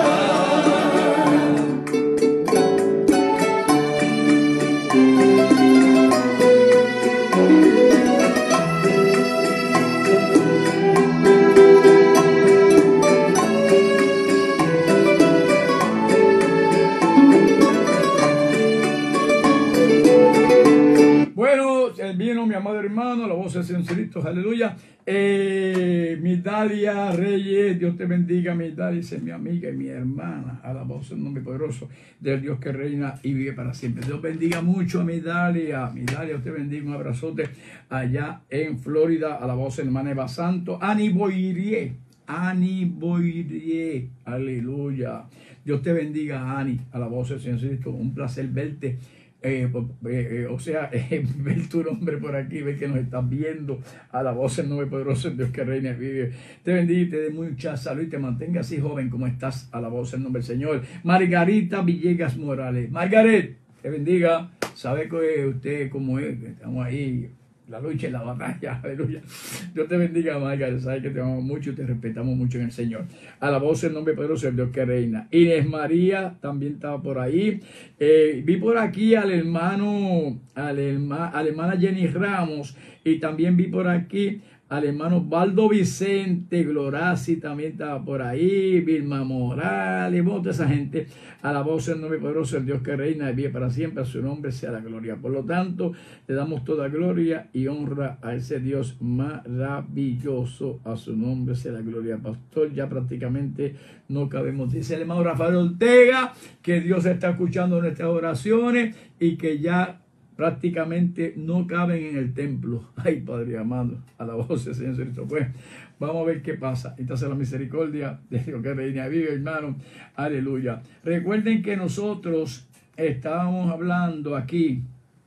Vino mi amado hermano, la voz del Señor Jesucristo, aleluya. Mi Dalia Reyes, Dios te bendiga, mi Dalia, es mi amiga y mi hermana, a la voz del nombre poderoso del Dios que reina y vive para siempre. Dios bendiga mucho a mi Dalia, Dios te bendiga, un abrazote allá en Florida, a la voz del hermano Eva Santo, Ani Boirie, aleluya. Dios te bendiga, Ani, a la voz del Señor Jesucristo, un placer verte. Ver tu nombre por aquí, ver que nos estás viendo, a la voz del nombre poderoso del Dios que reina y vive. Te bendiga y te dé mucha salud y te mantenga así joven como estás, a la voz del nombre del Señor. Margarita Villegas Morales, Margaret, te bendiga. Sabe que usted como es, estamos ahí, la lucha y la batalla, aleluya. Dios te bendiga, Margaret, sabe que te amamos mucho y te respetamos mucho en el Señor. A la voz del nombre poderoso del Dios que reina. Inés María también estaba por ahí. Vi por aquí a la hermana Jenny Ramos, y también vi por aquí al hermano Baldo Vicente, Glorasi también estaba por ahí, Vilma Morales, toda esa gente. Alabado sea el nombre poderoso del Dios que reina de vive para siempre, a su nombre sea la gloria. Por lo tanto, le damos toda gloria y honra a ese Dios maravilloso, a su nombre sea la gloria. Pastor, ya prácticamente no cabemos. Dice el hermano Rafael Ortega que Dios está escuchando nuestras oraciones y que ya prácticamente no caben en el templo. Ay, Padre amado, a la voz del Señor Cristo. Pues vamos a ver qué pasa. Esta es la misericordia de Dios que reina vive, hermano. Aleluya. Recuerden que nosotros estábamos hablando aquí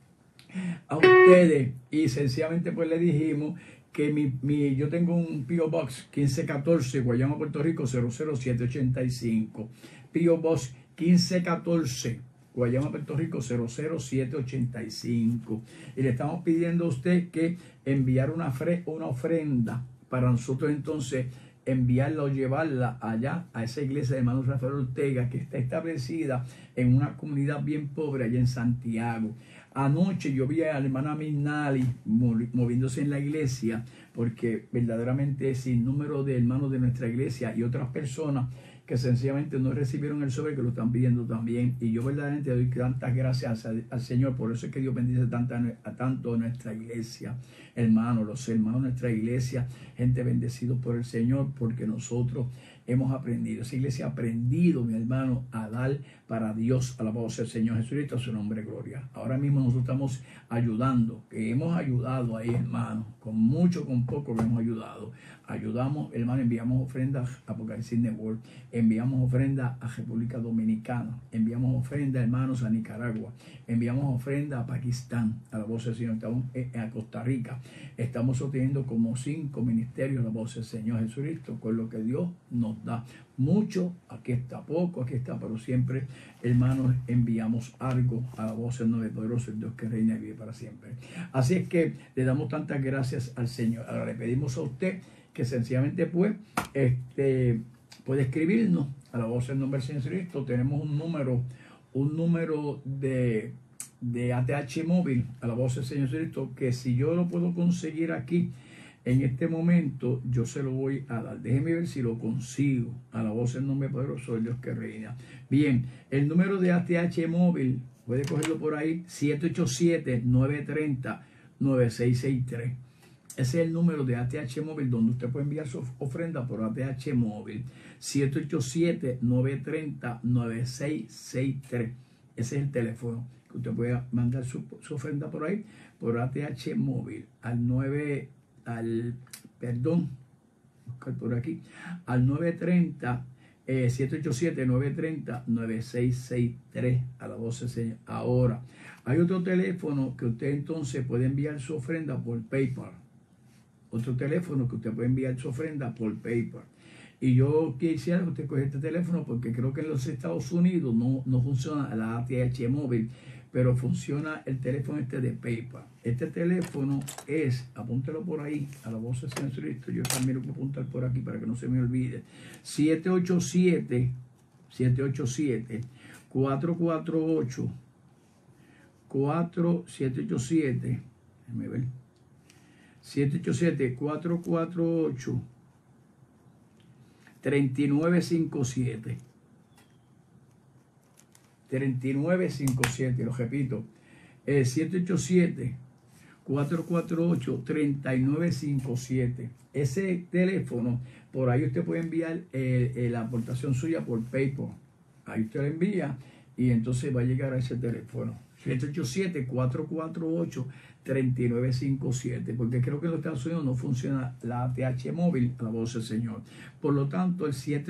a ustedes y sencillamente pues le dijimos que yo tengo un P.O. Box 1514, Guayama, Puerto Rico 00785. P.O. Box 1514, Guayama, Puerto Rico 00785. Y le estamos pidiendo a usted que enviar una ofrenda para nosotros entonces enviarla o llevarla allá a esa iglesia de hermano Rafael Ortega, que está establecida en una comunidad bien pobre allá en Santiago. Anoche yo vi a la hermana Minali moviéndose en la iglesia, porque verdaderamente sin número de hermanos de nuestra iglesia y otras personas que sencillamente no recibieron el sobre, que lo están pidiendo también. Y yo verdaderamente doy tantas gracias al Señor. Por eso es que Dios bendice tanto a nuestra iglesia, hermanos, los hermanos de nuestra iglesia, gente bendecidos por el Señor, porque nosotros hemos aprendido, esa iglesia ha aprendido, mi hermano, a dar para Dios, alabado sea el Señor Jesucristo, a su nombre, gloria. Ahora mismo nosotros estamos ayudando, que hemos ayudado ahí, hermano, con mucho, con poco que hemos ayudado. Ayudamos, hermano, enviamos ofrendas a Apocalipsis Network, enviamos ofrendas a República Dominicana, enviamos ofrendas, hermanos, a Nicaragua, enviamos ofrendas a Pakistán, a la voz del Señor, estamos a Costa Rica, estamos obteniendo como 5 ministerios a la voz del Señor Jesucristo, con lo que Dios nos da. Mucho, aquí está poco, aquí está, pero siempre, hermanos, enviamos algo a la voz del nombre poderoso, el Dios que reina y vive para siempre. Así es que le damos tantas gracias al Señor. Ahora le pedimos a usted que sencillamente puede escribirnos a la voz del nombre del Señor Jesucristo. Tenemos un número de ATH móvil a la voz del Señor Jesucristo, que si yo lo puedo conseguir aquí en este momento, yo se lo voy a dar. Déjeme ver si lo consigo. A la voz del nombre poderoso del Dios que reina. Bien, el número de ATH móvil, puede cogerlo por ahí, 787-930-9663. Ese es el número de ATH móvil donde usted puede enviar su ofrenda por ATH móvil. 787-930-9663. Ese es el teléfono que usted puede mandar su ofrenda por ahí, por ATH móvil, al 930 787-930-9663 a la voz del Señor. Ahora, hay otro teléfono que usted entonces puede enviar su ofrenda por PayPal. Otro teléfono que usted puede enviar su ofrenda por PayPal. Y yo quisiera que usted cogiera este teléfono, porque creo que en los Estados Unidos no funciona la ATH móvil, pero funciona el teléfono de PayPal. Este teléfono es, apúntelo por ahí, a la voz del Señor Cristo. Yo también lo voy a apuntar por aquí para que no se me olvide. 787-448-787, déjame ver, 787-448-3957. 3957, lo repito, 787-448-3957. Ese teléfono, por ahí usted puede enviar la aportación suya por PayPal. Ahí usted la envía y entonces va a llegar a ese teléfono. 787-448-3957, porque creo que en los Estados Unidos no funciona la ATH móvil a la voz del Señor. Por lo tanto, el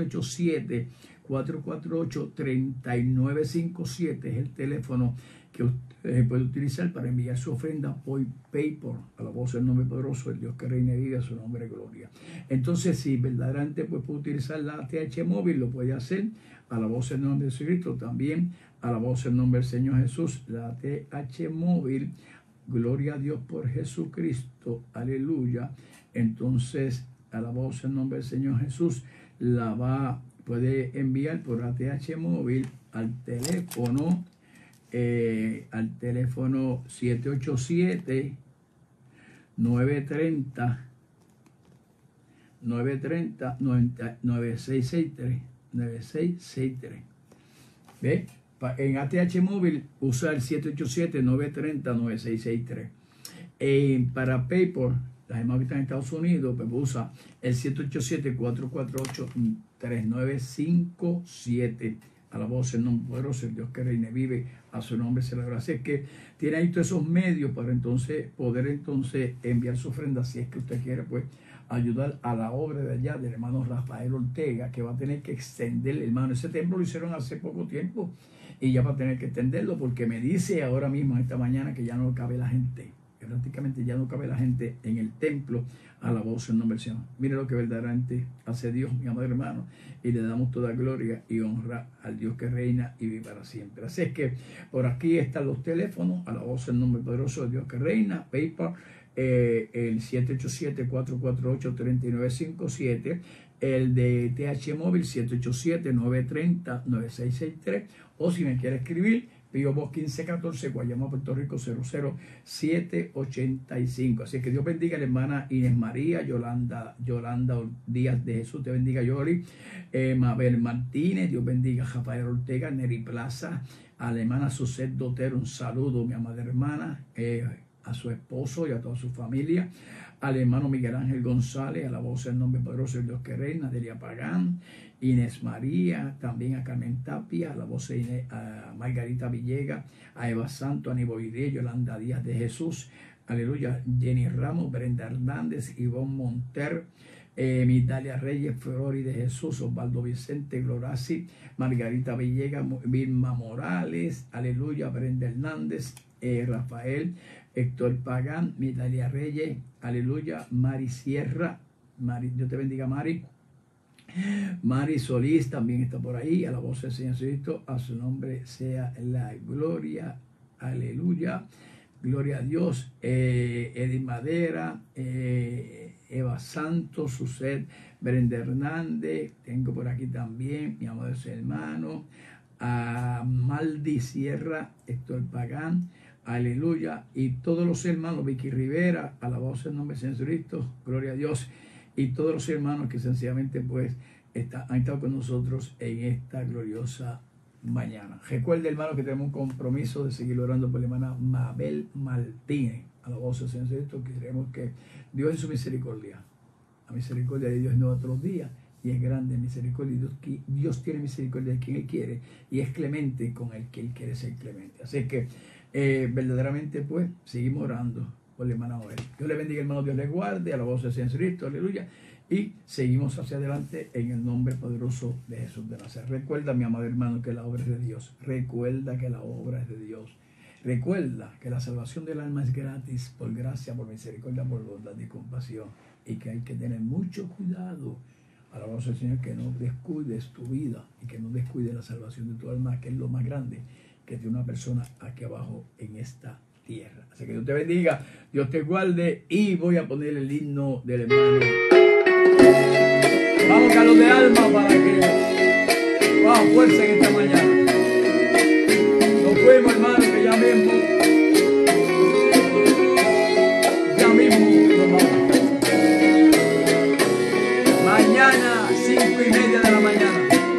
787-448-3957 es el teléfono que usted puede utilizar para enviar su ofrenda por PayPal a la voz del nombre poderoso del Dios que reina y vive, a su nombre gloria. Entonces, si verdaderamente puede utilizar la ATH móvil, lo puede hacer a la voz del nombre de Jesucristo, también a la voz del nombre del Señor Jesús. La ATH móvil, gloria a Dios por Jesucristo, aleluya. Entonces, a la voz del nombre del Señor Jesús, puede enviar por ATH móvil al teléfono 787-930 9663. 9663. ¿Ve? En ATH Móvil usa el 787-930-9663. Para PayPal, las demás que están en Estados Unidos, pues usa el 787-448-3957. A la voz del nombre poderoso, el Dios que reina y vive, a su nombre se le agradece. Es que tiene ahí todos esos medios para entonces poder enviar su ofrenda, si es que usted quiere, pues, ayudar a la obra de allá del hermano Rafael Ortega, que va a tener que extender, hermano. Ese templo lo hicieron hace poco tiempo y ya va a tener que extenderlo, porque me dice ahora mismo, esta mañana, que ya no cabe la gente, que prácticamente ya no cabe la gente en el templo. A la voz en nombre del Señor. Mire lo que verdaderamente hace Dios, mi amado hermano, y le damos toda gloria y honra al Dios que reina y vive para siempre. Así es que por aquí están los teléfonos, a la voz en nombre poderoso de Dios que reina, PayPal, el 787-448-3957, el de TH Móvil 787-930-9663, o si me quiere escribir, Pío Box 1514, Guayama, Puerto Rico 00785. Así que Dios bendiga a la hermana Inés María, Yolanda Díaz de Jesús, te bendiga Yoli, Mabel Martínez, Dios bendiga a Rafael Ortega, Neri Plaza, a la hermana Suset Dotero, un saludo, mi amada hermana, a su esposo y a toda su familia, al hermano Miguel Ángel González, a la voz del nombre poderoso del Dios que reina, Delia Pagán, Inés María, también a Carmen Tapia, a la voz de a Margarita Villegas, a Eva Santo, a Niboide, Yolanda Díaz de Jesús, aleluya, Jenny Ramos, Brenda Hernández, Ivonne Monter, Mitalia Reyes, Flori de Jesús, Osvaldo Vicente, Gloraci, Margarita Villegas, Vilma Morales, aleluya, Brenda Hernández, Rafael, Héctor Pagán, Mitalia Reyes, aleluya, Mari Sierra, Dios te bendiga Mari. Mari Solís también está por ahí, a la voz del Señor Jesucristo, a su nombre sea la gloria, aleluya, gloria a Dios. Edith Madera, Eva Santos, Suset, Brenda Hernández, tengo por aquí también mi amado hermano, a Maldi Sierra, Héctor Pagán, aleluya, y todos los hermanos, Vicky Rivera, a la voz del nombre del Señor Jesucristo, gloria a Dios. Y todos los hermanos que sencillamente pues han estado con nosotros en esta gloriosa mañana. Recuerde, hermano, que tenemos un compromiso de seguir orando por la hermana Mabel Martínez, a la voz del Señor Jesucristo, que creemos que Dios en su misericordia, la misericordia de Dios no va todos los días, y es grande misericordia. Dios tiene misericordia de quien Él quiere y es clemente con el que Él quiere ser clemente. Así que verdaderamente pues seguimos orando por la hermana Mabel. Dios le bendiga, hermano, Dios le guarde, a la voz del Señor Cristo, aleluya. Y seguimos hacia adelante en el nombre poderoso de Jesús de Nazaret. Recuerda, mi amado hermano, que la obra es de Dios. Recuerda que la obra es de Dios. Recuerda que la salvación del alma es gratis, por gracia, por misericordia, por bondad y compasión. Y que hay que tener mucho cuidado, a la voz del Señor, que no descuides tu vida y que no descuides la salvación de tu alma, que es lo más grande que tiene una persona aquí abajo en esta tierra. Así que Dios te bendiga, Dios te guarde, y voy a poner el himno del hermano. Vamos, Carlos de alma, para que vamos fuerza en esta mañana. Nos fuimos, hermano, que ya mismo nos vamos. Mañana 5:30 de la mañana.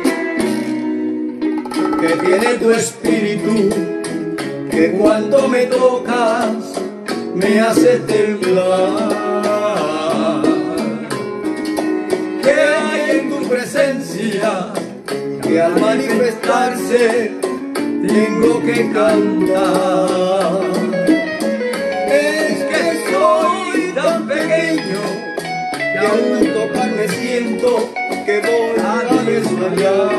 Que tiene tu espíritu, que cuando me tocas me haces temblar, que hay en tu presencia, que al manifestarse tengo que cantar. Es que soy tan pequeño que aún tocar me siento que voy a desmayar.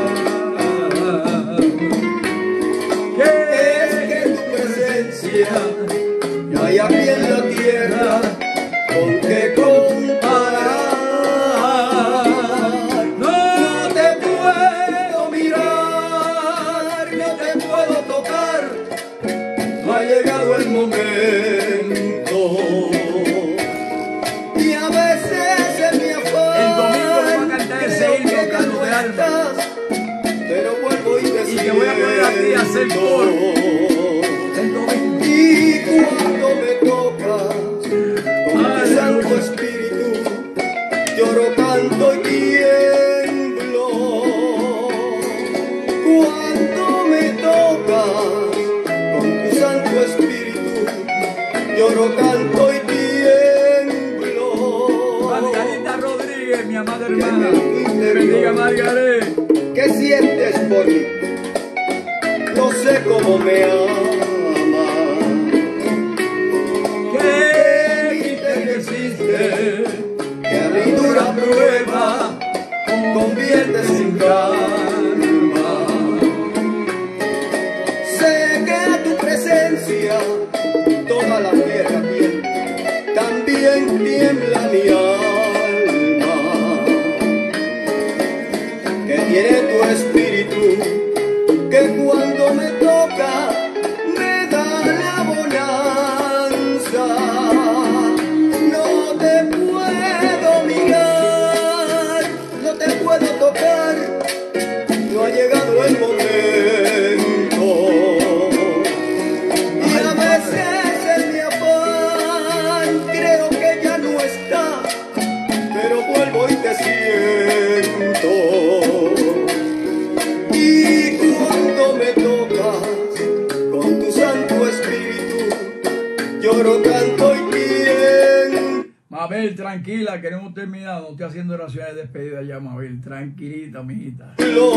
No hay aquí en la tierra con qué comparar. No te puedo mirar, no te puedo tocar, no ha llegado el momento. Y a veces en mi afán el domingo voy a cantar ese himno, Carlos de alma, pero vuelvo y te y te voy a poner a ti a hacer coro. Y cuando me tocas con tu Santo Espíritu, lloro, canto Cuando me tocas con tu Santo Espíritu, lloro, canto y tiemblo. Margarita Rodríguez, mi amada hermana, te bendiga, Margaret. ¿Qué sientes por mí? No sé cómo me amas. ¿Qué misterio existe? Que a mi dura prueba conviertes en calma. Sé que a tu presencia toda la tierra tiembla, también tiembla mi alma. Que tiene tu espíritu, que cuando me toca me da la bonanza. No te puedo mirar, no te puedo tocar, no ha llegado el momento. Y a veces en mi afán creo que ya no está, pero vuelvo y te siento. Y cuando me tocas con tu Santo Espíritu, lloro, canto y tiemblo. Mabel, tranquila, queremos terminar. No estoy haciendo oraciones de despedida ya, Mabel. Tranquilita, mijita.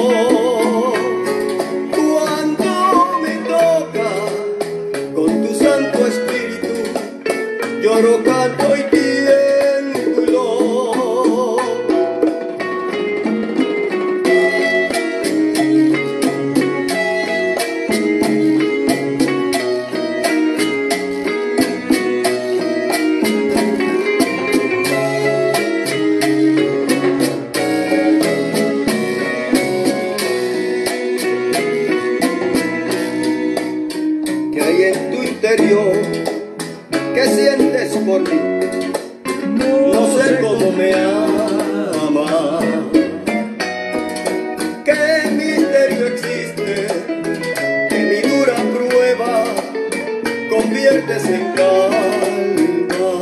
Cuando me tocas con tu Santo Espíritu, lloro, canto y tiemblo. ¿Qué hay en tu interior? ¿Qué sientes por mí? No sé cómo me amas. ¿Qué misterio existe? Que mi dura prueba conviertes en calma.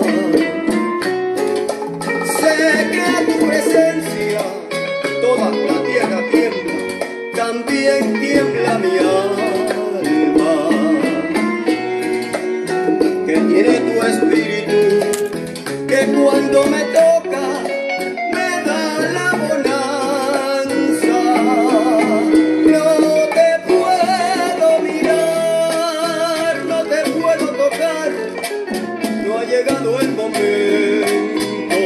Sé que a tu presencia toda la tierra tiembla, también tiembla mi alma. Que tiene tu espíritu, que cuando me toca me da la bonanza. No te puedo mirar, no te puedo tocar, no ha llegado el momento.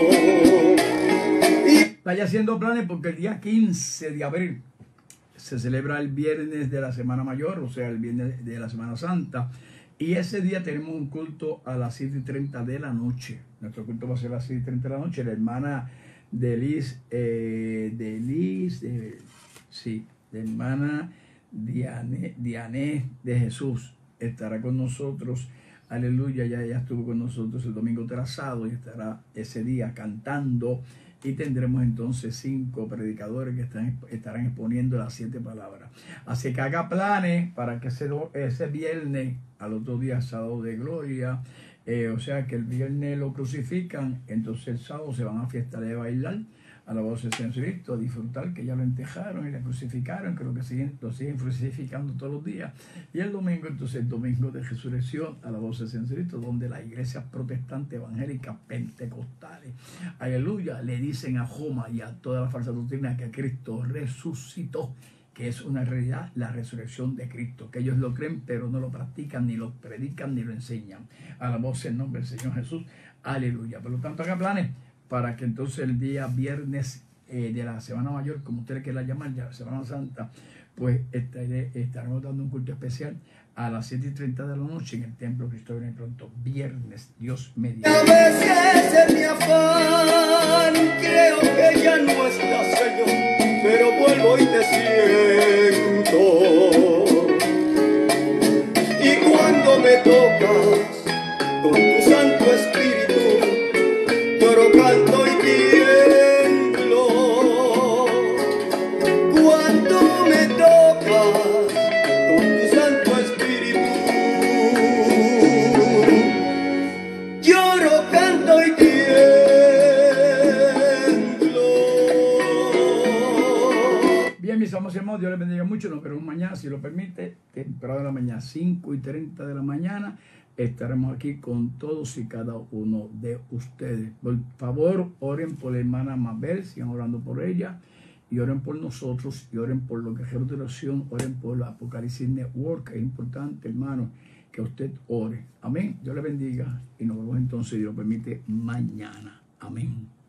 Y Vaya haciendo planes porque el día 15 de abril se celebra el viernes de la Semana Mayor, o sea, el viernes de la Semana Santa. Y ese día tenemos un culto a las 7:30 de la noche. Nuestro culto va a ser a las 7:30 de la noche. La hermana de la hermana Diané de Jesús estará con nosotros. Aleluya, ya estuvo con nosotros el domingo trazado y estará ese día cantando. Y tendremos entonces 5 predicadores que estarán exponiendo las 7 palabras. Así que haga planes para que ese viernes, al otro día, sábado de gloria, o sea que el viernes lo crucifican, entonces el sábado se van a fiesta de bailar, a la voz del Señor Cristo, a disfrutar que ya lo entejaron y le crucificaron, que lo siguen crucificando todos los días. Y el domingo, entonces el domingo de resurrección, a la voz del Señor Cristo, donde las iglesias protestantes, evangélicas, pentecostales, aleluya, le dicen a Joma y a toda la falsa doctrina que Cristo resucitó, que es una realidad, la resurrección de Cristo, que ellos lo creen pero no lo practican, ni lo predican, ni lo enseñan. A la voz en nombre del Señor Jesús, aleluya. Por lo tanto, haga planes para que entonces el día viernes de la Semana Mayor, como ustedes quieran llamar, ya la Semana Santa, pues estaremos dando un culto especial a las 7:30 de la noche en el Templo Cristo viene pronto, viernes, Dios mediante. a veces en mi afán creo que ya no estás, Señor, pero vuelvo y te siento. Y cuando me tocas con tu Santo Espíritu, lloro, canto y tiemblo. Cuando me tocas con tu Santo Espíritu, lloro, canto y tiemblo. Bien, mis amados hermanos, bendiga mucho. Nos veremos mañana, si lo permite, temprano de la mañana, 5:30 de la mañana. Estaremos aquí con todos y cada uno de ustedes. Por favor, oren por la hermana Mabel, sigan orando por ella. Y oren por nosotros, y oren por los guerreros de oración, oren por la Apocalipsis Network. Es importante, hermano, que usted ore. Amén. Dios le bendiga. Y nos vemos entonces, si Dios lo permite, mañana. Amén.